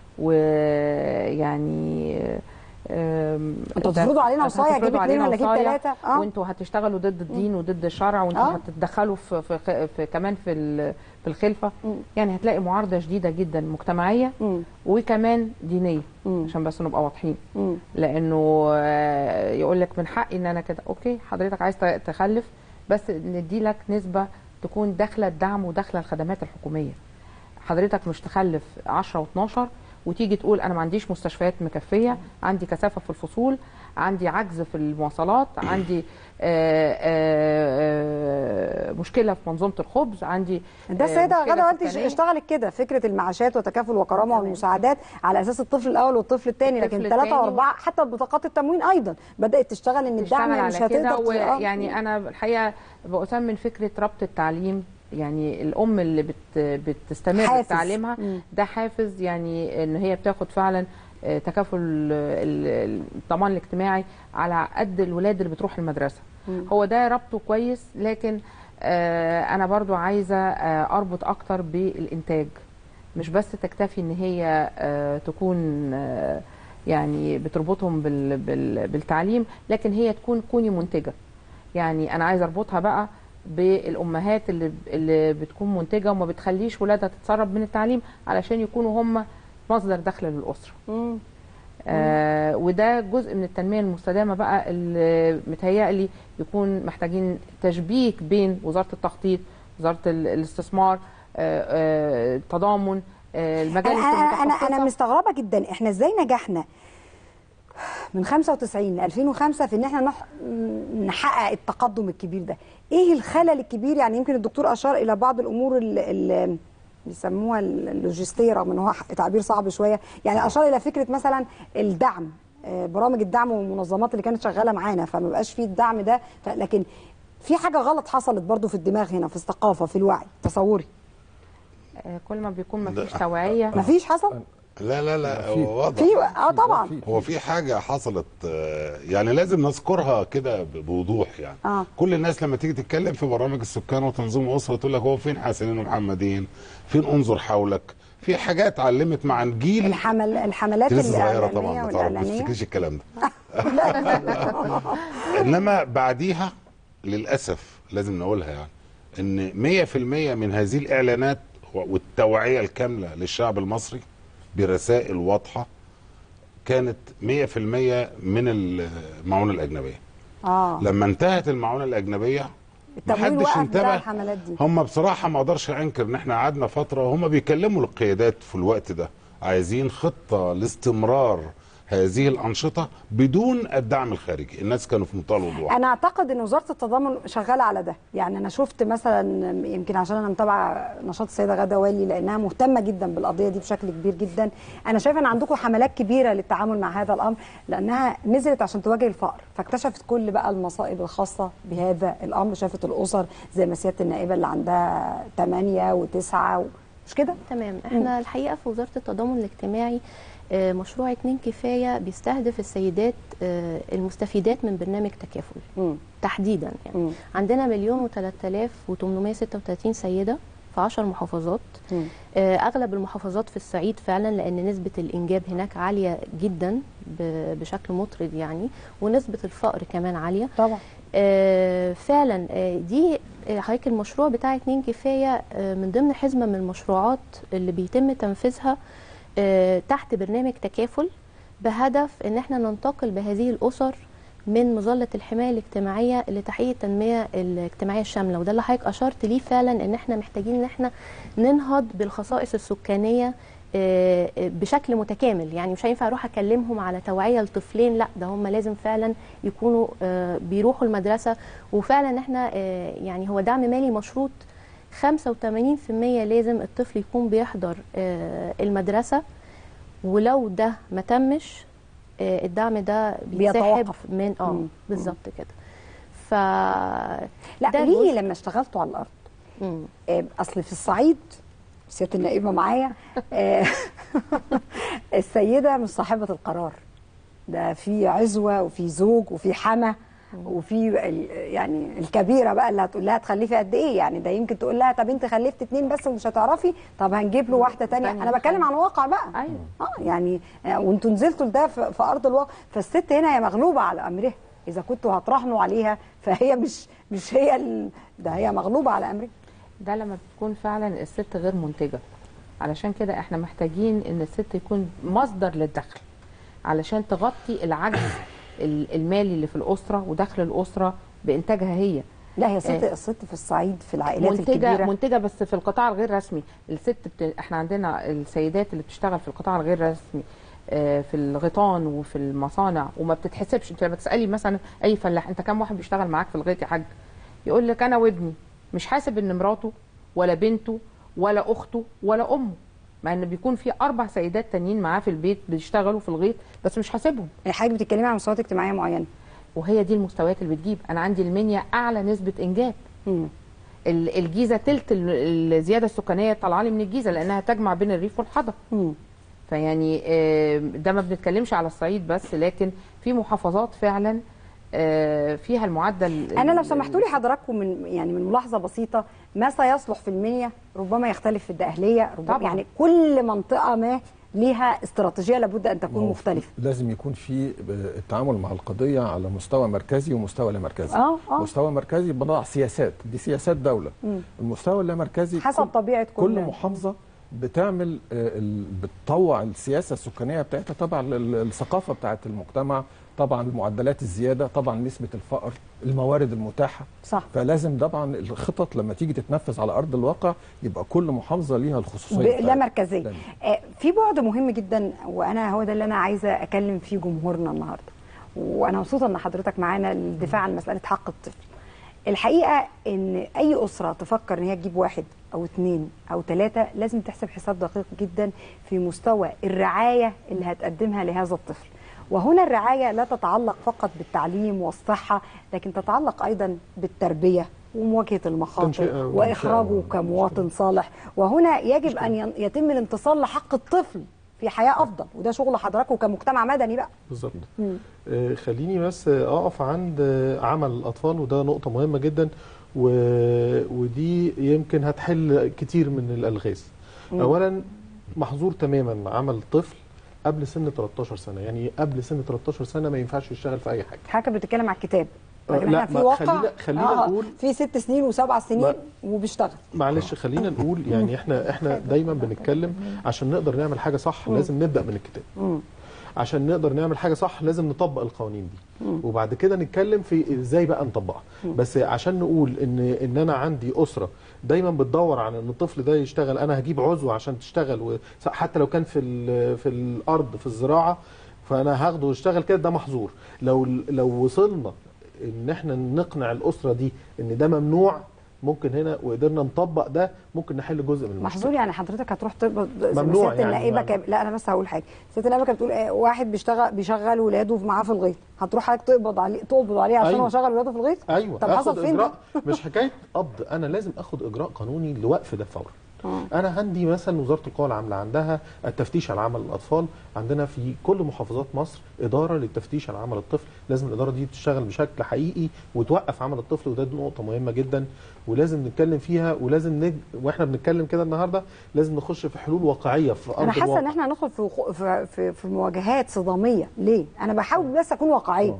ويعني
انتوا هتفرضوا علينا وصايا اجيب اثنين ولا اجيب ثلاثه،
اه وانتوا هتشتغلوا ضد الدين وضد الشرع، وانتوا آه. هتتدخلوا في, في, في كمان في في الخلفه. مم. يعني هتلاقي معارضه شديده جدا مجتمعيه مم. وكمان دينيه، مم. عشان بس نبقى واضحين. مم. لانه يقول لك من حقي ان انا كده، اوكي حضرتك عايز تخلف بس ندي لك نسبه تكون داخله الدعم وداخله الخدمات الحكوميه. حضرتك مش تخلف عشرة واتناشر وتيجي تقول انا ما عنديش مستشفيات مكفيه، عندي كثافه في الفصول، عندي عجز في المواصلات، عندي آآ آآ مشكله في منظومه الخبز، عندي
ده السيده غدا والدي اشتغلت كده فكره المعاشات وتكافل وكرامه والمساعدات على اساس الطفل الاول والطفل الثاني، لكن ثلاثه واربعه حتى بطاقات التموين ايضا بدات تشتغل ان الدعم مش هتقدر.
يعني انا الحقيقه بأثمن فكره ربط التعليم، يعني الام اللي بت بتستمر في تعليمها ده حافز، يعني ان هي بتاخد فعلا تكافل الضمان الاجتماعي على قد الولاد اللي بتروح المدرسه. مم. هو ده ربطه كويس، لكن انا برضو عايزه اربط اكتر بالانتاج، مش بس تكتفي ان هي تكون يعني بتربطهم بالتعليم، لكن هي تكون كوني منتجه. يعني انا عايزه اربطها بقى بالامهات اللي اللي بتكون منتجه وما بتخليش ولادها تتسرب من التعليم علشان يكونوا هم مصدر دخل للاسره. مم. آه وده جزء من التنميه المستدامه بقى اللي متهيألي يكون محتاجين تشبيك بين وزاره التخطيط، وزاره الاستثمار، آه آه التضامن، آه المجالس
المتخصصه. انا انا مستغربه جدا احنا ازاي نجحنا من خمسة وتسعين ل ألفين وخمسة في ان احنا نح... نحقق التقدم الكبير ده. ايه الخلل الكبير؟ يعني يمكن الدكتور اشار الى بعض الامور اللي بيسموها اللوجستيه، رغم ان هو تعبير صعب شويه، يعني اشار الى فكره مثلا الدعم، برامج الدعم والمنظمات اللي كانت شغاله معانا، فما بقاش فيه الدعم ده، لكن في حاجه غلط حصلت برضو في الدماغ هنا، في الثقافه، في الوعي، تصوري.
كل ما بيكون ما فيش توعيه.
ما فيش حصل؟
لا لا لا هو واضح
في اه طبعا
هو في حاجه حصلت، يعني لازم نذكرها كده بوضوح. يعني آه. كل الناس لما تيجي تتكلم في برامج السكان وتنظيم الاسره تقول لك هو فين حسنين ومحمدين، فين انظر حولك، في حاجات علمت مع الجيل.
الحمل الحملات
الاعلانيه طبعا ما تعرفش الكلام ده. انما بعديها للاسف لازم نقولها يعني ان مية في المية من هذه الاعلانات والتوعيه الكامله للشعب المصري برسائل واضحه كانت مية في المية من المعونه الاجنبيه. اه لما انتهت المعونه الاجنبيه
التمويل
محدش
وقف بتاع
انتبه.
الحملات دي.
هم بصراحه ما اقدرش انكر ان احنا قعدنا فتره وهم بيكلموا القيادات في الوقت ده عايزين خطه لاستمرار هذه الانشطه بدون الدعم الخارجي. الناس كانوا في منتهى الوضوح.
انا اعتقد ان وزاره التضامن شغاله على ده، يعني انا شفت مثلا يمكن عشان انا متابعه نشاط السيده غاده والي لانها مهتمه جدا بالقضيه دي بشكل كبير جدا. انا شايفه ان عندكم حملات كبيره للتعامل مع هذا الامر لانها نزلت عشان تواجه الفقر، فاكتشفت كل بقى المصائب الخاصه بهذا الامر. شافت الاسر زي ما سياده النائبه اللي عندها ثمانية وتسعة و... مش كده؟
تمام. احنا الحقيقه في وزاره التضامن الاجتماعي مشروع اتنين كفايه بيستهدف السيدات المستفيدات من برنامج تكافل م. تحديدا يعني م. عندنا مليون وثلاثة آلاف وثمانمائة وستة وثلاثين سيده في عشر محافظات. م. اغلب المحافظات في الصعيد فعلا لان نسبه الانجاب هناك عاليه جدا بشكل مطرد يعني، ونسبه الفقر كمان عاليه
طبعا.
فعلا دي حضرتك المشروع بتاع اتنين كفايه من ضمن حزمه من المشروعات اللي بيتم تنفيذها تحت برنامج تكافل بهدف ان احنا ننتقل بهذه الاسر من مظله الحمايه الاجتماعيه لتحقيق التنميه الاجتماعيه الشامله. وده اللي حضرتك اشرت ليه فعلا ان احنا محتاجين ان احنا ننهض بالخصائص السكانيه بشكل متكامل. يعني مش هينفع اروح اكلمهم على توعيه لطفلين، لا ده هم لازم فعلا يكونوا بيروحوا المدرسه. وفعلا احنا يعني هو دعم مالي مشروط خمسة وثمانين بالمئة لازم الطفل يكون بيحضر المدرسة، ولو ده ما تمش الدعم ده بيتسحب من اه بالظبط كده. ف
لا قولي لي لما اشتغلتوا على الارض مم. اصل في الصعيد سياده النائبه معايا السيده مش صاحبه القرار، ده في عزوه وفي زوج وفي حما وفي يعني الكبيره بقى اللي هتقول لها تخلفي قد ايه، يعني ده يمكن تقول لها طب انت خلفت اتنين بس ومش هتعرفي، طب هنجيب له واحده ثانيه. انا بتكلم عن واقع بقى.
ايوه
اه يعني وانتوا نزلتوا لده في ارض الواقع. فالست هنا هي مغلوبه على امرها، اذا كنتوا هتراهنوا عليها فهي مش مش هي ال... ده هي مغلوبه على امرها.
ده لما بتكون فعلا الست غير منتجه. علشان كده احنا محتاجين ان الست يكون مصدر للدخل علشان تغطي العجز المالي اللي في الاسره ودخل الاسره بانتاجها هي.
لا هي ست آه الست في الصعيد في العائلات
منتجة
الكبيره
منتجه بس في القطاع الغير رسمي. الست بت... احنا عندنا السيدات اللي بتشتغل في القطاع الغير رسمي آه في الغيطان وفي المصانع وما بتتحسبش. انت لما تسالي مثلا اي فلاح انت كم واحد بيشتغل معاك في الغيط يا حاج، يقول لك انا وابني، مش حاسب ان مراته ولا بنته ولا اخته ولا امه، مع ان بيكون في اربع سيدات تانيين معاه في البيت بيشتغلوا في الغيط بس مش حاسبهم.
حضرتك بتتكلمي عن مستويات اجتماعيه معينه
وهي دي المستويات اللي بتجيب. انا عندي المنيا اعلى نسبه انجاب. مم. الجيزه تلت الزياده السكانيه طالعه لي من الجيزه لانها تجمع بين الريف والحضر. مم. فيعني ده ما بنتكلمش على الصعيد بس، لكن في محافظات فعلا فيها المعدل.
انا لو سمحتوا لي حضراتكم من يعني من ملاحظه بسيطه، ما سيصلح في المنيا ربما يختلف في الدقهليه، ربما طبعا. يعني كل منطقه ما ليها استراتيجيه لابد ان تكون مختلفه.
لازم يكون في التعامل مع القضيه على مستوى مركزي ومستوى لا مركزي.
اه اه
مستوى مركزي بنضع سياسات، دي سياسات دوله. م. المستوى اللا مركزي
حسب طبيعه كل
كل محافظه بتعمل بتطوع السياسه السكانيه بتاعتها طبعا الثقافه بتاعت المجتمع، طبعا المعدلات الزياده، طبعا نسبه الفقر، الموارد المتاحه.
صح.
فلازم طبعا الخطط لما تيجي تتنفذ على ارض الواقع يبقى كل محافظه ليها الخصوصيه
لا مركزيه. آه في بعد مهم جدا وانا هو ده اللي انا عايزه اكلم فيه جمهورنا النهارده، وانا مبسوطه ان حضرتك معانا للدفاع عن مساله حق الطفل. الحقيقه ان اي اسره تفكر ان هي تجيب واحد او اثنين او ثلاثه لازم تحسب حساب دقيق جدا في مستوى الرعايه اللي هتقدمها لهذا الطفل. وهنا الرعاية لا تتعلق فقط بالتعليم والصحة، لكن تتعلق أيضا بالتربية ومواجهة المخاطر وإخراجه كمواطن صالح. وهنا يجب أن يتم الانتصار لحق الطفل في حياة أفضل، وده شغل حضراتكم كمجتمع مدني بقى.
بالظبط. آه خليني بس أقف عند عمل الأطفال، وده نقطة مهمة جدا، و... ودي يمكن هتحل كتير من الألغاز. مم. أولا محظور تماما عمل طفل قبل سن ثلاثة عشر سنه، يعني قبل سن ثلاثة عشر سنه ما ينفعش يشتغل في اي حاجه.
حضرتك بتتكلم على الكتاب،
لكن لا
احنا في واقع
خلينا خلينا
آه
نقول
في ست سنين وسبع سنين وبيشتغل.
معلش خلينا نقول يعني احنا احنا دايما بنتكلم عشان نقدر نعمل حاجه صح لازم نبدا من الكتاب. عشان نقدر نعمل حاجه صح لازم نطبق القوانين دي، وبعد كده نتكلم في ازاي بقى نطبقها. بس عشان نقول ان ان انا عندي اسره دايما بتدور على ان الطفل ده يشتغل، انا هجيب عضو عشان تشتغل حتى لو كان في في الارض في الزراعه، فانا هاخده ويشتغل كده، ده محظور. لو لو وصلنا ان احنا نقنع الاسره دي ان ده ممنوع، ممكن هنا وقدرنا نطبق ده ممكن نحل جزء من المشكله.
محظور يعني حضرتك هتروح تقبض
ممنوع
سياده
يعني
النائبه كاب... لا انا بس هقول حاجه، سياده النائبه كانت بتقول ايه، واحد بيشتغل بيشغل ولاده معاه في الغيط، هتروح حضرتك تقبض عليه تقبض عليه عشان
أيوة.
هو شغل ولاده في الغيط؟
ايوه.
طب حصل فين ده؟
مش حكايه قبض، انا لازم اخد اجراء قانوني لوقف ده فورا. انا عندي مثلا وزاره القوى العامله عندها التفتيش على عمل الاطفال، عندنا في كل محافظات مصر اداره للتفتيش على عمل الطفل، لازم الاداره دي تشتغل بشكل حقيقي وتوقف عمل الطفل، وده نقطه مهمه جدا ولازم نتكلم فيها، ولازم نج... واحنا بنتكلم كده النهارده لازم نخش في حلول واقعيه في ارض
انا حاسه
الواقع.
ان احنا هندخل في في في, في مواجهات صداميه. ليه؟ انا بحاول بس اكون واقعيه.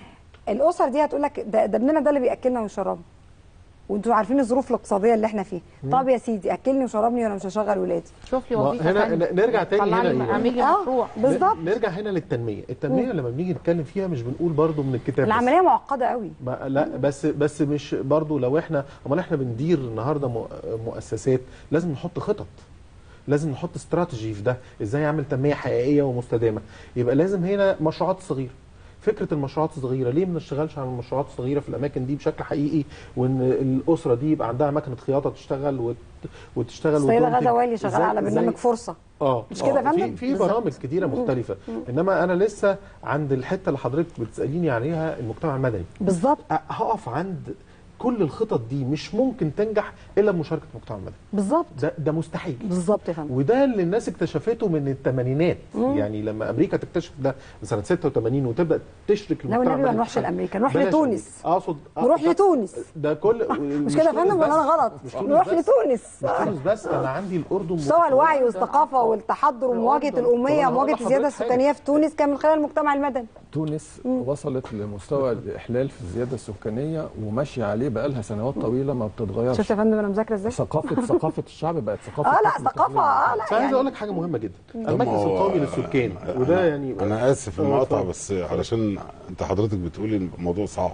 الاسر دي هتقول لك ده, ده ابننا ده اللي بياكلنا ويشربنا، وانتوا عارفين الظروف الاقتصاديه اللي احنا فيها. طب يا سيدي اكلني وشربني وانا مش هشغل ولادي.
شوف لي وظيفه
هنا نرجع تاني هنا
اعمل لي مشروع.
بالظبط.
نرجع هنا للتنميه، التنميه مم. لما بنيجي نتكلم فيها مش بنقول برضو من الكتاب
العمليه معقده قوي.
لا بس بس مش برضو لو احنا امال احنا بندير النهارده مؤسسات، لازم نحط خطط، لازم نحط استراتيجي في ده، ازاي اعمل تنميه حقيقيه ومستدامه. يبقى لازم هنا مشروعات صغيره. فكره المشروعات الصغيره، ليه ما نشتغلش على المشروعات الصغيره في الاماكن دي بشكل حقيقي، وان الاسره دي يبقى عندها مكنه خياطه تشتغل وت... وتشتغل
السيده غاده والي شغاله على برنامج فرصه.
اه
مش كده يا فندم؟
في في برامج كتيره مختلفه. مم. انما انا لسه عند الحته اللي حضرتك بتساليني عليها، المجتمع المدني.
بالظبط.
هقف عند كل الخطط دي مش ممكن تنجح الا بمشاركه المجتمع المدني.
بالظبط.
ده ده مستحيل.
بالظبط يا فندم.
وده اللي الناس اكتشفته من الثمانينات، يعني لما امريكا تكتشف ده سنه ستة وثمانين وتبدا تشرك
المجتمع المدني. لا والنبي ما نروحش لامريكا، نروح لتونس.
اقصد
نروح لتونس.
ده كل
مش كده يا فندم ولا انا غلط؟ نروح لتونس.
تونس بس، انا عندي الاردن.
مستوى الوعي والثقافه والتحضر ومواجهه الاميه ومواجهه الزياده السكانيه في تونس كان من خلال المجتمع المدني.
تونس وصلت لمستوى الاحلال في الزياده السكانيه وماشيه عليه بقى لها سنوات طويله ما بتتغيرش.
شفت يا فندم انا مذاكره ازاي؟
ثقافه ثقافه الشعب بقت ثقافه.
اه لا ثقافه اه لا.
بس عايز اقول لك حاجه مهمه جدا، المجلس القومي للسكان، وده يعني
انا اسف المقاطعه بس علشان انت حضرتك بتقولي الموضوع صعب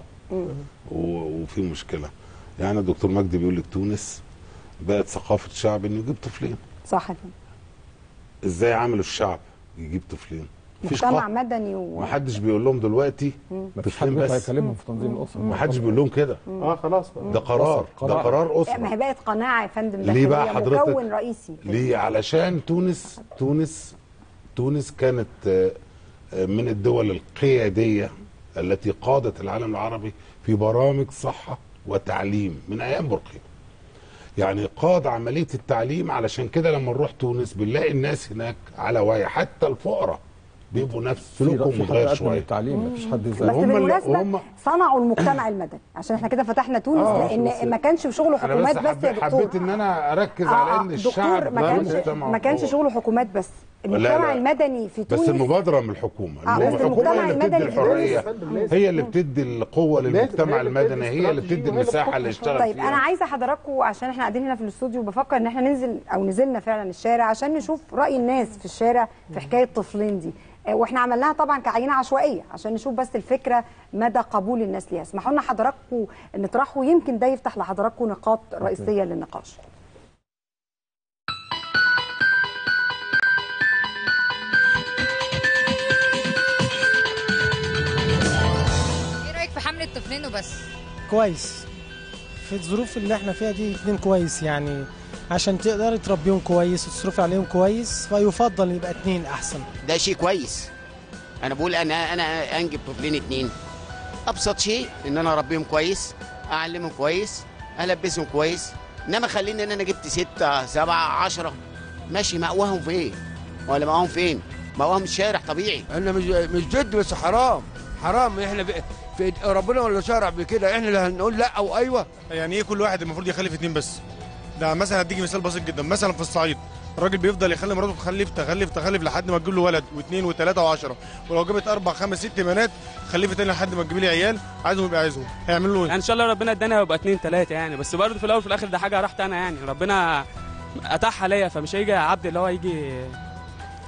وفي مشكله. يعني الدكتور مجدي بيقول لك تونس بقت ثقافه الشعب انه يجيب طفلين.
صح يا فندم.
ازاي عملوا الشعب يجيب طفلين؟
مجتمع مدني و...
ما حدش بيقول لهم دلوقتي
مفيش حد هيكلمهم في تنظيم الاسره.
ما حدش بيقول لهم كده.
اه خلاص
ده قرار، ده قرار اسره.
ما هي بقت قناعه يا فندم،
ليه بقى حضرتك؟
مكون رئيسي.
ليه؟ علشان تونس تونس تونس كانت من الدول القياديه التي قادت العالم العربي في برامج صحه وتعليم من ايام بورقيبه. يعني قاد عمليه التعليم، علشان كده لما نروح تونس بنلاقي الناس هناك على وعي، حتى الفقراء بيبقوا نفس سلوكهم متغير شويه.
التعليم مفيش حد
زي بس بالمناسبه هم... صنعوا المجتمع المدني، عشان احنا كده فتحنا تونس آه لان ما كانش شغله حكومات بس, بس يا دكتور.
حبيت ان انا اركز آه على ان الشعب
ما كانش ما كانش شغله حكومات بس، المجتمع لا لا. المدني في تونس
بس المبادره من الحكومه.
آه
الحكومه هي اللي بتدي الحريه، هي اللي بتدي القوه للمجتمع المدني، هي اللي بتدي المساحه اللي يشتغل
طيب
فيها.
انا عايزه حضراتكم عشان احنا قاعدين هنا في الاستوديو، بفكر ان احنا ننزل او نزلنا فعلا الشارع عشان نشوف راي الناس في الشارع في حكايه الطفلين دي، واحنا عملناها طبعا كعينه عشوائيه عشان نشوف بس الفكره مدى قبول الناس ليها. اسمحوا لنا حضراتكم نطرحوا، يمكن ده يفتح لحضراتكم نقاط رئيسيه للنقاش.
ايه رايك في حمل الطفلين وبس؟
كويس، في الظروف اللي احنا فيها دي اتنين كويس، يعني عشان تقدري تربيهم كويس وتصرفي عليهم كويس، فيفضل يبقى اتنين احسن.
ده شيء كويس. انا بقول انا انا انجب طفلين اتنين، ابسط شيء ان انا اربيهم كويس، اعلمهم كويس، البسهم كويس. انما خليني ان انا جبت ستة سبعة عشرة، ماشي مأواهم فين؟ ولا مأواهم فين؟ مأواهم الشارع طبيعي.
انا مش مش ضد، بس حرام حرام. احنا في ربنا ولا شرع بكده، احنا اللي هنقول لا او ايوه.
يعني ايه كل واحد المفروض يخلف اتنين بس؟ ده مثلا هديكي مثال بسيط جدا، مثلا في الصعيد الراجل بيفضل يخلي مراته تخلف تخلف تخلف لحد ما تجيب له ولد واثنين وثلاثه وعشرة، ولو جابت اربع خمس ست بنات خلفت تاني لحد ما تجيب لي عيال عايزهم يبقى عايزهم، هيعملوا ايه؟
يعني ان شاء الله ربنا ادانا يبقى اثنين ثلاثه يعني، بس برضه في الاول وفي الاخر ده حاجه راحت انا، يعني ربنا اتاحها ليا، فمش هيجي عبد اللي هو يجي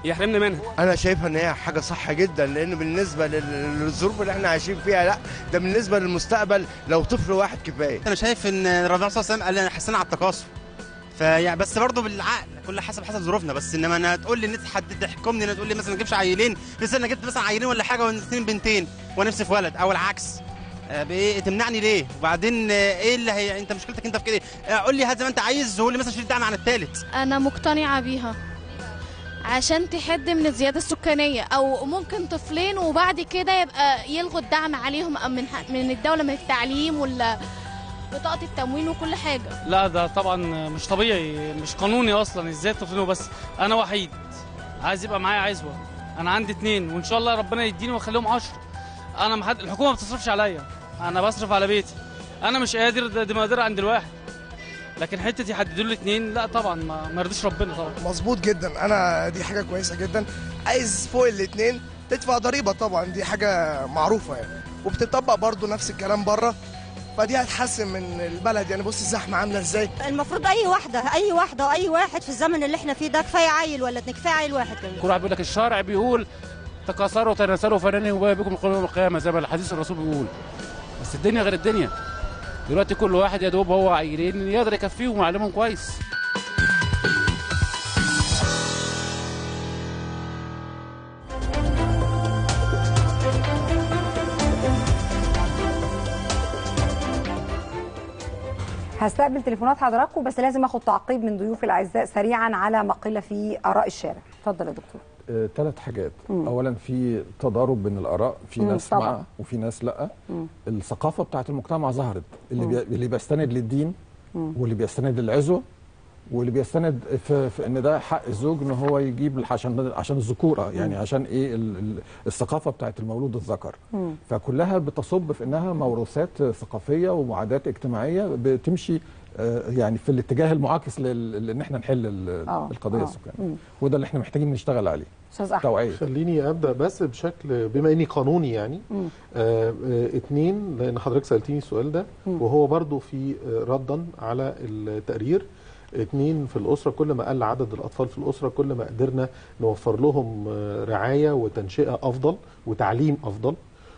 يحرمني منها.
انا شايفها ان هي حاجه صح جدا، لان بالنسبه للظروف اللي احنا عايشين فيها لا، ده بالنسبه للمستقبل لو طفل واحد كفايه.
انا شايف ان الرسول صلى الله عليه وسلم قال حسنا على التكاثر، فيعني بس برضه بالعقل، كل حسب حسب ظروفنا. بس انما انا تقول لي ان تحدد تحكمني، ان تقول لي مثلا ما تجيبش عيلين، مثلا انا جبت مثلا عيلين ولا حاجه واثنين بنتين وانا نفسي في ولد، او العكس، بايه تمنعني ليه؟ وبعدين ايه اللي هي انت مشكلتك انت في كده؟ قول لي هات زي ما انت عايز، وقول لي مثلا شيل الدعم عن الثالث.
انا مقتنعه بيها عشان تحد من الزياده السكانيه، او ممكن طفلين وبعد كده يبقى يلغوا الدعم عليهم من من الدوله، من التعليم ولا بطاقه التموين وكل حاجه.
لا ده طبعا مش طبيعي، مش قانوني اصلا. ازاي طفلين وبس؟ انا وحيد عايز يبقى معايا عزوه، انا عندي اتنين وان شاء الله ربنا يديني واخليهم عشرة. انا محد... الحكومه ما بتصرفش عليا، انا بصرف على بيتي. انا مش قادر، ده دي مقدره عند الواحد، لكن حته يحددوا لي اتنين لا طبعا ما, ما يرضيش ربنا طبعا.
مظبوط جدا، انا دي حاجه كويسه جدا. عايز فوق الاتنين تدفع ضريبه طبعا، دي حاجه معروفه يعني، وبتطبق برضو نفس الكلام بره، فدي هتحسن من البلد. يعني بص الزحمه عامله ازاي.
المفروض اي واحده اي واحده واي واحد في الزمن اللي احنا فيه ده كفايه عيل ولا اتنين، كفايه عيل واحد كمان.
كل واحد بيقول لك الشارع بيقول تكاثروا وتناسلوا فناني وبايا بكم القيامه يوم القيامه، زي ما الحديث الرسول بيقول. بس الدنيا غير الدنيا دلوقتي، كل واحد يا دوب هو عيلين يقدر يكفيهم ويعلمهم كويس.
هستقبل تليفونات حضراتكم، بس لازم اخد تعقيب من ضيوف الاعزاء سريعا على ما قيل في اراء الشارع. اتفضل يا دكتور.
ثلاث حاجات.
مم.
اولا في تضارب بين الاراء، في
مم.
ناس
طبعا.
مع وفي ناس لا.
مم.
الثقافه بتاعت المجتمع ظهرت، اللي بي...
مم.
اللي بيستند للدين،
مم.
واللي بيستند للعزوه، واللي بيستند في, في ان ده حق الزوج ان هو يجيب عشان عشان الذكوره، يعني عشان ايه ال... ال... الثقافه بتاعت المولود الذكر.
مم.
فكلها بتصب في انها موروثات ثقافيه وعادات اجتماعيه بتمشي يعني في الاتجاه المعاكس لان احنا نحل القضيه السكانيه، وده اللي احنا محتاجين نشتغل عليه.
استاذ احمد،
توعيه.
خليني ابدا بس بشكل بما اني قانوني يعني. آه آه اتنين، لان حضرتك سالتيني السؤال ده مم. وهو برضو في ردا على التقرير. اتنين، في الاسره كل ما قل عدد الاطفال في الاسره كل ما قدرنا نوفر لهم رعايه وتنشئه افضل وتعليم افضل،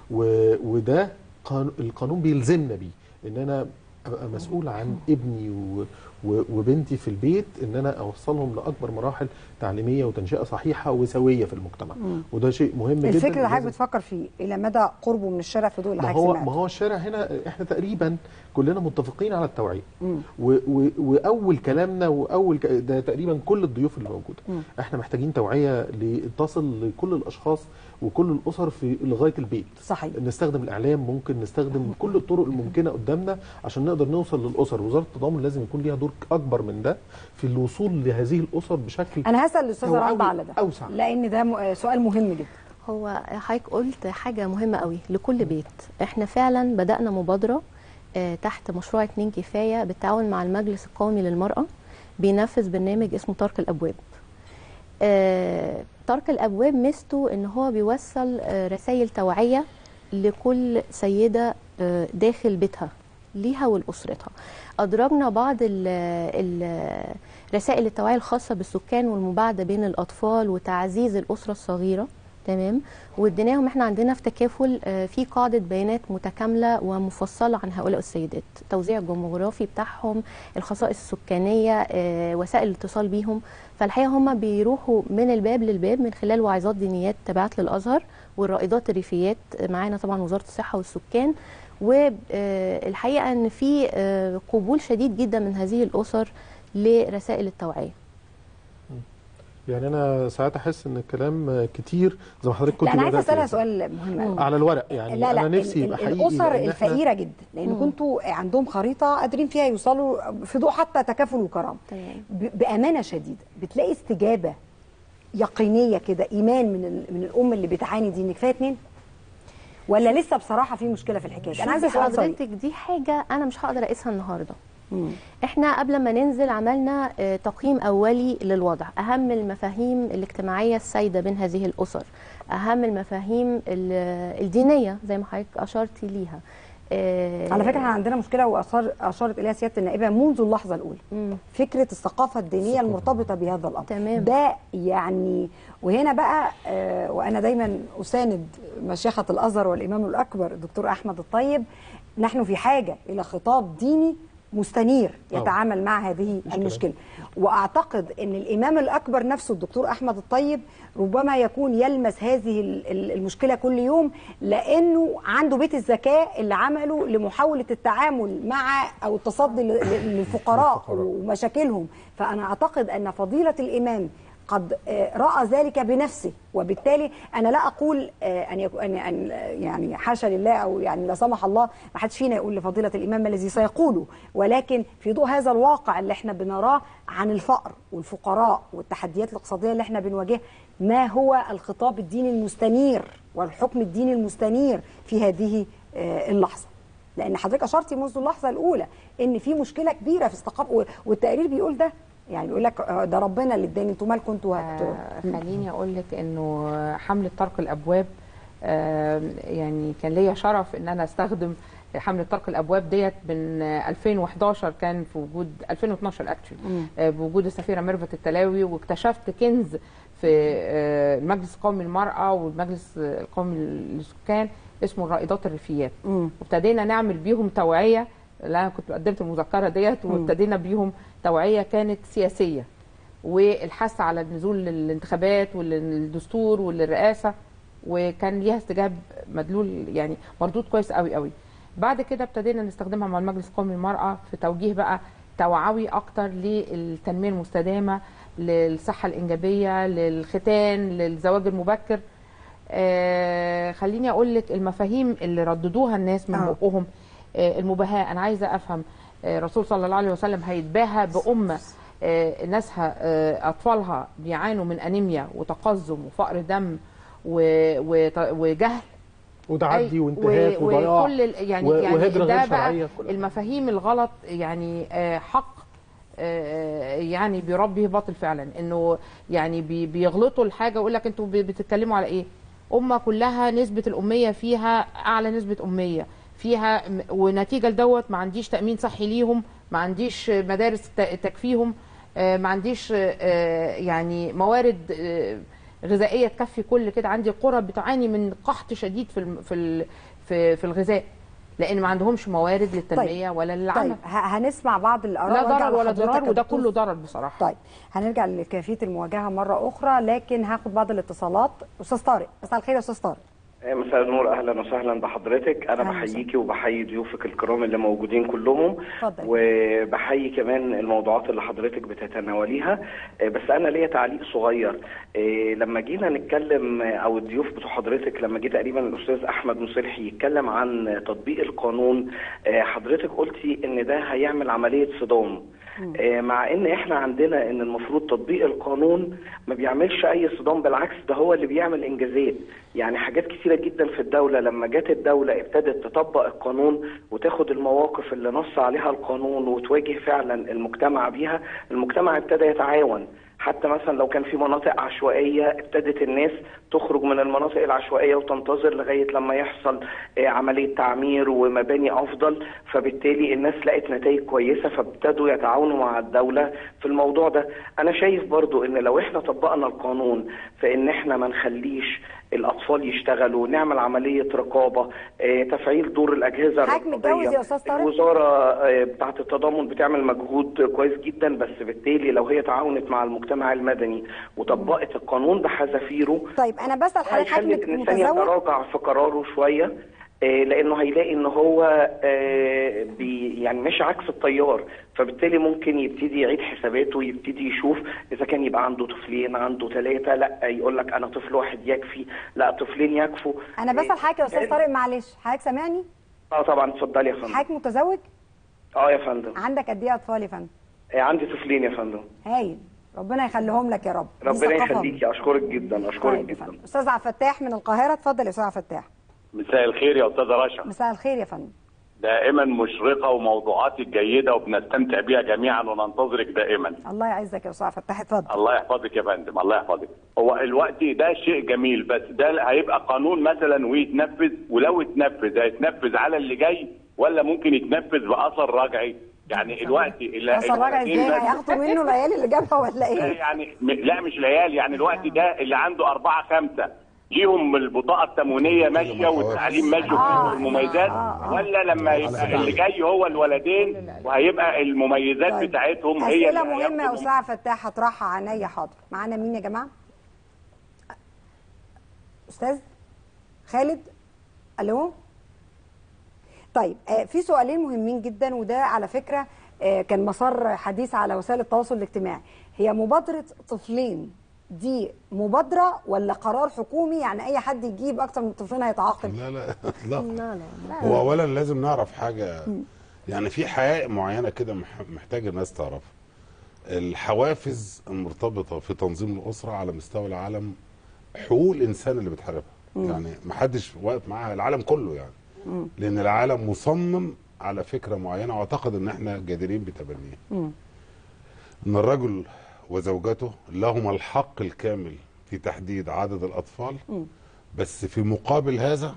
وده القانون بيلزمنا بيه، ان انا ابقى مسؤول عن ابني وبنتي في البيت، ان انا اوصلهم لاكبر مراحل تعليميه وتنشئه صحيحه وسويه في المجتمع. مم. وده شيء مهم جدا.
الفكر اللي حضرتك بتفكر فيه الى مدى قربه من الشارع في ضوء اللي
حضرتك سمعته. ما هو الشارع هنا احنا تقريبا كلنا متفقين على التوعيه، واول كلامنا واول ك... ده تقريبا كل الضيوف اللي موجوده. مم. احنا محتاجين توعيه تصل لكل الاشخاص وكل الاسر في لغايه البيت.
صحيح.
نستخدم الاعلام، ممكن نستخدم كل الطرق الممكنه قدامنا عشان نقدر نوصل للاسر. وزاره التضامن لازم يكون ليها دور اكبر من ده في الوصول لهذه الاسر بشكل.
انا هسال الاستاذه رغبه على ده
اوسع،
لان ده سؤال مهم جدا.
هو حضرتك قلت حاجه مهمه قوي لكل بيت. احنا فعلا بدانا مبادره تحت مشروع اتنين كفايه بالتعاون مع المجلس القومي للمراه، بينفذ برنامج اسمه طرق الابواب. طرق الابواب ميزته ان هو بيوصل رسائل توعيه لكل سيده داخل بيتها ليها ولاسرتها. ادرجنا بعض الرسائل التوعيه الخاصه بالسكان والمباعده بين الاطفال وتعزيز الاسره الصغيره، تمام، واديناهم. احنا عندنا في تكافل في قاعده بيانات متكامله ومفصله عن هؤلاء السيدات، التوزيع الجغرافي بتاعهم، الخصائص السكانيه، وسائل الاتصال بيهم. فالحقيقه هم بيروحوا من الباب للباب من خلال واعظات دينيات تبعت للازهر، والرائدات الريفيات معانا طبعا وزاره الصحه والسكان. والحقيقه ان في قبول شديد جدا من هذه الاسر لرسائل التوعيه.
يعني انا ساعات احس ان الكلام كتير زي ما حضرتك كنت.
لا انا عايزه اسالها سؤال مهم قوي
على الورق. يعني
لا لا
انا نفسي يبقى حقيقي
الاسر الفقيره جدا، لان كنتوا عندهم خريطه قادرين فيها يوصلوا في ضوء حتى تكافل وكرامه. بامانه شديده بتلاقي استجابه يقينيه كده، ايمان من من الام اللي بتعاني دي ان كفايه اتنين، ولا لسه بصراحه في مشكله في الحكايه؟ انا عايزه اسال
حضرتك، دي حاجه انا مش هقدر اقيسها النهارده. مم. احنا قبل ما ننزل عملنا تقييم اولي للوضع، اهم المفاهيم الاجتماعيه السائده بين هذه الاسر، اهم المفاهيم الدينيه زي ما حضرتك اشرتي ليها، آه
على فكره احنا عندنا مشكله واشار اشارت اليها سياده النائبه منذ اللحظه الاولى. مم. فكره الثقافه الدينيه المرتبطه بهذا الامر.
تمام.
ده يعني وهنا بقى آه وانا دايما اساند مشيخه الازهر والامام الاكبر الدكتور احمد الطيب، نحن في حاجه الى خطاب ديني مستنير يتعامل مع هذه المشكله. واعتقد ان الامام الاكبر نفسه الدكتور احمد الطيب ربما يكون يلمس هذه المشكله كل يوم، لانه عنده بيت الزكاه اللي عمله لمحاوله التعامل مع او التصدي للفقراء ومشاكلهم. فانا اعتقد ان فضيله الامام قد راى ذلك بنفسه، وبالتالي انا لا اقول ان يكون ان يعني حاشا لله او يعني لا سمح الله ما حدش فينا يقول لفضيله الامام ما الذي سيقوله، ولكن في ضوء هذا الواقع اللي احنا بنراه عن الفقر والفقراء والتحديات الاقتصاديه اللي احنا بنواجهها، ما هو الخطاب الديني المستنير والحكم الديني المستنير في هذه اللحظه؟ لان حضرتك اشرتي منذ اللحظه الاولى ان في مشكله كبيره في الثقافه، والتقرير بيقول ده، يعني بيقول لك ده ربنا اللي اداني، انتوا مالكم انتوا هت
آه خليني اقول لك انه حمله طرق الابواب آه يعني كان ليا شرف ان انا استخدم حمله طرق الابواب ديت من ألفين وحداشر، كان في وجود ألفين واثناشر اكشلي آه بوجود السفيره ميرفت التلاوي، واكتشفت كنز في آه المجلس القومي للمراه والمجلس القومي للسكان اسمه الرائدات الريفيات، وابتدينا نعمل بيهم توعيه. لا كنت قدمت المذكره ديت وابتدينا بيهم توعيه كانت سياسيه، والحث على النزول للانتخابات وللدستور وللرئاسه، وكان ليها استجاب مدلول يعني مردود كويس قوي قوي. بعد كده ابتدينا نستخدمها مع المجلس القومي للمراه في توجيه بقى توعوي اكتر للتنميه المستدامه، للصحه الانجابيه، للختان، للزواج المبكر. آه خليني اقول لك المفاهيم اللي رددوها الناس من بقهم. آه المباهاه، انا عايزه افهم الرسول صلى الله عليه وسلم هيتباهى بأمة آه ناسها آه أطفالها بيعانوا من أنيميا وتقزم وفقر دم وجهل
وتعدي وانتهاك وضياع
وكل يعني يعني ده بقى المفاهيم الغلط، يعني آه حق آه يعني بيربيه باطل فعلا، انه يعني بي بيغلطوا الحاجه ويقول لك انتوا بتتكلموا على ايه؟ أمة كلها نسبة الأمية فيها أعلى نسبة أمية فيها، ونتيجه لدوت ما عنديش تامين صحي ليهم، ما عنديش مدارس تكفيهم، ما عنديش يعني موارد غذائيه تكفي كل كده. عندي قرى بتعاني من قحط شديد في في في الغذاء، لان ما عندهمش موارد للتنميه. طيب. ولا للعمل.
طيب هنسمع بعض الاراء،
لا ضرر ولا ضرار، وده كله ضرر بصراحه.
طيب هنرجع لكيفيه المواجهه مره اخرى، لكن هاخد بعض الاتصالات. استاذ طارق، مساء الخير يا استاذ طارق.
مساء النور، اهلا وسهلا بحضرتك. انا بحييكي وبحيي ضيوفك الكرام اللي موجودين كلهم، فضل. وبحيي كمان الموضوعات اللي حضرتك بتتناوليها. بس انا ليا تعليق صغير. لما جينا نتكلم او الضيوف بتوع حضرتك، لما جه تقريبا الاستاذ احمد مصلحي يتكلم عن تطبيق القانون، حضرتك قلتي ان ده هيعمل عمليه صدام، مع ان احنا عندنا ان المفروض تطبيق القانون ما بيعملش اي صدام، بالعكس ده هو اللي بيعمل انجازات. يعني حاجات كثيره جدا في الدوله لما جت الدوله ابتدت تطبق القانون وتاخد المواقف اللي نص عليها القانون وتواجه فعلا المجتمع بيها، المجتمع ابتدى يتعاون. حتى مثلا لو كان في مناطق عشوائيه ابتدت الناس تخرج من المناطق العشوائيه وتنتظر لغايه لما يحصل عمليه تعمير ومباني افضل، فبالتالي الناس لقت نتائج كويسه فابتدوا يتعاونوا مع الدوله في الموضوع ده. انا شايف برضو ان لو احنا طبقنا القانون فان احنا ما نخليش الاطفال يشتغلوا، نعمل عمليه رقابه، اه تفعيل دور الاجهزه
الرقابيه.
الوزاره اه بتاعه التضامن بتعمل مجهود كويس جدا، بس بالتالي لو هي تعاونت مع المجتمع المدني وطبقت القانون بحذافيره،
طيب انا بسال حضرتك
هيخلي الانسان يتراجع في قراره شويه، آه لانه هيلاقي ان هو آه بي يعني ماشي عكس التيار، فبالتالي ممكن يبتدي يعيد حساباته، يبتدي يشوف اذا كان يبقى عنده طفلين، عنده ثلاثه، لا يقول لك انا طفل واحد يكفي، لا طفلين يكفوا.
انا بسال حضرتك يا استاذ طارق، معلش حضرتك سامعني؟
اه طبعا، اتفضلي يا فندم.
حضرتك متزوج؟
اه يا فندم.
عندك قد ايه اطفال يا فندم؟
آه عندي طفلين يا فندم.
هايل، ربنا يخليهم لك يا رب.
ربنا يخليكي، اشكرك جدا، اشكرك جدا.
استاذ عبد الفتاح من القاهره، اتفضل يا استاذ عبد الفتاح.
مساء الخير يا استاذه رشا.
مساء الخير يا فندم.
دائما مشرقه وموضوعاتك جيده وبنستمتع بها جميعا وننتظرك دائما.
الله يعزك يا استاذ عبد الفتاح، اتفضل.
الله يحفظك يا فندم، الله يحفظك. هو الوقت ده شيء جميل، بس ده هيبقى قانون مثلا ويتنفذ، ولو اتنفذ هيتنفذ على اللي جاي ولا ممكن يتنفذ باثر رجعي؟ يعني الوقت اللي
اثر رجعي ازاي؟ هياخدوا منه العيال اللي جابها ولا ايه؟
لا يعني لا مش العيال، يعني الوقت ده اللي عنده أربعة خمسة ليهم البطاقه التموينيه ماشيه والتعليم ماشي وفيه المميزات، ولا لما يبقى اللي جاي هو الولدين وهيبقى المميزات طيب. بتاعتهم هي
اسئله مهمه يا استاذ فتاح هطرحها عينيا. حاضر. معانا مين يا جماعه؟ استاذ خالد. الو. طيب آه في سؤالين مهمين جدا، وده على فكره آه كان مسار حديث على وسائل التواصل الاجتماعي. هي مبادره طفلين دي مبادره ولا قرار حكومي؟ يعني اي حد يجيب اكتر من طفلين هيتعاقب؟
لا لا اطلاقا.
لا لا لا.
هو اولا لازم نعرف حاجه، يعني في حقائق معينه كده محتاج الناس تعرفها. الحوافز المرتبطه في تنظيم الاسره على مستوى العالم حقوق الانسان اللي بتحاربها، يعني ما حدش واقف معاها، العالم كله يعني. مم. لان العالم مصمم على فكره معينه، واعتقد ان احنا جادرين بتبنيها. ان الرجل وزوجته لهما الحق الكامل في تحديد عدد الاطفال، م. بس في مقابل هذا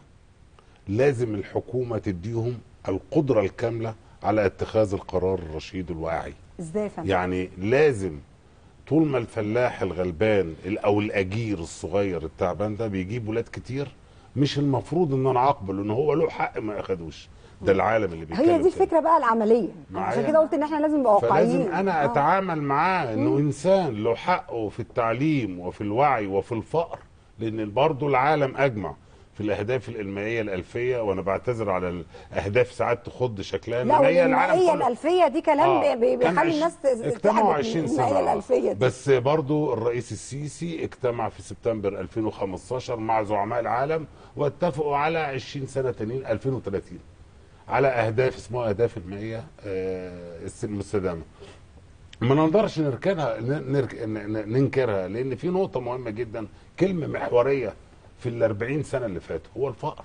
لازم الحكومه تديهم القدره الكامله على اتخاذ القرار الرشيد الواعي.
ازاي فهمت؟
يعني لازم طول ما الفلاح الغلبان او الاجير الصغير التعبان ده بيجيب ولاد كتير، مش المفروض ان انا اعاقبه لان هو له حق ما ياخدوش. ده العالم اللي بيتكلم.
هي دي الفكره بقى العمليه، عشان كده قلت ان احنا لازم نبقى واقعيين.
فلازم انا اتعامل معاه انه انسان له حقه في التعليم وفي الوعي وفي الفقر، لان برضه العالم اجمع في الاهداف الانمائيه الالفيه، وانا بعتذر على الاهداف ساعات تخض شكلها.
لا الانمائيه الالفيه دي كلام آه. بيخلي الناس
اجتمعوا عشرين سنه
الالفيه دي.
بس برضه الرئيس السيسي اجتمع في سبتمبر ألفين وخمستاشر مع زعماء العالم واتفقوا على عشرين سنه تانيين ألفين وثلاثين على اهداف اسمها اهداف المائيه المستدامه. ما نقدرش نركنها ننكرها، لان في نقطه مهمه جدا، كلمه محوريه في الأربعين سنه اللي فاتوا، هو الفقر.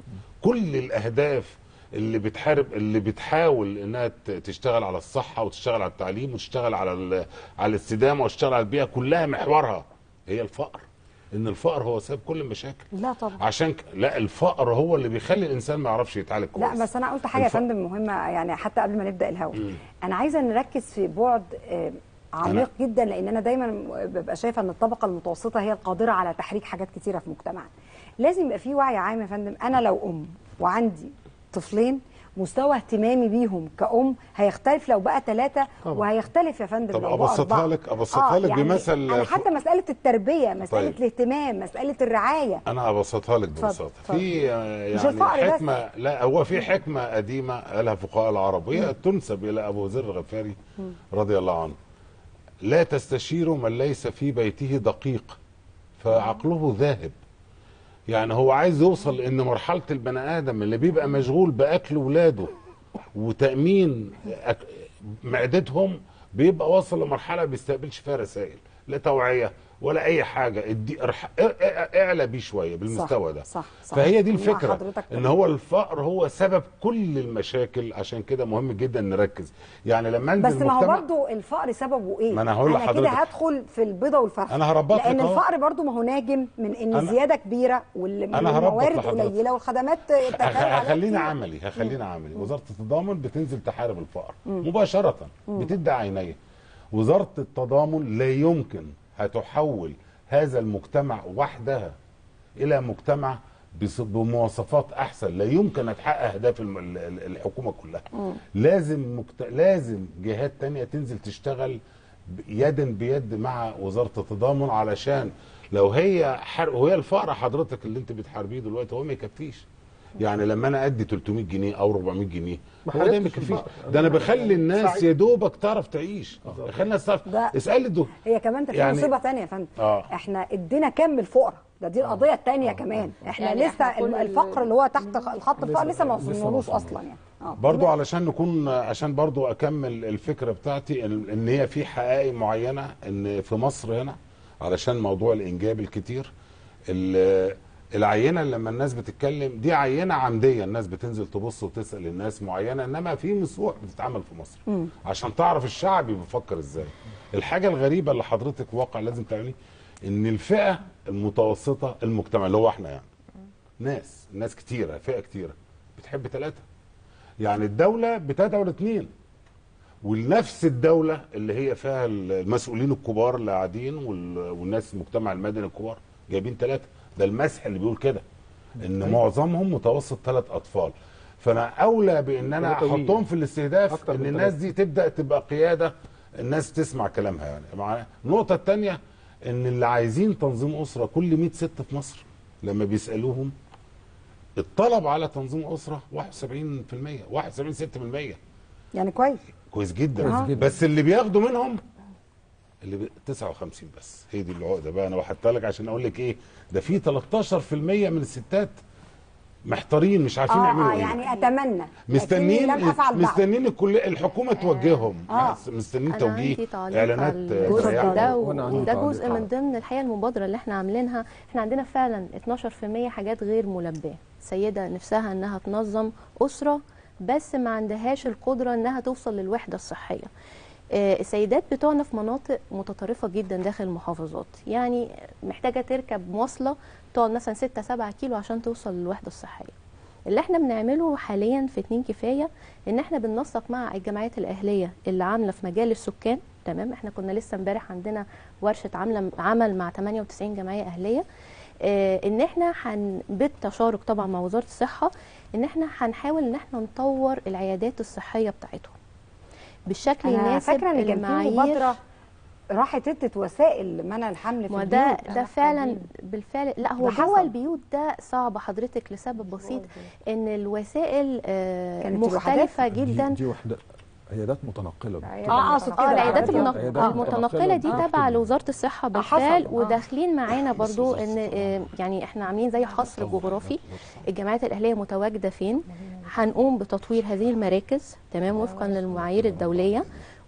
كل الاهداف اللي بتحارب اللي بتحاول انها تشتغل على الصحه وتشتغل على التعليم وتشتغل على على الاستدامه وتشتغل على البيئه، كلها محورها هي الفقر. ان الفقر هو سبب كل المشاكل.
لا طبعا.
عشان ك... لا الفقر هو اللي بيخلي الانسان ما يعرفش يتعالج كويس.
لا بس انا قلت حاجه يا فندم مهمه، يعني حتى قبل ما نبدا الهوا، انا عايزه نركز في بعد آه عميق أنا... جدا، لان انا دايما ببقى شايفه ان الطبقه المتوسطه هي القادره على تحريك حاجات كتيره في مجتمعنا. لازم يبقى في وعي عام يا فندم. انا لو ام وعندي طفلين، مستوى اهتمامي بيهم كأم هيختلف لو بقى ثلاثة، وهيختلف يا فندم
طب
لو بقى
أبسطها لك أبسطها آه لك يعني بمثل.
يعني حتى مسألة التربية، مسألة طيب. الاهتمام، مسألة الرعاية.
أنا أبسطها لك ببساطة. في يعني حكمة، لا هو في حكمة قديمة قالها فقهاء العرب، وهي تنسب إلى أبو ذر الغفاري رضي الله عنه: لا تستشيروا من ليس في بيته دقيق فعقله ذاهب. يعني هو عايز يوصل ان مرحله البني ادم اللي بيبقى مشغول باكل ولاده وتامين معدتهم، بيبقى واصل لمرحله ما بيستقبلش فيها رسائل، لا توعيه ولا اي حاجه. ادي اعلى بيه شويه بالمستوى ده.
صح صح.
فهي دي الفكره، ان هو الفقر هو سبب كل المشاكل. عشان كده مهم جدا نركز. يعني لما انزل
بس ما هو برضه الفقر سببه ايه؟
ما انا هقول لحضرتك،
انا كده هدخل في البيضه والفرخه.
انا هربط
لان الفقر برضه ما هو ناجم من ان الزياده كبيره والموارد قليله والخدمات
هخلينا عملي هخلينا عملي وزاره التضامن بتنزل تحارب الفقر مم. مباشره، بتدي عينيه. وزاره التضامن لا يمكن هتحول هذا المجتمع وحدها الى مجتمع بمواصفات احسن. لا يمكن هتحقق اهداف الحكومه كلها. م. لازم مكت... لازم جهات تانية تنزل تشتغل يدا بيد مع وزاره التضامن، علشان لو هي حرق وهي الفقر حضرتك اللي انت بتحاربيه دلوقتي هو ما يكفيش. يعني لما انا ادي ثلاثمية جنيه او أربعمية جنيه هو ده ما يكفيش. ده انا بخلي الناس يا دوبك تعرف تعيش، بخلي الناس تعرف. اسال دول
هي كمان في يعني مصيبه ثانيه يا فندم. آه. احنا ادينا كم الفقراء ده، دي القضيه الثانيه آه. كمان احنا يعني لسه احنا الفقر اللي هو تحت الخط الفقر لسه ما وصلنالوش اصلا يعني.
آه. برضو علشان نكون عشان برضو اكمل الفكره بتاعتي، ان هي في حقائق معينه ان في مصر هنا علشان موضوع الانجاب الكتير، العينه لما الناس بتتكلم دي عينه عمديه، الناس بتنزل تبص وتسال الناس معينه، انما في مسوح بتتعمل في مصر م. عشان تعرف الشعب بيفكر ازاي. الحاجه الغريبه اللي حضرتك واقع لازم تعمليه ان الفئه المتوسطه المجتمع اللي هو احنا يعني ناس ناس كتيره، فئه كتيره بتحب ثلاثه، يعني الدوله بتدعو اثنين، ونفس الدوله اللي هي فيها المسؤولين الكبار اللي قاعدين والناس المجتمع المدني الكبار جايبين ثلاثه. ده المسح اللي بيقول كده ان أيوة. معظمهم متوسط ثلاث اطفال، فانا اولى بان انا احطهم في الاستهداف ان الناس دي تبدا تبقى قياده الناس تسمع كلامها. يعني مع النقطه الثانيه ان اللي عايزين تنظيم اسره كل مية ست في مصر لما بيسالوهم الطلب على تنظيم اسره واحد وسبعين بالمية واحد وسبعين ستة بالمية، يعني كويس كويس جدا. كويس جدا. بس اللي بياخدوا منهم اللي تسعة وخمسين بس. هي دي العقده بقى، انا بحطها لك عشان اقول لك ايه، ده في تلتاشر بالمية من الستات محتارين مش عارفين يعملوا
آه
ايه.
يعني اتمنى
مستنيين مستنيين الكليه الحكومه توجههم، آه. مستنيين توجيه اعلانات
ده وده جزء من ضمن الحقيقه المبادره اللي احنا عاملينها. احنا عندنا فعلا اتناشر بالمية حاجات غير ملباه، سيده نفسها انها تنظم اسره بس ما عندهاش القدره انها توصل للوحده الصحيه. السيدات بتوعنا في مناطق متطرفه جدا داخل المحافظات، يعني محتاجه تركب مواصله تقعد مثلا ستة سبعة كيلو عشان توصل للوحده الصحيه. اللي احنا بنعمله حاليا في اتنين كفايه ان احنا بننسق مع الجمعيات الاهليه اللي عامله في مجال السكان. تمام، احنا كنا لسه امبارح عندنا ورشه عامله عمل مع تمانية وتسعين جمعيه اهليه، اه ان احنا حن بالتشارك طبعا مع وزاره الصحه ان احنا هنحاول ان احنا نطور العيادات الصحيه بتاعتهم بالشكل يناسب
المعايير. راحت ادت وسائل منع الحمل في البيوت.
ده ده فعلا بالفعل. لا هو جوه البيوت ده صعب حضرتك لسبب بسيط ان الوسائل آه مختلفه جدا.
دي, دي وحده عيادات متنقله.
اه اقصد كده العيادات المتنقله دي تابعه لوزاره الصحه بالفعل، وداخلين معانا برضو ان آه يعني احنا عاملين زي حصر جغرافي الجمعيات الاهليه متواجده فين. هنقوم بتطوير هذه المراكز تمام وفقا للمعايير الدوليه،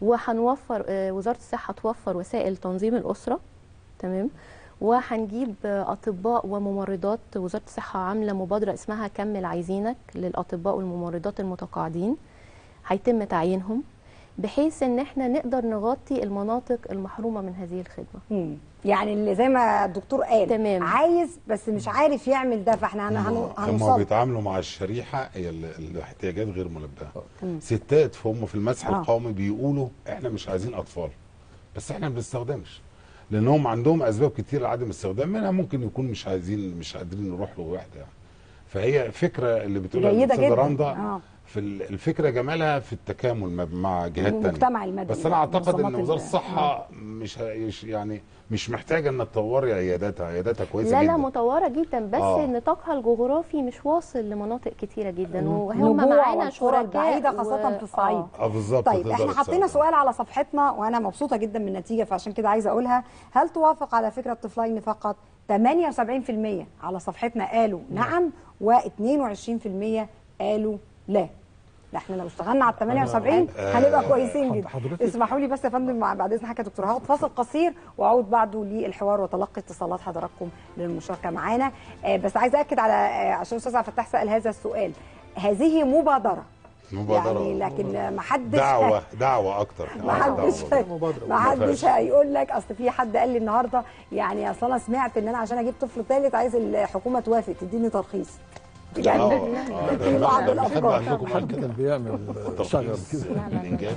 وهنوفر وزاره الصحه توفر وسائل تنظيم الاسره تمام، وهنجيب اطباء وممرضات. وزاره الصحه عامله مبادره اسمها كمل عايزينك للاطباء والممرضات المتقاعدين، هيتم تعيينهم بحيث ان احنا نقدر نغطي المناطق المحرومه من هذه الخدمه.
مم. يعني اللي زي ما الدكتور قال تمام. عايز بس مش عارف يعمل ده، فاحنا هنوصل.
هم بيتعاملوا مع الشريحه هي الاحتياجات غير ملباه. ستات فهم في المسح آه. القومي بيقولوا احنا مش عايزين اطفال، بس احنا ما بنستخدمش لانهم عندهم اسباب كتير لعدم استخدام، منها ممكن يكون مش عايزين مش قادرين نروح له وحده يعني. فهي فكره اللي بتقولها الاستاذه رندا آه. في الفكره جمالها في التكامل مع جهات ثانيه المجتمع المدني. بس انا اعتقد ان وزاره الصحه آه. مش يعني مش محتاجه ان تطوري عياداتها، عياداتها كويسه
لا
جدا.
لا مطوره جدا، بس آه. نطاقها الجغرافي مش واصل لمناطق كتيره جدا، وهم معانا شركاء
بعيده خاصه و... في الصعيد.
اه, آه بالظبط.
طيب احنا حطينا سؤال على صفحتنا وانا مبسوطه جدا من النتيجه، فعشان كده عايزه اقولها. هل توافق على فكره طفلين فقط؟ ثمانية وسبعين بالمية على صفحتنا قالوا نعم، واثنين وعشرين بالمية قالوا لا. لا احنا لو اشتغلنا على ال ثمانية وسبعين هنبقى كويسين جدا. اسمحوا لي بس يا فندم بعد اذن حضرتك يا دكتور هاخد فاصل قصير واعود بعده للحوار وتلقي اتصالات حضراتكم للمشاركه معانا. آه بس عايزه اكد على آه عشان الاستاذ عبد الفتاح سال هذا السؤال، هذه مبادره
مبادرة
يعني، لكن ما حدش
دعوة دعوة أكتر.
ما حدش ما حدش هيقول لك أصل في حد قال لي النهارده يعني أصل أنا سمعت إن أنا عشان أجيب طفل ثالث عايز الحكومة توافق تديني ترخيص. يعني في بعض الأفكار.
حد كده بيعمل شغل كده
الإنجاز.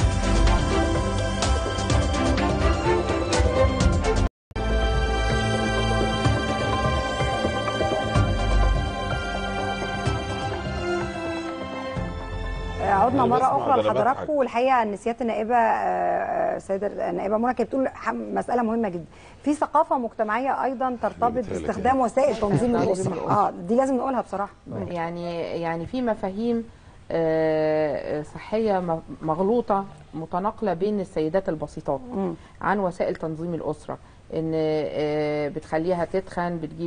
عدنا مرة أخرى لحضراتكم، والحقيقة أن سيادة النائبة السيدة النائبة منى كانت بتقول مسألة مهمة جدا، في ثقافة مجتمعية أيضا ترتبط باستخدام وسائل تنظيم الأسرة. اه دي لازم نقولها بصراحة.
يعني يعني في مفاهيم صحية مغلوطة متناقلة بين السيدات البسيطات عن وسائل تنظيم الأسرة، ان بتخليها تتخن، بتجيب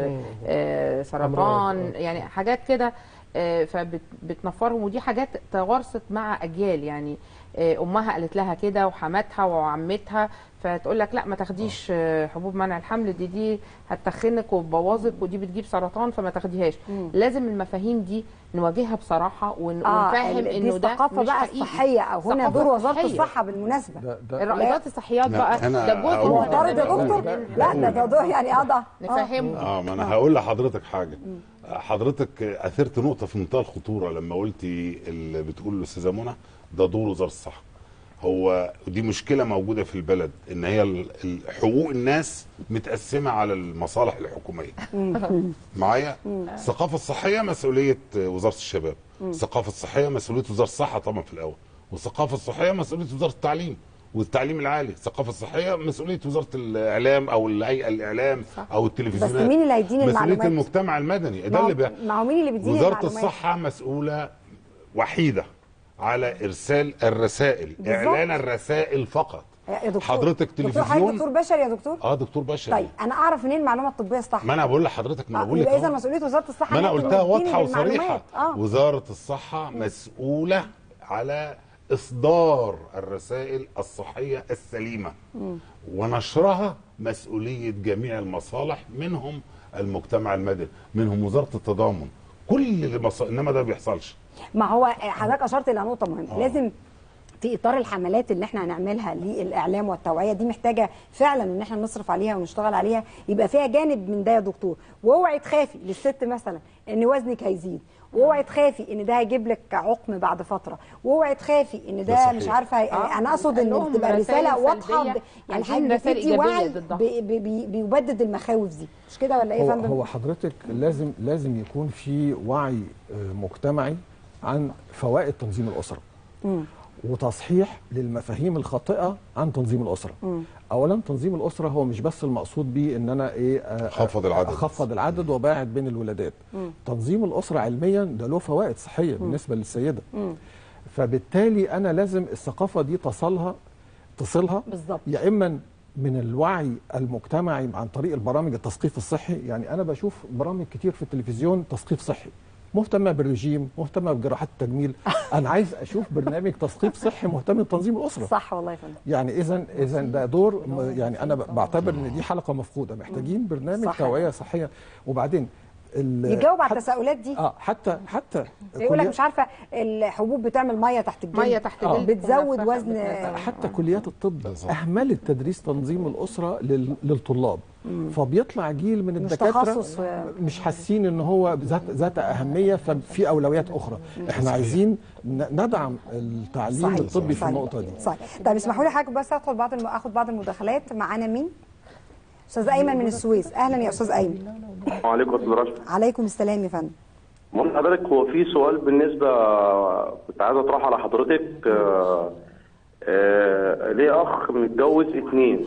سرطان، يعني حاجات كده فبتنفرهم، ودي حاجات توارثت مع اجيال. يعني امها قالت لها كده وحماتها وعمتها، فتقول لك لا ما تاخديش حبوب منع الحمل، دي دي هتخنك وتبوظك ودي بتجيب سرطان فما تاخديهاش. مم. لازم المفاهيم دي نواجهها بصراحه ون... آه ونفهم انه ده
الثقافه بقى الصحيه، او هنا دور وزاره الصحه بالمناسبه.
الرائدات الصحيات بقى ده جزء
معترض يا دكتور؟ لا ده ده يعني اه
نفهمه.
اه ما انا هقول لحضرتك حاجه. حضرتك اثرت نقطه في منتهى الخطوره لما قلتي اللي بتقول الاستاذه منى ده دور وزاره الصحه. هو دي مشكله موجوده في البلد، ان هي حقوق الناس متقسمه على المصالح الحكوميه. معايا؟ الثقافه الصحيه مسؤوليه وزاره الشباب، الثقافه الصحيه مسؤوليه وزاره الصحه طبعا في الاول، والثقافه الصحيه مسؤوليه وزاره التعليم والتعليم العالي، الثقافه الصحيه مسؤوليه وزاره الاعلام او الهيئه الاعلام او التلفزيونات.
بس مين اللي هيديني المعلومات؟
مسؤوليه المجتمع المدني، ده اللي بقى
ما هو مين اللي بيديني
المعلومات؟ وزاره الصحه مسؤوله وحيده على ارسال الرسائل، اعلان الرسائل فقط.
يا دكتور
حضرتك تلفزيون.
دكتور دكتور بشري يا دكتور؟
اه دكتور بشري.
طيب انا اعرف منين المعلومه الطبيه الصح؟
ما انا بقول لحضرتك، ما انا بقول لك
اذا مسؤوليه وزاره الصحه.
ما انا قلتها واضحه وصريحه. آه. وزاره الصحه مسؤوله على اصدار الرسائل الصحيه السليمه م. ونشرها مسؤوليه جميع المصالح، منهم المجتمع المدني، منهم وزاره التضامن، كل المص... انما ده ما بيحصلش.
ما هو حضرتك اشرت الى نقطه مهمه. آه. لازم في اطار الحملات اللي احنا هنعملها للاعلام والتوعيه دي محتاجه فعلا ان احنا نصرف عليها ونشتغل عليها، يبقى فيها جانب من ده يا دكتور. واوعي تخافي للست مثلا ان وزنك هيزيد، واوعي تخافي ان ده هيجيب لك عقم بعد فتره، واوعي تخافي ان ده, ده مش عارفه هي... آه. انا اقصد ان تبقى رساله واضحه، يعني حاجه بتدي وعي بي بي بيبدد المخاوف دي، مش كده ولا ايه يا فندم؟
هو حضرتك لازم لازم يكون في وعي مجتمعي عن فوائد تنظيم الاسره. م. وتصحيح للمفاهيم الخاطئه عن تنظيم الاسره. م. اولا تنظيم الاسره هو مش بس المقصود بيه ان انا ايه
اخفض العدد
اخفض العدد وباعد بين الولادات. م. تنظيم الاسره علميا ده له فوائد صحيه م. بالنسبه للسيده. م. فبالتالي انا لازم الثقافه دي تصلها تصلها
بالظبط،
يا اما من الوعي المجتمعي عن طريق البرامج التثقيف الصحي. يعني انا بشوف برامج كتير في التلفزيون تثقيف صحي، مهتمه بالرجيم، مهتمه بجراحات التجميل. انا عايز اشوف برنامج تثقيف صحي مهتم بتنظيم الاسره.
صح والله يا فندم.
يعني اذا اذا ده دور، يعني انا بعتبر ان دي حلقه مفقوده، محتاجين برنامج صح. توعيه صحيه. وبعدين
يجاوب على التساؤلات دي.
اه حتى حتى
يقول لك مش عارفه الحبوب بتعمل ميه تحت الجلد،
ميه تحت الجلد
آه. بتزود وزن.
حتى كليات الطب اهملت تدريس تنظيم الاسره للطلاب. مم. فبيطلع جيل من الدكاتره مش حاسين ان هو ذات ذات اهميه، ففي اولويات اخرى. احنا صحيح. عايزين ندعم التعليم صحيح. الطبي صحيح. في النقطه دي.
صحيح. طيب اسمحوا لي حضرتك بس ادخل بعض الم... اخد بعض المداخلات. معانا مين؟ استاذ ايمن من السويس. اهلا يا استاذ ايمن.
وعليكم السلام.
عليكم السلام يا فندم.
ممكن حضرتك هو في سؤال بالنسبه كنت عايز اطرحه على حضرتك. آه آه ليه اخ متجوز اثنين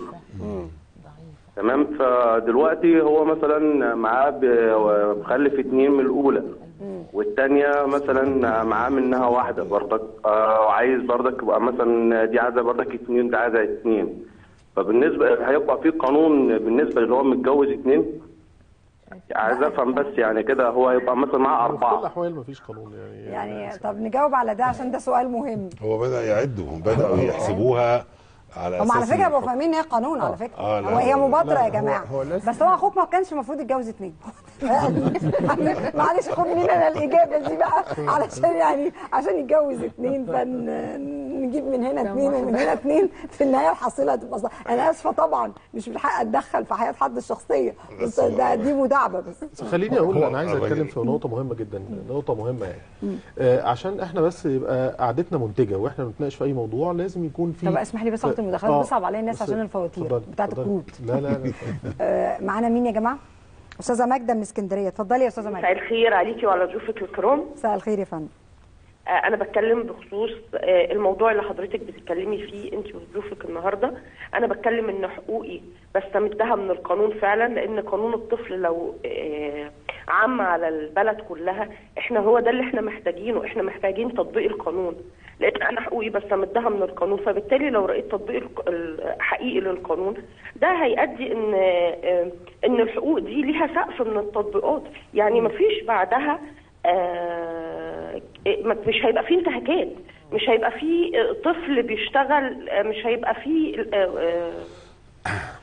تمام، فدلوقتي هو مثلا معاه مخلف اثنين من الاولى والثانيه مثلا معاه منها واحده برضك، آه وعايز برضك يبقى مثلا دي عايزه برضك اثنين ده عايزه اثنين، فبالنسبه هيبقى في قانون بالنسبه اللي هو متجوز اثنين؟ عايز افهم بس يعني كده هو هيبقى مثلا معاه اربعه.
في كل الاحوال مفيش قانون يعني.
يعني طب نجاوب على ده عشان ده سؤال مهم.
هو بدا يعدوا بداوا يحسبوها على
هم على فكره بيبقوا فاهمين ان هي قانون على فكره.
آه
هو هي مبادره يا جماعه. هو هو بس هو اخوك ما كانش المفروض يتجوز اثنين. معلش خد مننا الاجابه دي بقى علشان يعني عشان يتجوز اثنين فنجيب من هنا اثنين ومن هنا اثنين، في النهايه الحصيله هتبقى صح. انا اسفه طبعا مش من حق اتدخل في حياه حد الشخصيه، بس ده دي مداعبه بس.
خليني اقول انا عايز اتكلم في نقطه مهمه جدا، نقطه مهمه يعني آه عشان احنا بس يبقى قعدتنا منتجه واحنا بنتناقش في اي موضوع لازم يكون في.
طب اسمح لي بس اخد المداخلات، بصعب عليا الناس عشان الفواتير بتاعت الكروت.
لا لا لا
آه معانا مين يا جماعه؟ استاذه ماجده من اسكندريه. اتفضلي يا استاذه ماجده.
مساء الخير عليكي وعلى ضيوفك الكرام.
مساء الخير يا فندم.
آه انا بتكلم بخصوص آه الموضوع اللي حضرتك بتتكلمي فيه انت وضيوفك النهارده. انا بتكلم ان حقوقي بستمدها من القانون فعلا، لان قانون الطفل لو آه عام على البلد كلها احنا هو ده اللي احنا محتاجينه، احنا محتاجين تطبيق القانون، لان انا حقوقي بستمدها من القانون، فبالتالي لو رأيت تطبيق الحقيقي للقانون ده هيؤدي ان ان الحقوق دي ليها سقف من التطبيقات، يعني ما فيش بعدها مش هيبقى فيه انتهاكات، مش هيبقى فيه طفل بيشتغل، مش هيبقى فيه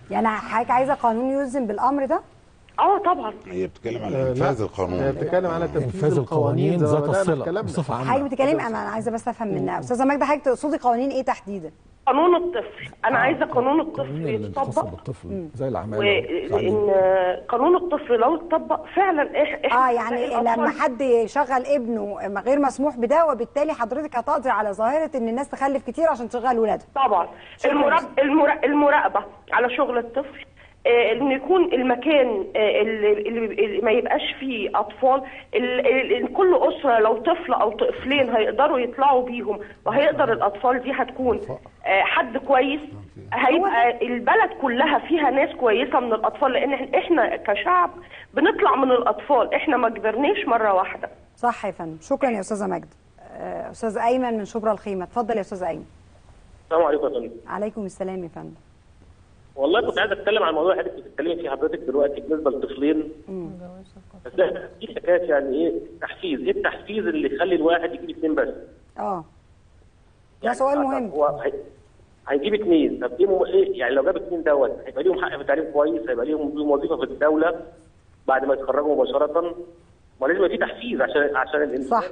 يعني حضرتك عايزه قانون يلزم بالامر ده؟
اه طبعا.
هي بتتكلم على انفاذ القانون.
هي بتتكلم على
تنفيذ القوانين ذات الصله بصفه عامه.
حضرتك بتتكلم، انا عايزه بس افهم منها استاذه ماجده، حضرتك تقصدي قوانين ايه تحديدا؟
قانون الطفل، انا آه. عايزه قانون الطفل يتطبق
بالطفل زي العماله،
وان قانون الطفل لو اتطبق فعلا احنا
اه يعني لما حد يشغل ابنه غير مسموح بده، وبالتالي حضرتك هتقضي على ظاهره ان الناس تخلف كتير عشان تشغل ولادها.
طبعا. المراقبه المراقبه على شغل الطفل، ان يكون المكان اللي ما يبقاش فيه اطفال، كل اسره لو طفل او طفلين هيقدروا يطلعوا بيهم، وهيقدر الاطفال دي هتكون حد كويس، هيبقى البلد كلها فيها ناس كويسه من الاطفال، لان احنا كشعب بنطلع من الاطفال، احنا ما كبرناش مره واحده.
صح يا فندم. شكرا يا استاذه ماجده. استاذ ايمن من شبرا الخيمه، اتفضل يا استاذ ايمن.
السلام عليكم يا فندم.
عليكم السلام يا فندم.
والله كنت عايز اتكلم عن الموضوع اللي حضرتك بتتكلمي فيه حضرتك دلوقتي بالنسبه للطفلين. بس دي حكايه يعني ايه تحفيز، ايه التحفيز اللي يخلي الواحد يجيب اثنين بس؟
اه ده سؤال مهم.
هو هيجيب اثنين، طب ايه ايه يعني لو جاب اثنين دوت هيبقى ليهم حق في التعليم كويس، هيبقى ليهم وظيفه في الدوله بعد ما يتخرجوا مباشره، ما لازم يبقى في تحفيز عشان عشان الانسان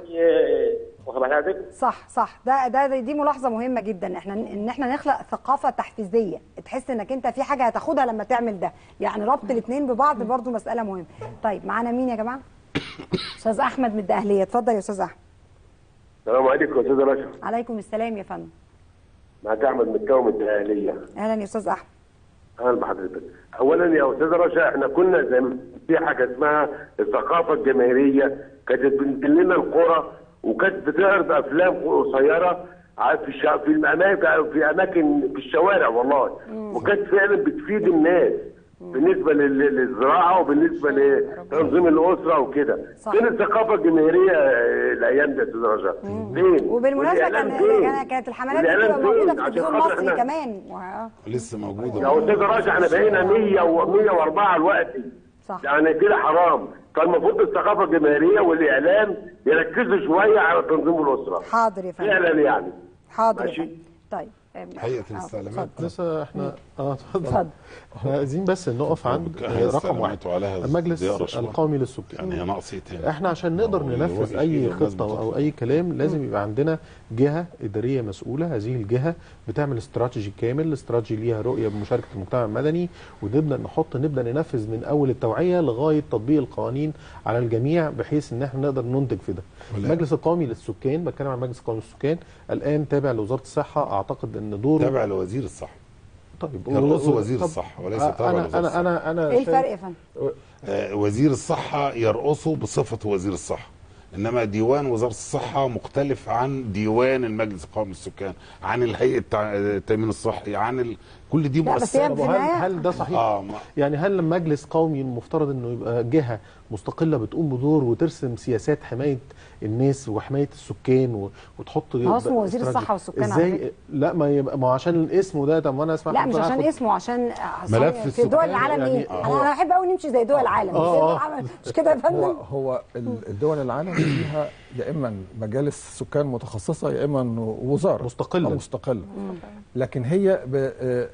صح صح. ده ده دي ملاحظه مهمه جدا، احنا ان احنا نخلق ثقافه تحفيزيه، تحس انك انت في حاجه هتاخدها لما تعمل ده، يعني ربط الاثنين ببعض برضو مساله مهمه. طيب معانا مين يا جماعه؟ استاذ احمد من الدقهليه، اتفضل يا استاذ احمد.
السلام عليكم يا استاذ رشا.
عليكم السلام يا فندم.
معاك احمد متكوم من الدقهليه.
اهلا يا استاذ احمد.
اهلا بحضرتك. اولا يا استاذ رشا، احنا كنا زي في حاجه اسمها الثقافه الجماهيريه، كانت بتنقل لنا القرى وكانت بتعرض افلام قصيره في الشا... في الاماكن في اماكن في الشوارع والله، وكانت فعلا بتفيد الناس بالنسبه للزراعه وبالنسبه لتنظيم الاسره وكده. فين الثقافه الجماهيريه الايام دي يا استاذ رجاء؟ فين؟
وبالمناسبه كان كانت الحملات دي بتبقى موجوده في التلفزيون المصري كمان
لسه موجوده
يا استاذ رجاء. احنا بقينا مية ومية وأربعة دلوقتي، يعني كده حرام. كان المفروض الثقافه الجماهيريه والاعلام يركزوا شويه على تنظيم الاسره.
حاضر يا فندم.
فعلا يعني.
حاضر يا فندم. طيب
هيئه الاستعلامات
لسه احنا اه اتفضل. احنا عايزين بس نقف عند رقم واحد، المجلس القومي للسكان.
يعني ناقص ايه تاني؟
احنا عشان نقدر ننفذ اي خطه او اي كلام لازم يبقى عندنا جهه اداريه مسؤوله. هذه الجهه بتعمل استراتيجي كامل، الاستراتيجي ليها رؤيه بمشاركه المجتمع المدني، ونبدا نحط نبدا ننفذ من اول التوعيه لغايه تطبيق القوانين على الجميع، بحيث ان احنا نقدر ننتج في ده. المجلس القومي للسكان، بتكلم عن المجلس القومي للسكان الان تابع لوزاره الصحه، اعتقد ان دوره
تابع لوزير الصحه.
طيب
يرقصه وزير الصحه وليس تابع
لوزاره الصحه. انا انا انا
ايه الفرق يا فندم؟
آه وزير الصحه يرقصه بصفه وزير الصحه، انما ديوان وزاره الصحه مختلف عن ديوان المجلس القومي للسكان، عن الهيئه التامين الصحي، عن ال... كل دي مؤسسات.
هل, هل ده صحيح؟ آه ما... يعني هل مجلس قومي المفترض انه يبقى جهه مستقله بتقوم بدور وترسم سياسات حمايه الناس وحمايه السكان و... وتحط
هو اسمه وزير الصحه والسكان
ازاي؟ لا ما يبقى ما عشان الاسم ده. طب ما انا اسمع
لا مش عشان اسمه، عشان
ملف
في دول العالم يعني ايه؟ آه. انا بحب قوي نمشي زي دول العالم.
آه.
مش كده يا فندم؟
هو, هو الدول العالم فيها يا اما مجالس سكان متخصصه يا اما وزاره
مستقله
مستقله لكن هي ب...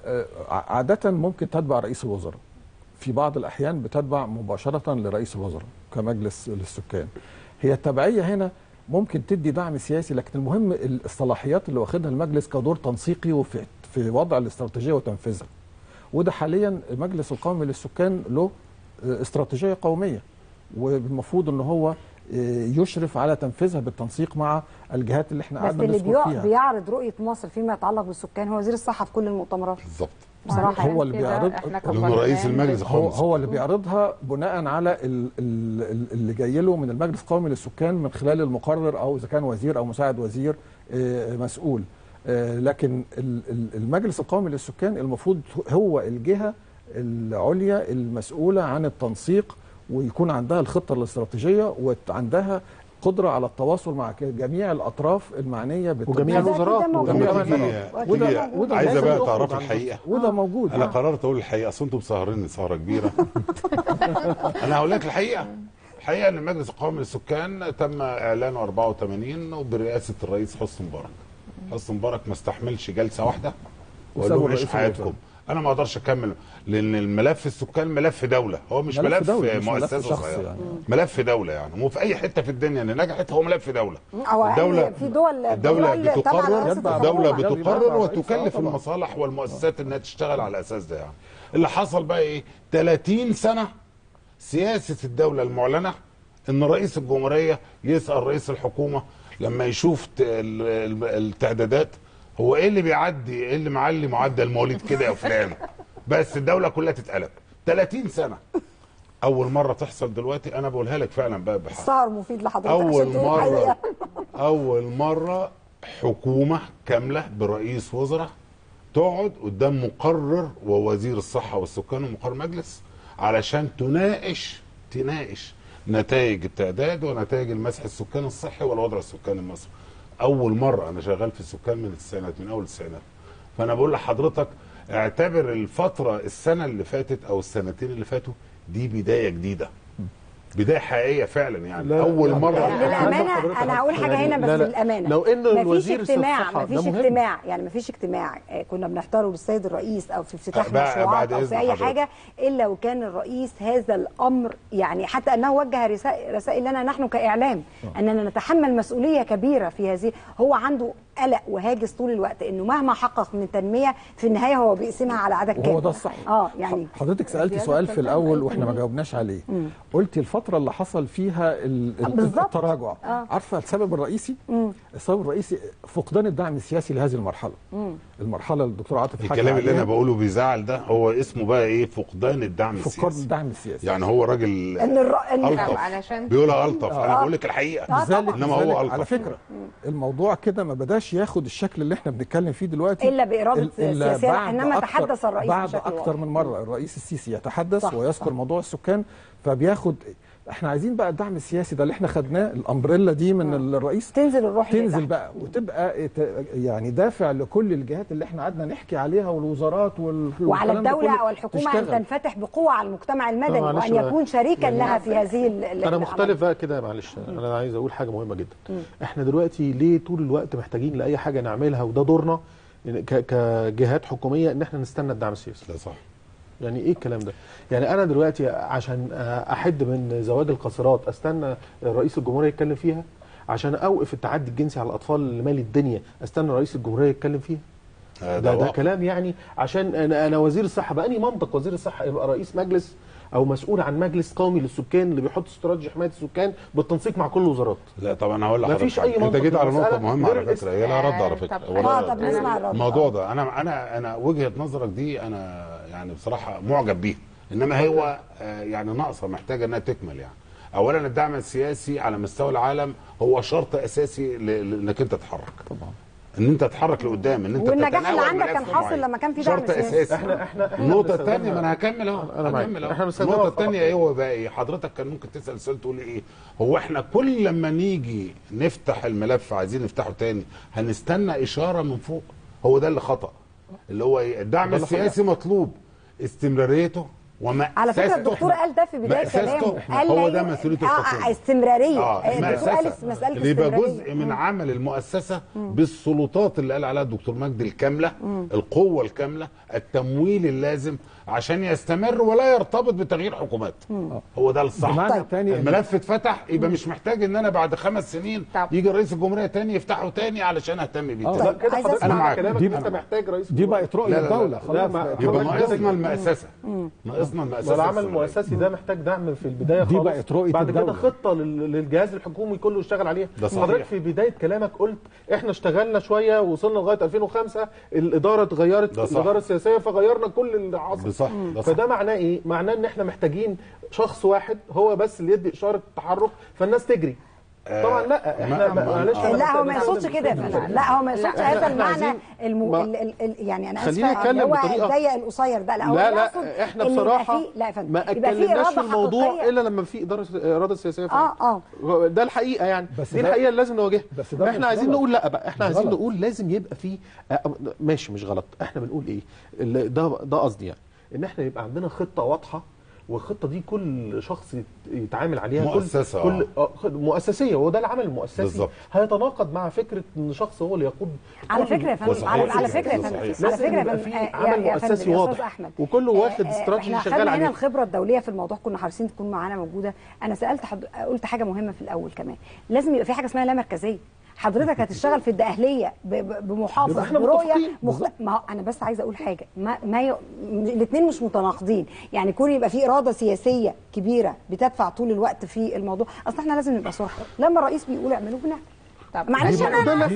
عاده ممكن تتبع رئيس الوزراء، في بعض الاحيان بتتبع مباشره لرئيس الوزراء كمجلس للسكان. هي التبعيه هنا ممكن تدي دعم سياسي، لكن المهم الصلاحيات اللي واخدها المجلس كدور تنسيقي وفي في وضع الاستراتيجيه وتنفيذها. وده حاليا المجلس القومي للسكان له استراتيجيه قوميه، والمفروض ان هو يشرف على تنفيذها بالتنسيق مع الجهات اللي احنا قعدنا نذكر فيها.
بس اللي بيعرض رؤيه مصر فيما يتعلق بالسكان هو وزير الصحه في كل المؤتمرات.
بالظبط.
بصراحه
هو اللي بيعرض
رئيس المجلس
هو, هو اللي بيعرضها بناء على اللي جاي له من المجلس القومي للسكان من خلال المقرر، او اذا كان وزير او مساعد وزير مسؤول. لكن المجلس القومي للسكان المفروض هو الجهه العليا المسؤوله عن التنسيق، ويكون عندها الخطه الاستراتيجيه وعندها قدره على التواصل مع جميع الاطراف المعنيه
وجميع الوزارات
وجميع وده وده عايزه بقى تعرف الحقيقه،
وده موجود.
انا قررت اقول الحقيقه، اصل انتم مسهريني سهره كبيره. انا هقول لك الحقيقه. الحقيقه ان المجلس القومي للسكان تم اعلانه أربعة وثمانين وبرئاسه الرئيس حسني مبارك. حسني مبارك ما استحملش جلسه واحده وقال لهم عيشوا حياتكم. انا ما اقدرش اكمل لان الملف السكان ملف دوله، هو مش ملف, ملف دولة مؤسسه صغيره يعني. ملف دوله يعني، وفي اي حته في الدنيا اللي نجحت هو ملف دوله.
الدوله في دول
الدوله بتقرر الدوله بتقرر وتكلف المصالح والمؤسسات انها تشتغل على الاساس ده يعني. اللي حصل بقى ايه؟ ثلاثين سنه سياسه الدوله المعلنه ان رئيس الجمهوريه يسال رئيس الحكومه لما يشوف التعدادات هو ايه اللي بيعدي، ايه اللي معلي معدل مواليد كده يا فلان، بس الدوله كلها تتقلب. ثلاثين سنه اول مره تحصل دلوقتي. انا بقولها لك فعلا بقى بحق.
السهر مفيد لحضرتك.
اول مره اول مره حكومه كامله برئيس وزراء تقعد قدام مقرر ووزير الصحه والسكان ومقرر مجلس علشان تناقش تناقش نتائج التعداد ونتائج المسح السكاني الصحي والوضع السكاني المصري. اول مره انا شغال في السكان من التسعينات، من اول التسعينات. فانا بقول لحضرتك اعتبر الفتره السنه اللي فاتت او السنتين اللي فاتوا دي بدايه جديده، بدايه حقيقيه فعلا يعني. لا اول لا مره
للامانه انا هقول حاجه هنا بس للامانه
لو ان الوزير
اجتماع مفيش اجتماع يعني مفيش اجتماع كنا بنحضره للسيد الرئيس او في افتتاح مشروعات او في اي حضرتك. حاجه الا وكان الرئيس هذا الامر يعني حتى انه وجه رسائل لنا نحن كاعلام اننا نتحمل مسؤوليه كبيره في هذه. هو عنده قلق وهاجس طول الوقت انه مهما حقق من تنميه في النهايه هو بيقسمها على عدد كام.
هو ده الصح.
اه يعني
حضرتك سالتي سؤال في الاول واحنا ما جاوبناش عليه. قلتي الفتره اللي حصل فيها التراجع. آه. عارفه السبب الرئيسي؟ مم. السبب الرئيسي فقدان الدعم السياسي لهذه المرحله. مم. المرحله اللي الدكتور عاطف حكى
الكلام اللي انا بقوله بيزعل ده هو اسمه بقى ايه؟ فقدان الدعم السياسي.
فقدان الدعم السياسي
يعني هو راجل
ان
الطف علشان بيقولها الطف. آه. انا بقول لك الحقيقه
آه.
انما هو الطف.
على فكره مم. الموضوع كده ما بداش ياخد الشكل اللي احنا بنتكلم فيه دلوقتي
الا باراده سياسيه. انما تحدث الرئيس
بعد اكتر من مره الرئيس السيسي يتحدث صح ويذكر صح. موضوع السكان فبياخد. احنا عايزين بقى الدعم السياسي ده اللي احنا خدناه الامبريلا دي من آه. الرئيس
تنزل الروح
تنزل بقى وتبقى يعني دافع لكل الجهات اللي احنا قعدنا نحكي عليها والوزارات وال...
وعلى الدوله او الحكومه ان تنفتح بقوه على المجتمع المدني وان يكون شريكا يعني لها في هذه.
انا مختلف بقى كده معلش. انا عايز اقول حاجه مهمه جدا. م. احنا دلوقتي ليه طول الوقت محتاجين لاي حاجه نعملها وده دورنا كجهات حكوميه ان احنا نستنى الدعم السياسي؟
ده صح.
يعني ايه الكلام ده؟ يعني انا دلوقتي عشان احد من زواج القاصرات استنى رئيس الجمهوريه يتكلم فيها؟ عشان اوقف التعدي الجنسي على الاطفال اللي مالي الدنيا استنى رئيس الجمهوريه يتكلم فيها؟ ده ده, ده كلام يعني. عشان انا, أنا وزير الصحه بأني منطق وزير الصحه يبقى رئيس مجلس او مسؤول عن مجلس قومي للسكان اللي بيحط استراتيجي حمايه السكان بالتنسيق مع كل الوزارات؟
لا طبعا هقول
لحضرتك مفيش اي
انت جيت على نقطه مهمه على فكره هي لها رد على فكره.
اه طب نسمع الرد.
الموضوع ده انا انا انا وجهه نظرك دي انا يعني بصراحه معجب بيها، انما هو يعني ناقصه محتاجه انها تكمل يعني. اولا الدعم السياسي على مستوى العالم هو شرط اساسي لانك انت تتحرك طبعا، ان انت تتحرك لقدام، ان انت
والنجاح اللي عندك كان حاصل لما كان في دعم
سياسي. شرط اساسي.
احنا احنا
النقطه الثانيه ما انا هكمل اهو هكمل اهو. النقطه الثانيه ايه هو بقى ايه؟ حضرتك كان ممكن تسال سؤال تقول ايه؟ هو احنا كل لما نيجي نفتح الملف عايزين نفتحه تاني هنستنى اشاره من فوق؟ هو ده اللي خطا، اللي هو ايه؟ الدعم السياسي مطلوب استمراريته وما
على فكره الدكتور قال ده في بدايه كلامه،
قال هو ده مسؤوليه الحكومه.
آه استمراريه.
آه الدكتور قال مساله اللي يبقى جزء من عمل المؤسسه مم. بالسلطات اللي قال عليها الدكتور مجدي الكامله، مم. القوه الكامله، التمويل اللازم عشان يستمر ولا يرتبط بتغيير حكومات. مم. هو ده الصح.
طيب.
الملف اتفتح يبقى مش محتاج ان انا بعد خمس سنين طب. يجي رئيس الجمهوريه تاني يفتحه تاني علشان اهتم بيه.
طيب. كده حضرتك انا معاك كلامك انت محتاج رئيس
دي بقت رؤيه الدوله
خلاص. يبقى ناقصنا المؤسسه ناقصنا المؤسسه.
العمل المؤسسي ده محتاج دعم في البدايه خالص.
دي بقت رؤيه
بعد
الدولة.
كده خطه للجهاز الحكومي كله يشتغل عليها. حضرتك في بدايه كلامك قلت احنا اشتغلنا شويه وصلنا لغايه ألفين وخمسة الاداره اتغيرت الاداره السياسيه فغيرنا كل اللي حصل.
صح.
فده معناه ايه؟ معناه ان احنا محتاجين شخص واحد هو بس اللي يدي اشاره تحرك فالناس تجري. طبعا لا احنا معلش
لا هو ما يقصدش كده يا فندم. لا هو ما يقصدش هذا المعنى المو... ال... ال... ال... يعني انا
اسفه
هو الضيق القصير ده. لا
لا, لا احنا بصراحه
لا يا فندم
ما اتكلمناش في الموضوع حقيقية. الا لما في اداره اراده سياسيه.
اه اه
ده الحقيقه يعني دي الحقيقه اللي لازم نواجهها. احنا عايزين نقول لا بقى احنا عايزين نقول لازم يبقى في ماشي مش غلط. احنا بنقول ايه ده ده قصدي يعني ان احنا يبقى عندنا خطه واضحه والخطه دي كل شخص يتعامل عليها
مؤسسة
كل كل مؤسسيه، وده العمل المؤسسي
بالزبط.
هيتناقض مع فكره ان شخص هو اللي يقود.
على فكره يا فندم على, على فكره يا فندم على فكره يا فندم
عمل مؤسسي واضح وكله واخد استراتيجي شغال عليه.
هنا الخبره الدوليه في الموضوع كنا حريصين تكون معانا موجوده. انا سالت حد... قلت حاجه مهمه في الاول كمان، لازم يبقى في حاجه اسمها لا مركزيه. حضرتك هتشتغل في الدقهليه بمحافظه برؤيه مخت... ما انا بس عايزه اقول حاجه، ما, ما ي... الاثنين مش متناقضين، يعني كون يبقى في اراده سياسيه كبيره بتدفع طول الوقت في الموضوع. اصل احنا لازم نبقى صراحه، لما الرئيس بيقول اعملوا بنعمل.
طب
معلش انا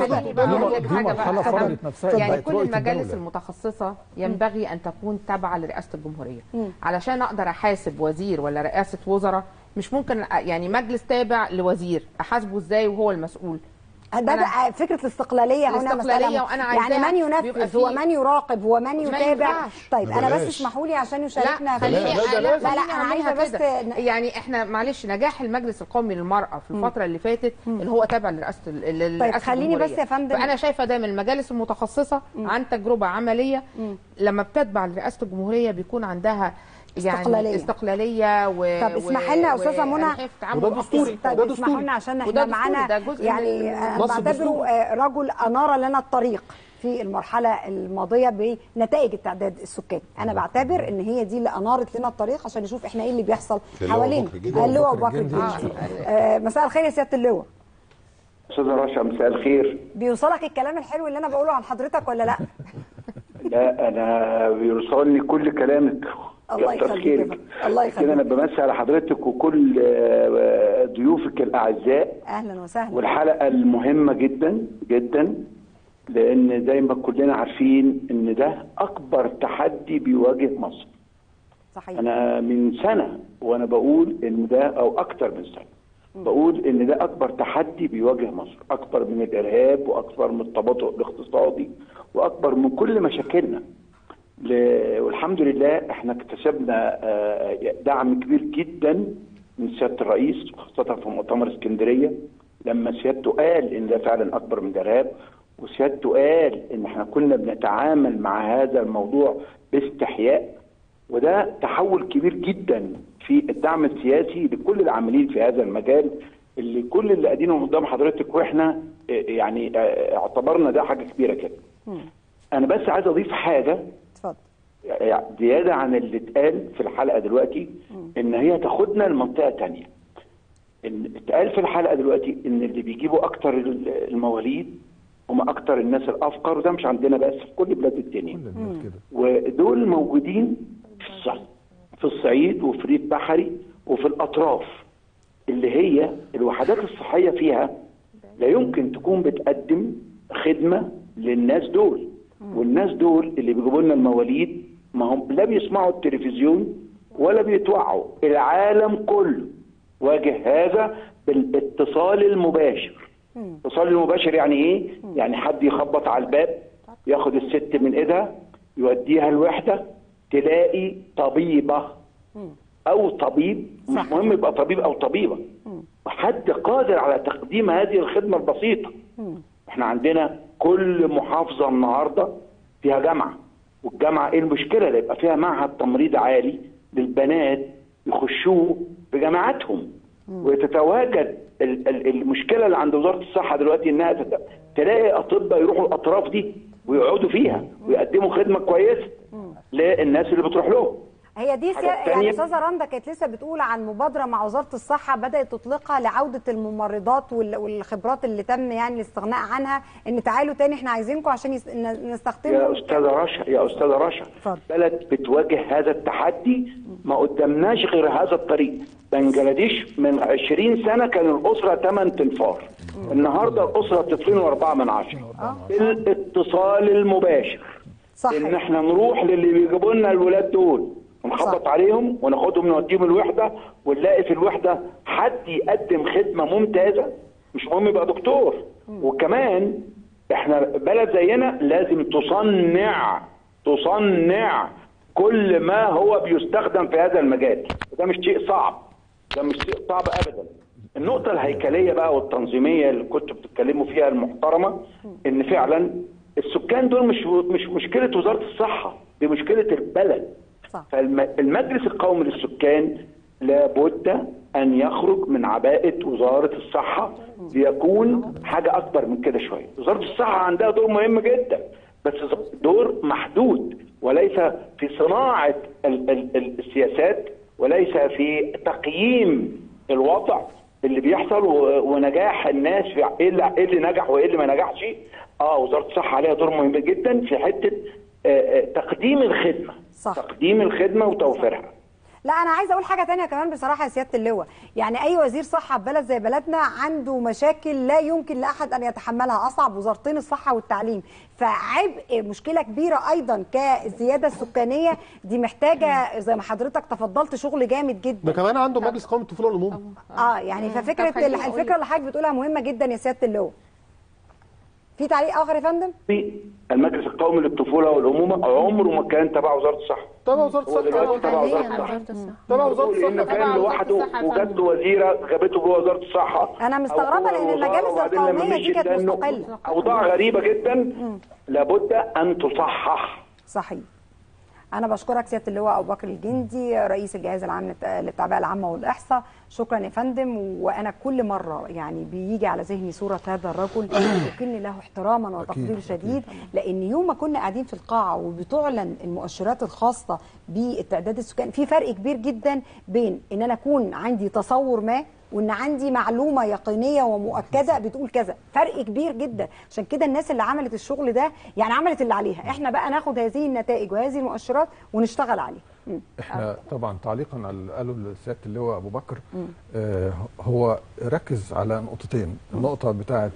يعني كل المجالس المتخصصه ينبغي ان تكون تابعه لرئاسه الجمهوريه. مم. علشان اقدر احاسب وزير ولا رئاسه وزراء، مش ممكن يعني مجلس تابع لوزير احاسبه ازاي وهو المسؤول؟
ده, ده فكره الاستقلاليه هنا
الاستقلاليه وانا
يعني من ينفذ ومن يراقب ومن يتابع. طيب انا بس اسمحوا لي عشان يشاركنا.
لا لا, لا, لا, لا انا عايزه بس يعني احنا معلش نجاح المجلس القومي للمراه في الفتره اللي فاتت اللي هو تابع لرئاسه الرئاسه.
طيب خليني بس يا فندم،
فانا شايفه ده من المجالس المتخصصه مم. عن تجربه عمليه. مم. لما بتتبع لرئاسه الجمهوريه بيكون عندها يعني استقلاليه, استقلالية و...
طب اسمح لنا يا استاذه منى،
وده دستوري.
طب اسمحوا لنا عشان احنا معانا يعني بعتبره رجل انار لنا الطريق في المرحله الماضيه بنتائج التعداد السكاني. انا بعتبر ان هي دي اللي انارت لنا الطريق عشان نشوف احنا ايه اللي بيحصل حوالينا. اللواء ابو بكر الجندي. آه مساء الخير يا سياده اللواء.
استاذه رشا مساء الخير.
بيوصلك الكلام الحلو اللي انا بقوله عن حضرتك ولا لا؟
لا انا بيوصلني كل كلامك.
الله يخليك. الله يخليك.
كده انا بمسي على حضرتك وكل ضيوفك الاعزاء.
اهلا وسهلا.
والحلقه المهمه جدا جدا، لان زي ما كلنا عارفين ان ده اكبر تحدي بيواجه مصر.
صحيح.
انا من سنه وانا بقول ان ده، او اكتر من سنه م. بقول ان ده اكبر تحدي بيواجه مصر، اكبر من الارهاب واكبر من التباطؤ الاقتصادي واكبر من كل مشاكلنا. والحمد لله احنا اكتسبنا دعم كبير جدا من سياده الرئيس، خاصه في مؤتمر اسكندريه لما سيادته قال ان ده فعلا اكبر من الارهاب، وسيادته قال ان احنا كنا بنتعامل مع هذا الموضوع باستحياء. وده تحول كبير جدا في الدعم السياسي لكل العاملين في هذا المجال، اللي كل اللي قاعدينهم قدام حضرتك واحنا يعني اعتبرنا ده حاجه كبيره كده. انا بس عايز اضيف حاجه
اتفضل
زياده عن اللي اتقال في الحلقه دلوقتي، ان هي تاخدنا لمنطقه ثانيه. ان اتقال في الحلقه دلوقتي ان اللي بيجيبوا اكتر المواليد هم اكتر الناس الافقر، وده مش عندنا بس، في كل بلاد الدنيا. ودول موجودين في الصعيد في الصعيد وفي ريف بحري وفي الاطراف، اللي هي الوحدات الصحيه فيها لا يمكن تكون بتقدم خدمه للناس دول. والناس دول اللي بيجيبوا لنا المواليد ما هم لا بيسمعوا التلفزيون ولا بيتوعوا. العالم كله واجه هذا بالاتصال المباشر. الاتصال المباشر يعني ايه؟ يعني حد يخبط على الباب، ياخد الست من ايدها يوديها الوحده، تلاقي طبيبه او طبيب، مش مهم يبقى طبيب او طبيبه، حد قادر على تقديم هذه الخدمه البسيطه. احنا عندنا كل محافظه النهارده فيها جامعه، والجامعه ايه المشكله؟ اللي يبقى فيها معهد تمريض عالي للبنات يخشوه بجامعاتهم. وتتواجد المشكله اللي عند وزاره الصحه دلوقتي انها تلاقي اطباء يروحوا الاطراف دي ويقعدوا فيها ويقدموا خدمه كويسه للناس اللي بتروح لهم.
هي دي سي... يعني استاذه رندا كانت لسه بتقول عن مبادره مع وزاره الصحه بدات تطلقها لعوده الممرضات والخبرات اللي تم يعني الاستغناء عنها، ان تعالوا تاني احنا عايزينكم عشان يس... نستخدمكم.
يا استاذه رشا يا استاذه رشا بلد بتواجه هذا التحدي، ما قدامناش غير هذا الطريق. بنجلاديش من عشرين سنه كان الاسره ثمان تنفار، النهارده الاسره طفلين واربعه من عشره. الاتصال المباشر صحيح. ان احنا نروح للي بيجيبوا لنا الولاد دول ونخبط عليهم وناخدهم نوديهم الوحده، ونلاقي في الوحده حد يقدم خدمه ممتازه، مش مهم يبقى دكتور. وكمان احنا بلد زينا لازم تصنع تصنع كل ما هو بيستخدم في هذا المجال، وده مش شيء صعب، ده مش شيء صعب ابدا. النقطه الهيكليه بقى والتنظيميه اللي كنتوا بتتكلموا فيها المحترمه، ان فعلا السكان دول مش مش مشكله وزاره الصحه، دي مشكله البلد. فالمجلس القومي للسكان لابد ان يخرج من عباءه وزاره الصحه ليكون حاجه اكبر من كده شويه. وزاره الصحه عندها دور مهم جدا، بس دور محدود، وليس في صناعه ال ال السياسات، وليس في تقييم الوضع اللي بيحصل ونجاح الناس في ايه اللي, إيه اللي نجح وايه اللي ما نجحش. اه وزاره الصحه عليها دور مهم جدا في حته آه تقديم الخدمه. صح. تقديم الخدمه وتوفيرها.
لا انا عايزه اقول حاجه تانية كمان بصراحه يا سياده اللواء، يعني اي وزير صحه في بلد زي بلدنا عنده مشاكل لا يمكن لاحد ان يتحملها، اصعب وزارتين الصحه والتعليم، فعبء مشكله كبيره ايضا كالزياده السكانيه دي محتاجه زي ما حضرتك تفضلت شغل جامد جدا.
ده كمان عنده مجلس قومي للطفوله والامومه.
اه يعني ففكره الفكره اللي حضرتك بتقولها مهمه جدا يا سياده اللواء. في تعليق اخر يا فندم؟
في المجلس القومي للطفوله والامومه عمره ما كان تبع وزاره الصحه.
تبع وزاره الصحه.
تبع وزاره الصحه.
تبع وزاره الصحه.
انه كان لوحده وجات له وزيره غابته جوه وزاره الصحه.
انا مستغربه لان المجالس القوميه دي كانت مستقله.
اوضاع غريبه جدا. لابد ان تصحح.
صحيح. أنا بشكرك سيادة اللواء أبو بكر الجندي رئيس الجهاز العام للتعبئة العامة والإحصاء. شكرا يا فندم. وأنا كل مرة يعني بيجي على ذهني صورة هذا الرجل وكن له احتراما وتقدير شديد، لأن يوم ما كنا قاعدين في القاعة وبتعلن المؤشرات الخاصة بالتعداد السكاني في فرق كبير جدا بين إن أنا أكون عندي تصور ما وان عندي معلومه يقينيه ومؤكده بتقول كذا، فرق كبير جدا. عشان كده الناس اللي عملت الشغل ده يعني عملت اللي عليها، احنا بقى ناخد هذه النتائج وهذه المؤشرات ونشتغل عليها.
احنا طبعا تعليقا على اللي قاله سياده اللواء ابو بكر، آه هو ركز على نقطتين. النقطه بتاعه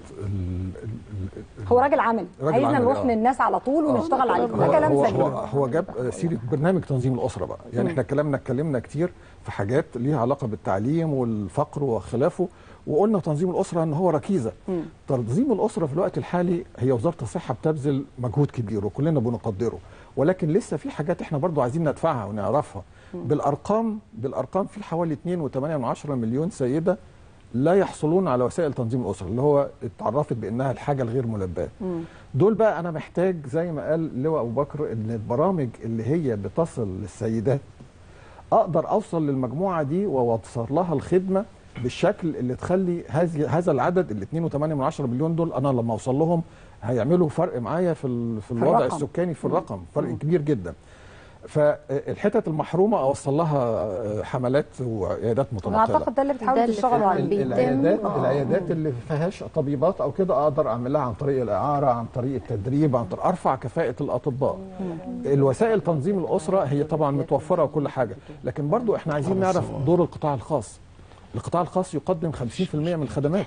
هو راجل عمل، عايزنا نروح آه. للناس على طول ونشتغل آه. عليهم. ده كلام سليم.
هو, هو جاب سيره برنامج تنظيم الاسره بقى، يعني احنا كلامنا اتكلمنا كتير في حاجات ليها علاقه بالتعليم والفقر وخلافه، وقلنا تنظيم الاسره ان هو ركيزه. م. تنظيم الاسره في الوقت الحالي هي وزاره الصحه بتبذل مجهود كبير وكلنا بنقدره، ولكن لسه في حاجات احنا برضو عايزين ندفعها ونعرفها. م. بالارقام بالارقام في حوالي اتنين وتمانية من عشرة مليون سيده لا يحصلون على وسائل تنظيم الاسره اللي هو اتعرفت بانها الحاجه الغير ملباه. دول بقى انا محتاج زي ما قال اللواء ابو بكر ان البرامج اللي هي بتصل للسيدات اقدر اوصل للمجموعه دي واوصل لها الخدمه بالشكل اللي تخلي هذا العدد ال اتنين وتمانية من عشرة مليون دول انا لما اوصل لهم هيعملوا فرق معايا في في الوضع السكاني في الرقم، فرق مم. كبير جدا. فالحتت المحرومه اوصل لها حملات وعيادات متنقله.
اعتقد ده اللي بتحاولوا تشتغلوا عليه.
العيادات العيادات اللي ما فيهاش طبيبات او كده اقدر اعملها عن طريق الاعاره، عن طريق التدريب، عن طريق ارفع كفاءه الاطباء. الوسائل تنظيم الاسره هي طبعا متوفره وكل حاجه، لكن برضو احنا عايزين نعرف دور القطاع الخاص. القطاع الخاص يقدم خمسين في المية من الخدمات.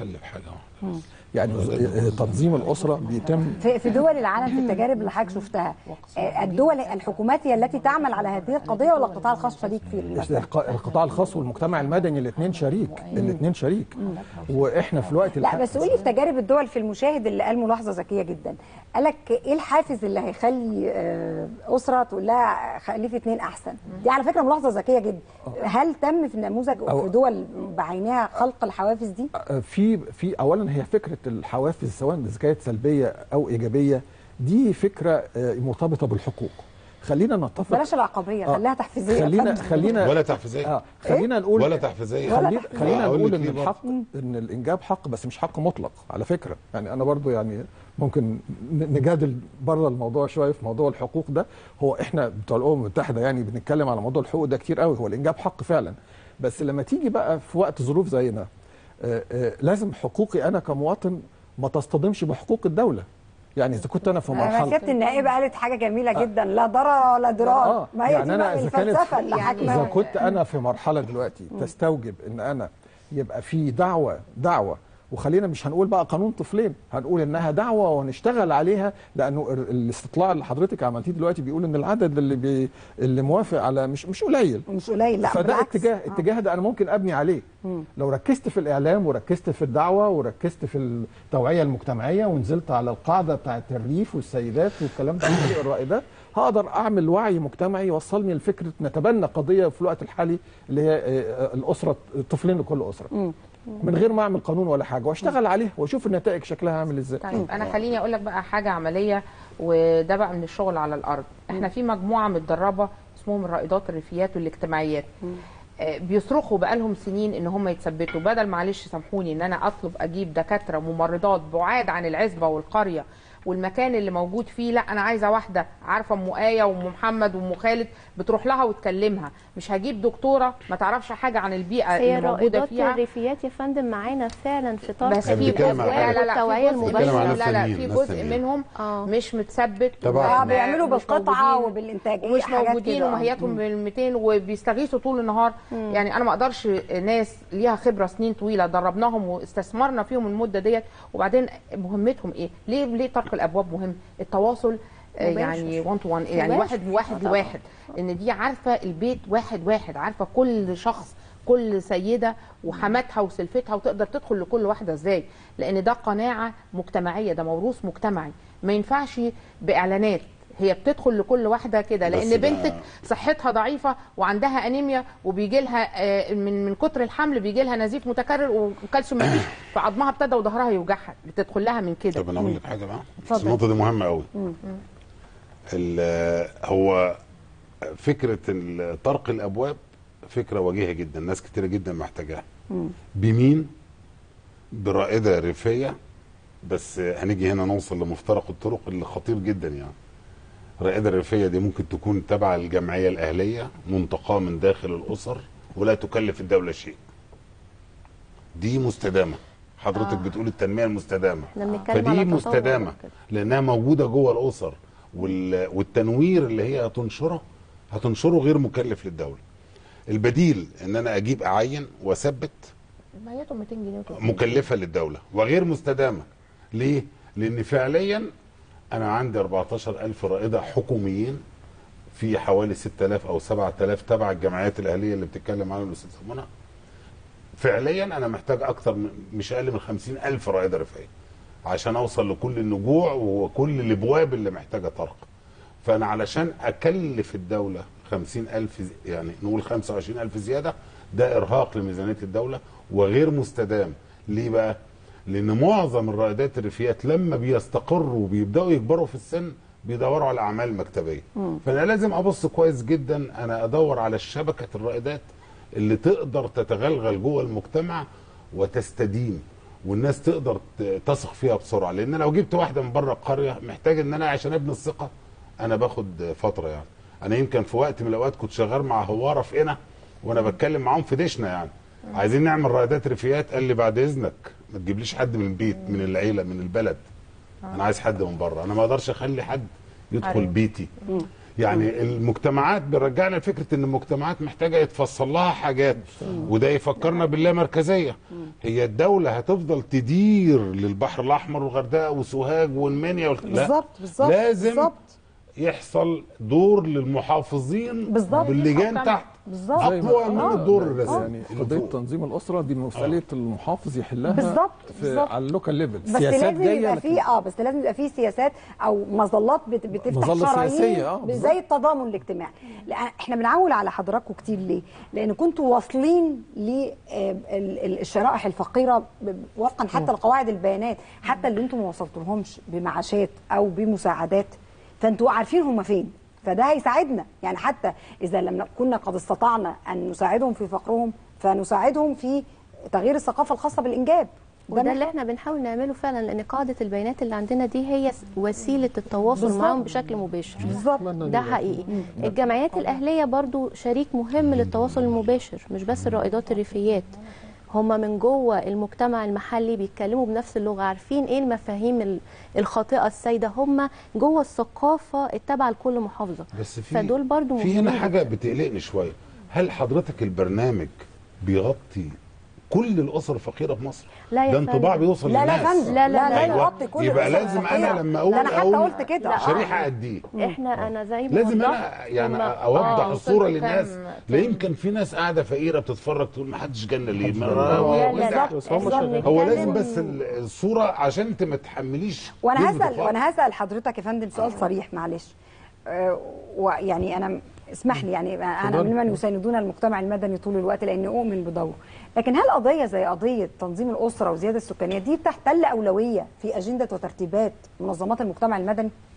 يعني تنظيم الاسره بيتم
في, في دول العالم في التجارب اللي حضرتك شفتها، الدول الحكومات هي التي تعمل على هذه القضيه ولا القطاع الخاص شريك في المسألة؟
القطاع الخاص والمجتمع المدني الاثنين شريك، الاثنين شريك. واحنا في الوقت
لا بس قولي في تجارب الدول في المشاهد اللي قال ملاحظه ذكيه جدا، قال لك ايه الحافز اللي هيخلي اسره تقول لها خليه في اثنين احسن؟ دي على فكره ملاحظه ذكيه جدا. هل تم في النموذج في دول بعينها خلق الحوافز دي؟
في في اولا هي فكره الحوافز سواء اذا كانت سلبيه او ايجابيه دي فكره مرتبطه بالحقوق. خلينا نتفق
بلاش العقبيه، خليها تحفيزيه.
خلينا خلينا
ولا تحفيزيه
اه خلينا نقول
ولا تحفيزيه.
خلينا, خلينا نقول ان الحق ان الانجاب حق، بس مش حق مطلق على فكره. يعني انا برضو يعني ممكن نجادل بره الموضوع شويه في موضوع الحقوق ده. هو احنا بتوع الامم المتحده يعني بنتكلم على موضوع الحقوق ده كتير قوي. هو الانجاب حق فعلا، بس لما تيجي بقى في وقت ظروف زينا آآ آآ لازم حقوقي انا كمواطن ما تصطدمش بحقوق الدوله. يعني اذا كنت انا في مرحله
سياده النائبه قالت حاجه جميله جدا، لا ضرر ولا ضرار.
آه
ما هي
يعني
دي
أنا
بقى
إذا كانت
الفلسفه اللي حاكمه.
اذا كنت انا في مرحله دلوقتي تستوجب ان انا يبقى في دعوه دعوه وخلينا مش هنقول بقى قانون طفلين، هنقول انها دعوه ونشتغل عليها، لانه الاستطلاع اللي حضرتك عملتيه دلوقتي بيقول ان العدد اللي بي اللي موافق على مش مش قليل
مش قليل لا
فده اتجاه اتجاه ده انا ممكن ابني عليه. مم. لو ركزت في الاعلام وركزت في الدعوه وركزت في التوعيه المجتمعيه ونزلت على القاعده بتاعه الريف والسيدات والكلام ده الرائدات، هقدر اعمل وعي مجتمعي يوصلني لفكره نتبنى قضيه في الوقت الحالي اللي هي الاسره، طفلين لكل اسره. مم. من غير ما اعمل قانون ولا حاجه واشتغل عليه واشوف النتائج شكلها عامل ازاي.
طيب انا خليني اقول لك بقى حاجه عمليه، وده بقى من الشغل على الارض. احنا في مجموعه متدربه اسمهم الرائدات الريفيات والاجتماعيات. آه بيصرخوا بقالهم سنين ان هم يتثبتوا، بدل معلش سامحوني ان انا اطلب اجيب دكاتره ممرضات بعاد عن العزبه والقريه والمكان اللي موجود فيه، لا انا عايزه واحده عارفه ام ايه وام محمد وام خالد بتروح لها وتكلمها، مش هجيب دكتوره ما تعرفش حاجه عن البيئه اللي موجوده فيها.
هي الريفيات يا فندم معانا فعلا في طرق
بس في
لا لا
لا المباشره لا لا في جزء منهم آه. مش متثبت
طبعا بيعملوا بالقطعه وبالانتاج
ومش موجودين ومهياتهم بالمئتين وبيستغيثوا طول النهار. مم. يعني انا ما اقدرش ناس ليها خبره سنين طويله دربناهم واستثمرنا فيهم المده ديت وبعدين مهمتهم ايه؟ ليه ليه طرق الابواب مهم؟ التواصل يعني واحد تو واحد يعني واحد واحد لواحد، ان دي عارفه البيت واحد واحد، عارفه كل شخص كل سيده وحماتها وسلفتها وتقدر تدخل لكل واحده ازاي، لان ده قناعه مجتمعيه، ده موروث مجتمعي، ما ينفعش باعلانات، هي بتدخل لكل واحده كده، لان بنتك صحتها ضعيفه وعندها انيميا وبيجي لها من من كتر الحمل بيجي لها نزيف متكرر وكالسيوم مفيش فعظمها ابتدى وظهرها يوجعها، بتدخل لها من كده.
طب انا اقول لك حاجه بقى، النقطه دي مهمه قوي. هو فكره طرق الابواب فكره وجيهه جدا، ناس كتيره جدا محتاجاها. بمين؟ برائده ريفيه، بس هنيجي هنا نوصل لمفترق الطرق اللي خطير جدا. يعني الرائده الريفيه دي ممكن تكون تبع الجمعيه الاهليه منتقاه من داخل الاسر ولا تكلف الدوله شيء. دي مستدامه، حضرتك آه. بتقول التنميه المستدامه، فدي مستدامه لانها موجوده جوه الاسر، والتنوير اللي هي هتنشره هتنشره غير مكلف للدوله. البديل ان انا اجيب اعين واثبت
ميته مئتين جنيه
مكلفه للدوله وغير مستدامه. ليه؟ لان فعليا انا عندي أربعتاشر ألف رائده حكوميين في حوالي ستة آلاف او سبعة آلاف تبع الجمعيات الاهليه اللي بتتكلم عنها الاستاذ منى. فعليا انا محتاج اكثر من مش اقل من خمسين ألف رائده رفاهيه عشان اوصل لكل النجوع وكل الابواب اللي محتاجه طرق. فانا علشان اكلف الدوله خمسين ألف يعني نقول خمسة وعشرين ألف زياده، ده ارهاق لميزانيه الدوله وغير مستدام. ليه بقى؟ لان معظم الرائدات الريفيات لما بيستقروا وبيبداوا يكبروا في السن بيدوروا على اعمال مكتبيه. مم. فانا لازم ابص كويس جدا، انا ادور على الشبكه الرائدات اللي تقدر تتغلغل جوه المجتمع وتستديم والناس تقدر تثق فيها بسرعه. لان لو جبت واحده من بره القريه محتاج ان انا عشان ابني الثقه انا باخد فتره. يعني انا يمكن في وقت من الاوقات كنت شغال مع هواره في قنا وانا بتكلم معاهم في دشنا، يعني عايزين نعمل رائدات ريفيات، قال لي بعد اذنك ما تجيبليش حد من البيت من العيله من البلد، انا عايز حد من بره، انا ما اقدرش اخلي حد يدخل بيتي. يعني المجتمعات بنرجعنا لفكره ان المجتمعات محتاجه يتفصل لها حاجات، وده يفكرنا باللامركزيه. هي الدوله هتفضل تدير للبحر الاحمر والغردقه وسوهاج والمنيا وال...
بالظبط بالظبط
لازم
بالزبط.
يحصل دور للمحافظين
بالظبط
باللجان تحت
بالظبط
اقوى من الدور الرسمي.
يعني قضيه تنظيم الاسره دي مساله المحافظ يحلها
بالظبط
على اللوكال ليفل.
بس لازم يبقى في اه بس لازم يبقى في سياسات او مظلات بت... بتفتح شرايين آه زي التضامن الاجتماعي. لأ احنا بنعول على حضراتكم كتير ليه؟ لان كنتوا واصلين للشرائح الفقيره وفقا حتى لقواعد البيانات، حتى اللي انتم ما وصلتلهمش بمعاشات او بمساعدات فانتوا عارفين هم فين، فده هيساعدنا. يعني حتى اذا لم كنا قد استطعنا ان نساعدهم في فقرهم فنساعدهم في تغيير الثقافه الخاصه بالانجاب،
وده اللي احنا بنحاول نعمله فعلا، لان قاعده البيانات اللي عندنا دي هي وسيله التواصل معاهم بشكل مباشر.
بالظبط
ده حقيقي. الجمعيات الاهليه برضو شريك مهم للتواصل المباشر، مش بس الرائدات الريفيات، هم من جوه المجتمع المحلي بيتكلموا بنفس اللغه، عارفين ايه المفاهيم الخاطئه السائده، هم جوه الثقافه التابعه لكل محافظه.
بس في
فدول برضو
في هنا حاجه بتقلقني شويه، هل حضرتك البرنامج بيغطي كل الاسر الفقيره في مصر؟
لا
ده انطباع بيوصل
لا
للناس.
لا فندم لا لا لا
أيوة.
يغطي كل
يبقى لازم انا لما اقول
انا حتى قلت كده
شريحه قد ايه؟
احنا انا زي ما
لازم انا يعني اوضح آه الصوره للناس، لا يمكن في ناس قاعده فقيره بتتفرج تقول ما حدش جالنا ليه؟ هو لازم بس الصوره عشان انت ما تحمليش.
وانا هسال وانا هسال حضرتك يا فندم سؤال صريح معلش، أه ويعني انا اسمح لي، يعني انا ممن يساندون المجتمع المدني طول الوقت لاني اؤمن بدوره، لكن هل قضيه زي قضيه تنظيم الاسره والزياده السكانيه دي تحتل اولويه في اجنده وترتيبات منظمات المجتمع المدني؟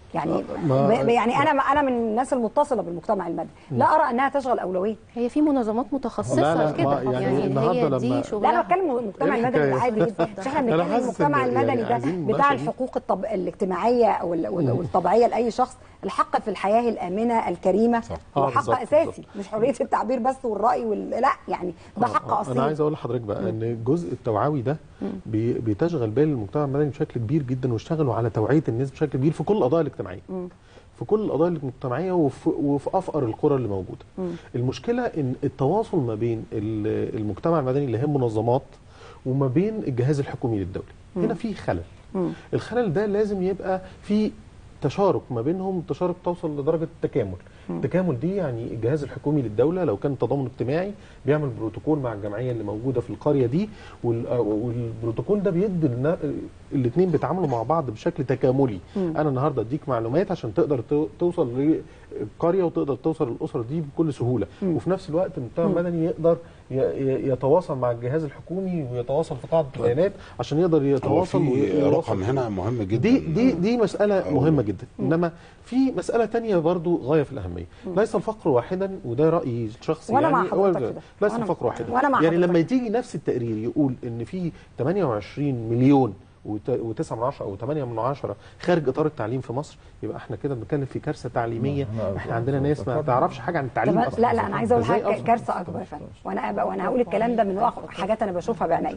يعني يعني انا انا من الناس المتصله بالمجتمع المدني، لا ارى انها تشغل اولويه.
هي في منظمات متخصصه كده،
يعني,
يعني
النهارده
لما
لا انا بتكلم المجتمع المدني العادي جدا، مش احنا بنتكلم المجتمع المدني ده بتاع الحقوق الطب... الاجتماعيه او والطبيعيه لاي شخص، الحق في الحياه الامنه الكريمه هو حق اساسي، مش حريه التعبير بس والراي وال... لا يعني ده حق اصيل.
انا عايز اقول لحضرتك بقى ان الجزء التوعوي ده بي... بتشغل بال المجتمع المدني بشكل كبير جدا، واشتغلوا على توعيه الناس بشكل كبير في كل القضايا الاجتماعيه. في كل القضايا المجتمعيه وفي, وفي افقر القرى اللي موجوده. م. المشكله ان التواصل ما بين المجتمع المدني اللي هي منظمات وما بين الجهاز الحكومي للدوله، م. هنا في خلل. م. الخلل ده لازم يبقى في تشارك ما بينهم، تشارك توصل لدرجه التكامل. التكامل دي يعني الجهاز الحكومي للدوله لو كان تضامن اجتماعي بيعمل بروتوكول مع الجمعيه اللي موجوده في القريه دي، والبروتوكول ده بيدي الاثنين بيتعاملوا مع بعض بشكل تكاملي. م. انا النهارده اديك معلومات عشان تقدر توصل للقريه وتقدر توصل للاسره دي بكل سهوله، م. وفي نفس الوقت المجتمع المدني يقدر يتواصل مع الجهاز الحكومي ويتواصل في قاعده البيانات عشان يقدر يتواصل.
في رقم هنا مهم جدا،
دي دي دي مساله مهمه جدا. انما في مساله ثانيه برضو غايه في الاهميه. ليس الفقر واحدا، وده رايي الشخصي يعني ليس الفقر واحدا. يعني لما تيجي نفس التقرير يقول ان في ثمانية وعشرين مليون وتسعة من عشرة او ثمانية من عشرة خارج اطار التعليم في مصر، يبقى احنا كده بنتكلم في كارثه تعليميه. احنا عندنا ناس ما تعرفش حاجه عن التعليم اصلا.
لا لا انا عايزه اقول حاجه كارثه اكبر فعلا، وانا وانا هقول الكلام ده من واقع حاجات انا بشوفها بعيني.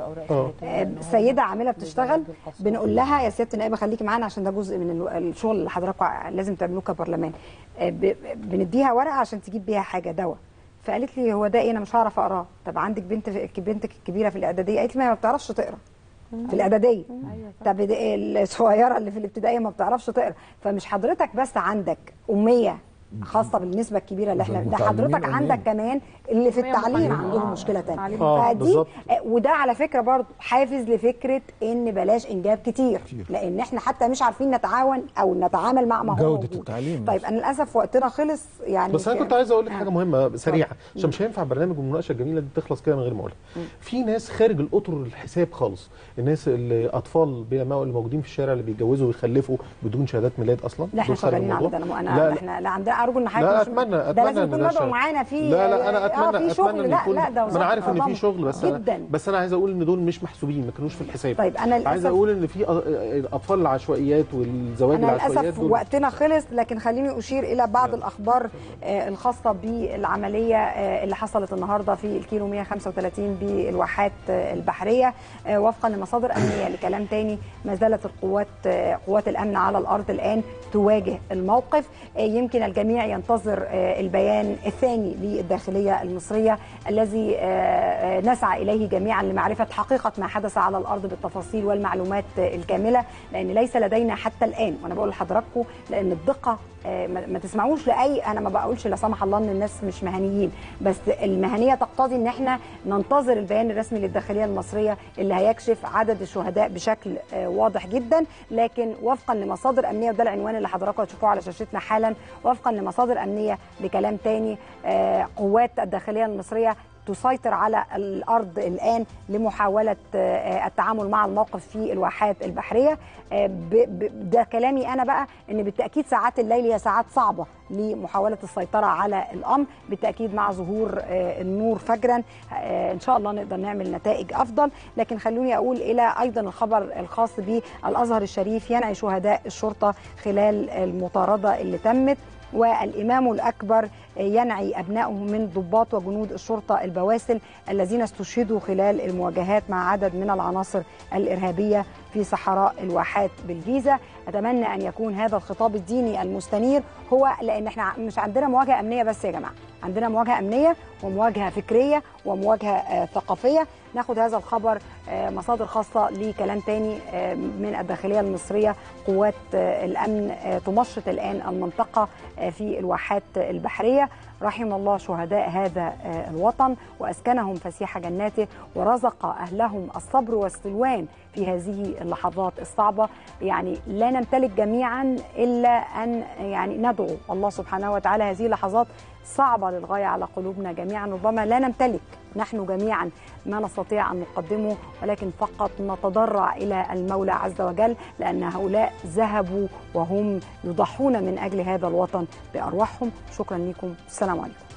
سيده عامله بتشتغل، بنقول لها يا سياده النائبه خليكي معانا عشان ده جزء من الشغل اللي حضراتكم لازم تعملوه كبرلمان. بنديها ورقه عشان تجيب بيها حاجه دواء، فقالت لي هو ده ايه؟ انا مش هعرف اقراه. طب عندك بنت بنتك الكبيره في الاعداديه؟ قالت لي ما بتعرفش تقرا في الاعداديه. طب الصغيره اللي في الابتدائيه ما بتعرفش تقرا. فمش حضرتك بس عندك اميه خاصه بالنسبه الكبيره اللي احنا، ده حضرتك عندك كمان اللي في التعليم عندهم مشكله ثانيه. فدي وده على فكره برضه حافز لفكره ان بلاش انجاب كتير، لان احنا حتى مش عارفين نتعاون او نتعامل مع ما هو
جوده موجود. التعليم.
طيب انا للاسف وقتنا خلص يعني،
بس انا كنت عايز اقول لك حاجه مهمه سريعه عشان مش هينفع برنامج المناقشه الجميله دي تخلص كده من غير ما اقولها. في ناس خارج الاطر الحساب خالص، الناس اللي اطفال بيلمعوا اللي موجودين في الشارع اللي بيتجوزوا ويخلفوا بدون شهادات ميلاد اصلا.
لا احنا شغالين على ده. انا احنا لا عندنا ارجو ان حضرتك
لا اتمنى اتمنى
ده لازم يكون مدعو معانا في
لا لا انا اتمنى
آه في شغل. لا لا ده
انا عارف ان في شغل، بس أنا بس انا عايز اقول ان دول مش محسوبين، ما كانوش في الحساب.
طيب انا
عايز اقول ان في اطفال العشوائيات والزواج العشوائيات
انا للاسف وقتنا خلص، لكن خليني اشير الى بعض الاخبار آه الخاصه بالعمليه آه اللي حصلت النهارده في الكيلو مئة وخمسة وثلاثين بالواحات آه البحريه. آه وفقا لمصادر امنيه لكلام تاني، ما زالت القوات آه قوات الامن على الارض الان تواجه الموقف. آه يمكن الجميع ينتظر آه البيان الثاني للداخليه المصريه الذي نسعى اليه جميعا لمعرفه حقيقه ما حدث على الارض بالتفاصيل والمعلومات الكامله، لان ليس لدينا حتى الان، وانا بقول لحضراتكم لان الدقه ما تسمعوش لاي، انا ما بقولش لا سمح الله ان الناس مش مهنيين، بس المهنيه تقتضي ان احنا ننتظر البيان الرسمي للداخليه المصريه اللي هيكشف عدد الشهداء بشكل واضح جدا. لكن وفقا لمصادر امنيه، وده العنوان اللي حضراتكم هتشوفوه على شاشتنا حالا، وفقا لمصادر امنيه لكلام تاني، قوات الداخليه المصريه تسيطر على الأرض الآن لمحاولة التعامل مع الموقف في الواحات البحرية. ده كلامي أنا بقى، أن بالتأكيد ساعات الليل هي ساعات صعبة لمحاولة السيطرة على الأمر، بالتأكيد مع ظهور النور فجرا إن شاء الله نقدر نعمل نتائج أفضل. لكن خلوني أقول إلى أيضا الخبر الخاص بالأزهر الشريف، ينعي شهداء الشرطة خلال المطاردة اللي تمت، والإمام الأكبر ينعي أبنائه من ضباط وجنود الشرطة البواسل الذين استشهدوا خلال المواجهات مع عدد من العناصر الإرهابية في صحراء الواحات بالجيزة. أتمنى أن يكون هذا الخطاب الديني المستنير هو، لأن احنا مش عندنا مواجهة أمنية بس يا جماعة، عندنا مواجهة أمنية ومواجهة فكرية ومواجهة ثقافية. ناخد هذا الخبر مصادر خاصة لكلام تاني من الداخلية المصرية. قوات الأمن تمشط الآن المنطقة في الواحات البحرية. رحم الله شهداء هذا الوطن وأسكنهم فسيح جناته ورزق أهلهم الصبر والسلوان في هذه اللحظات الصعبة. يعني لا نمتلك جميعا إلا أن يعني ندعو الله سبحانه وتعالى. هذه لحظات صعبة للغاية على قلوبنا جميعا، ربما لا نمتلك نحن جميعا ما نستطيع أن نقدمه، ولكن فقط نتضرع إلى المولى عز وجل، لأن هؤلاء ذهبوا وهم يضحون من أجل هذا الوطن بأرواحهم. شكرا لكم، السلام عليكم.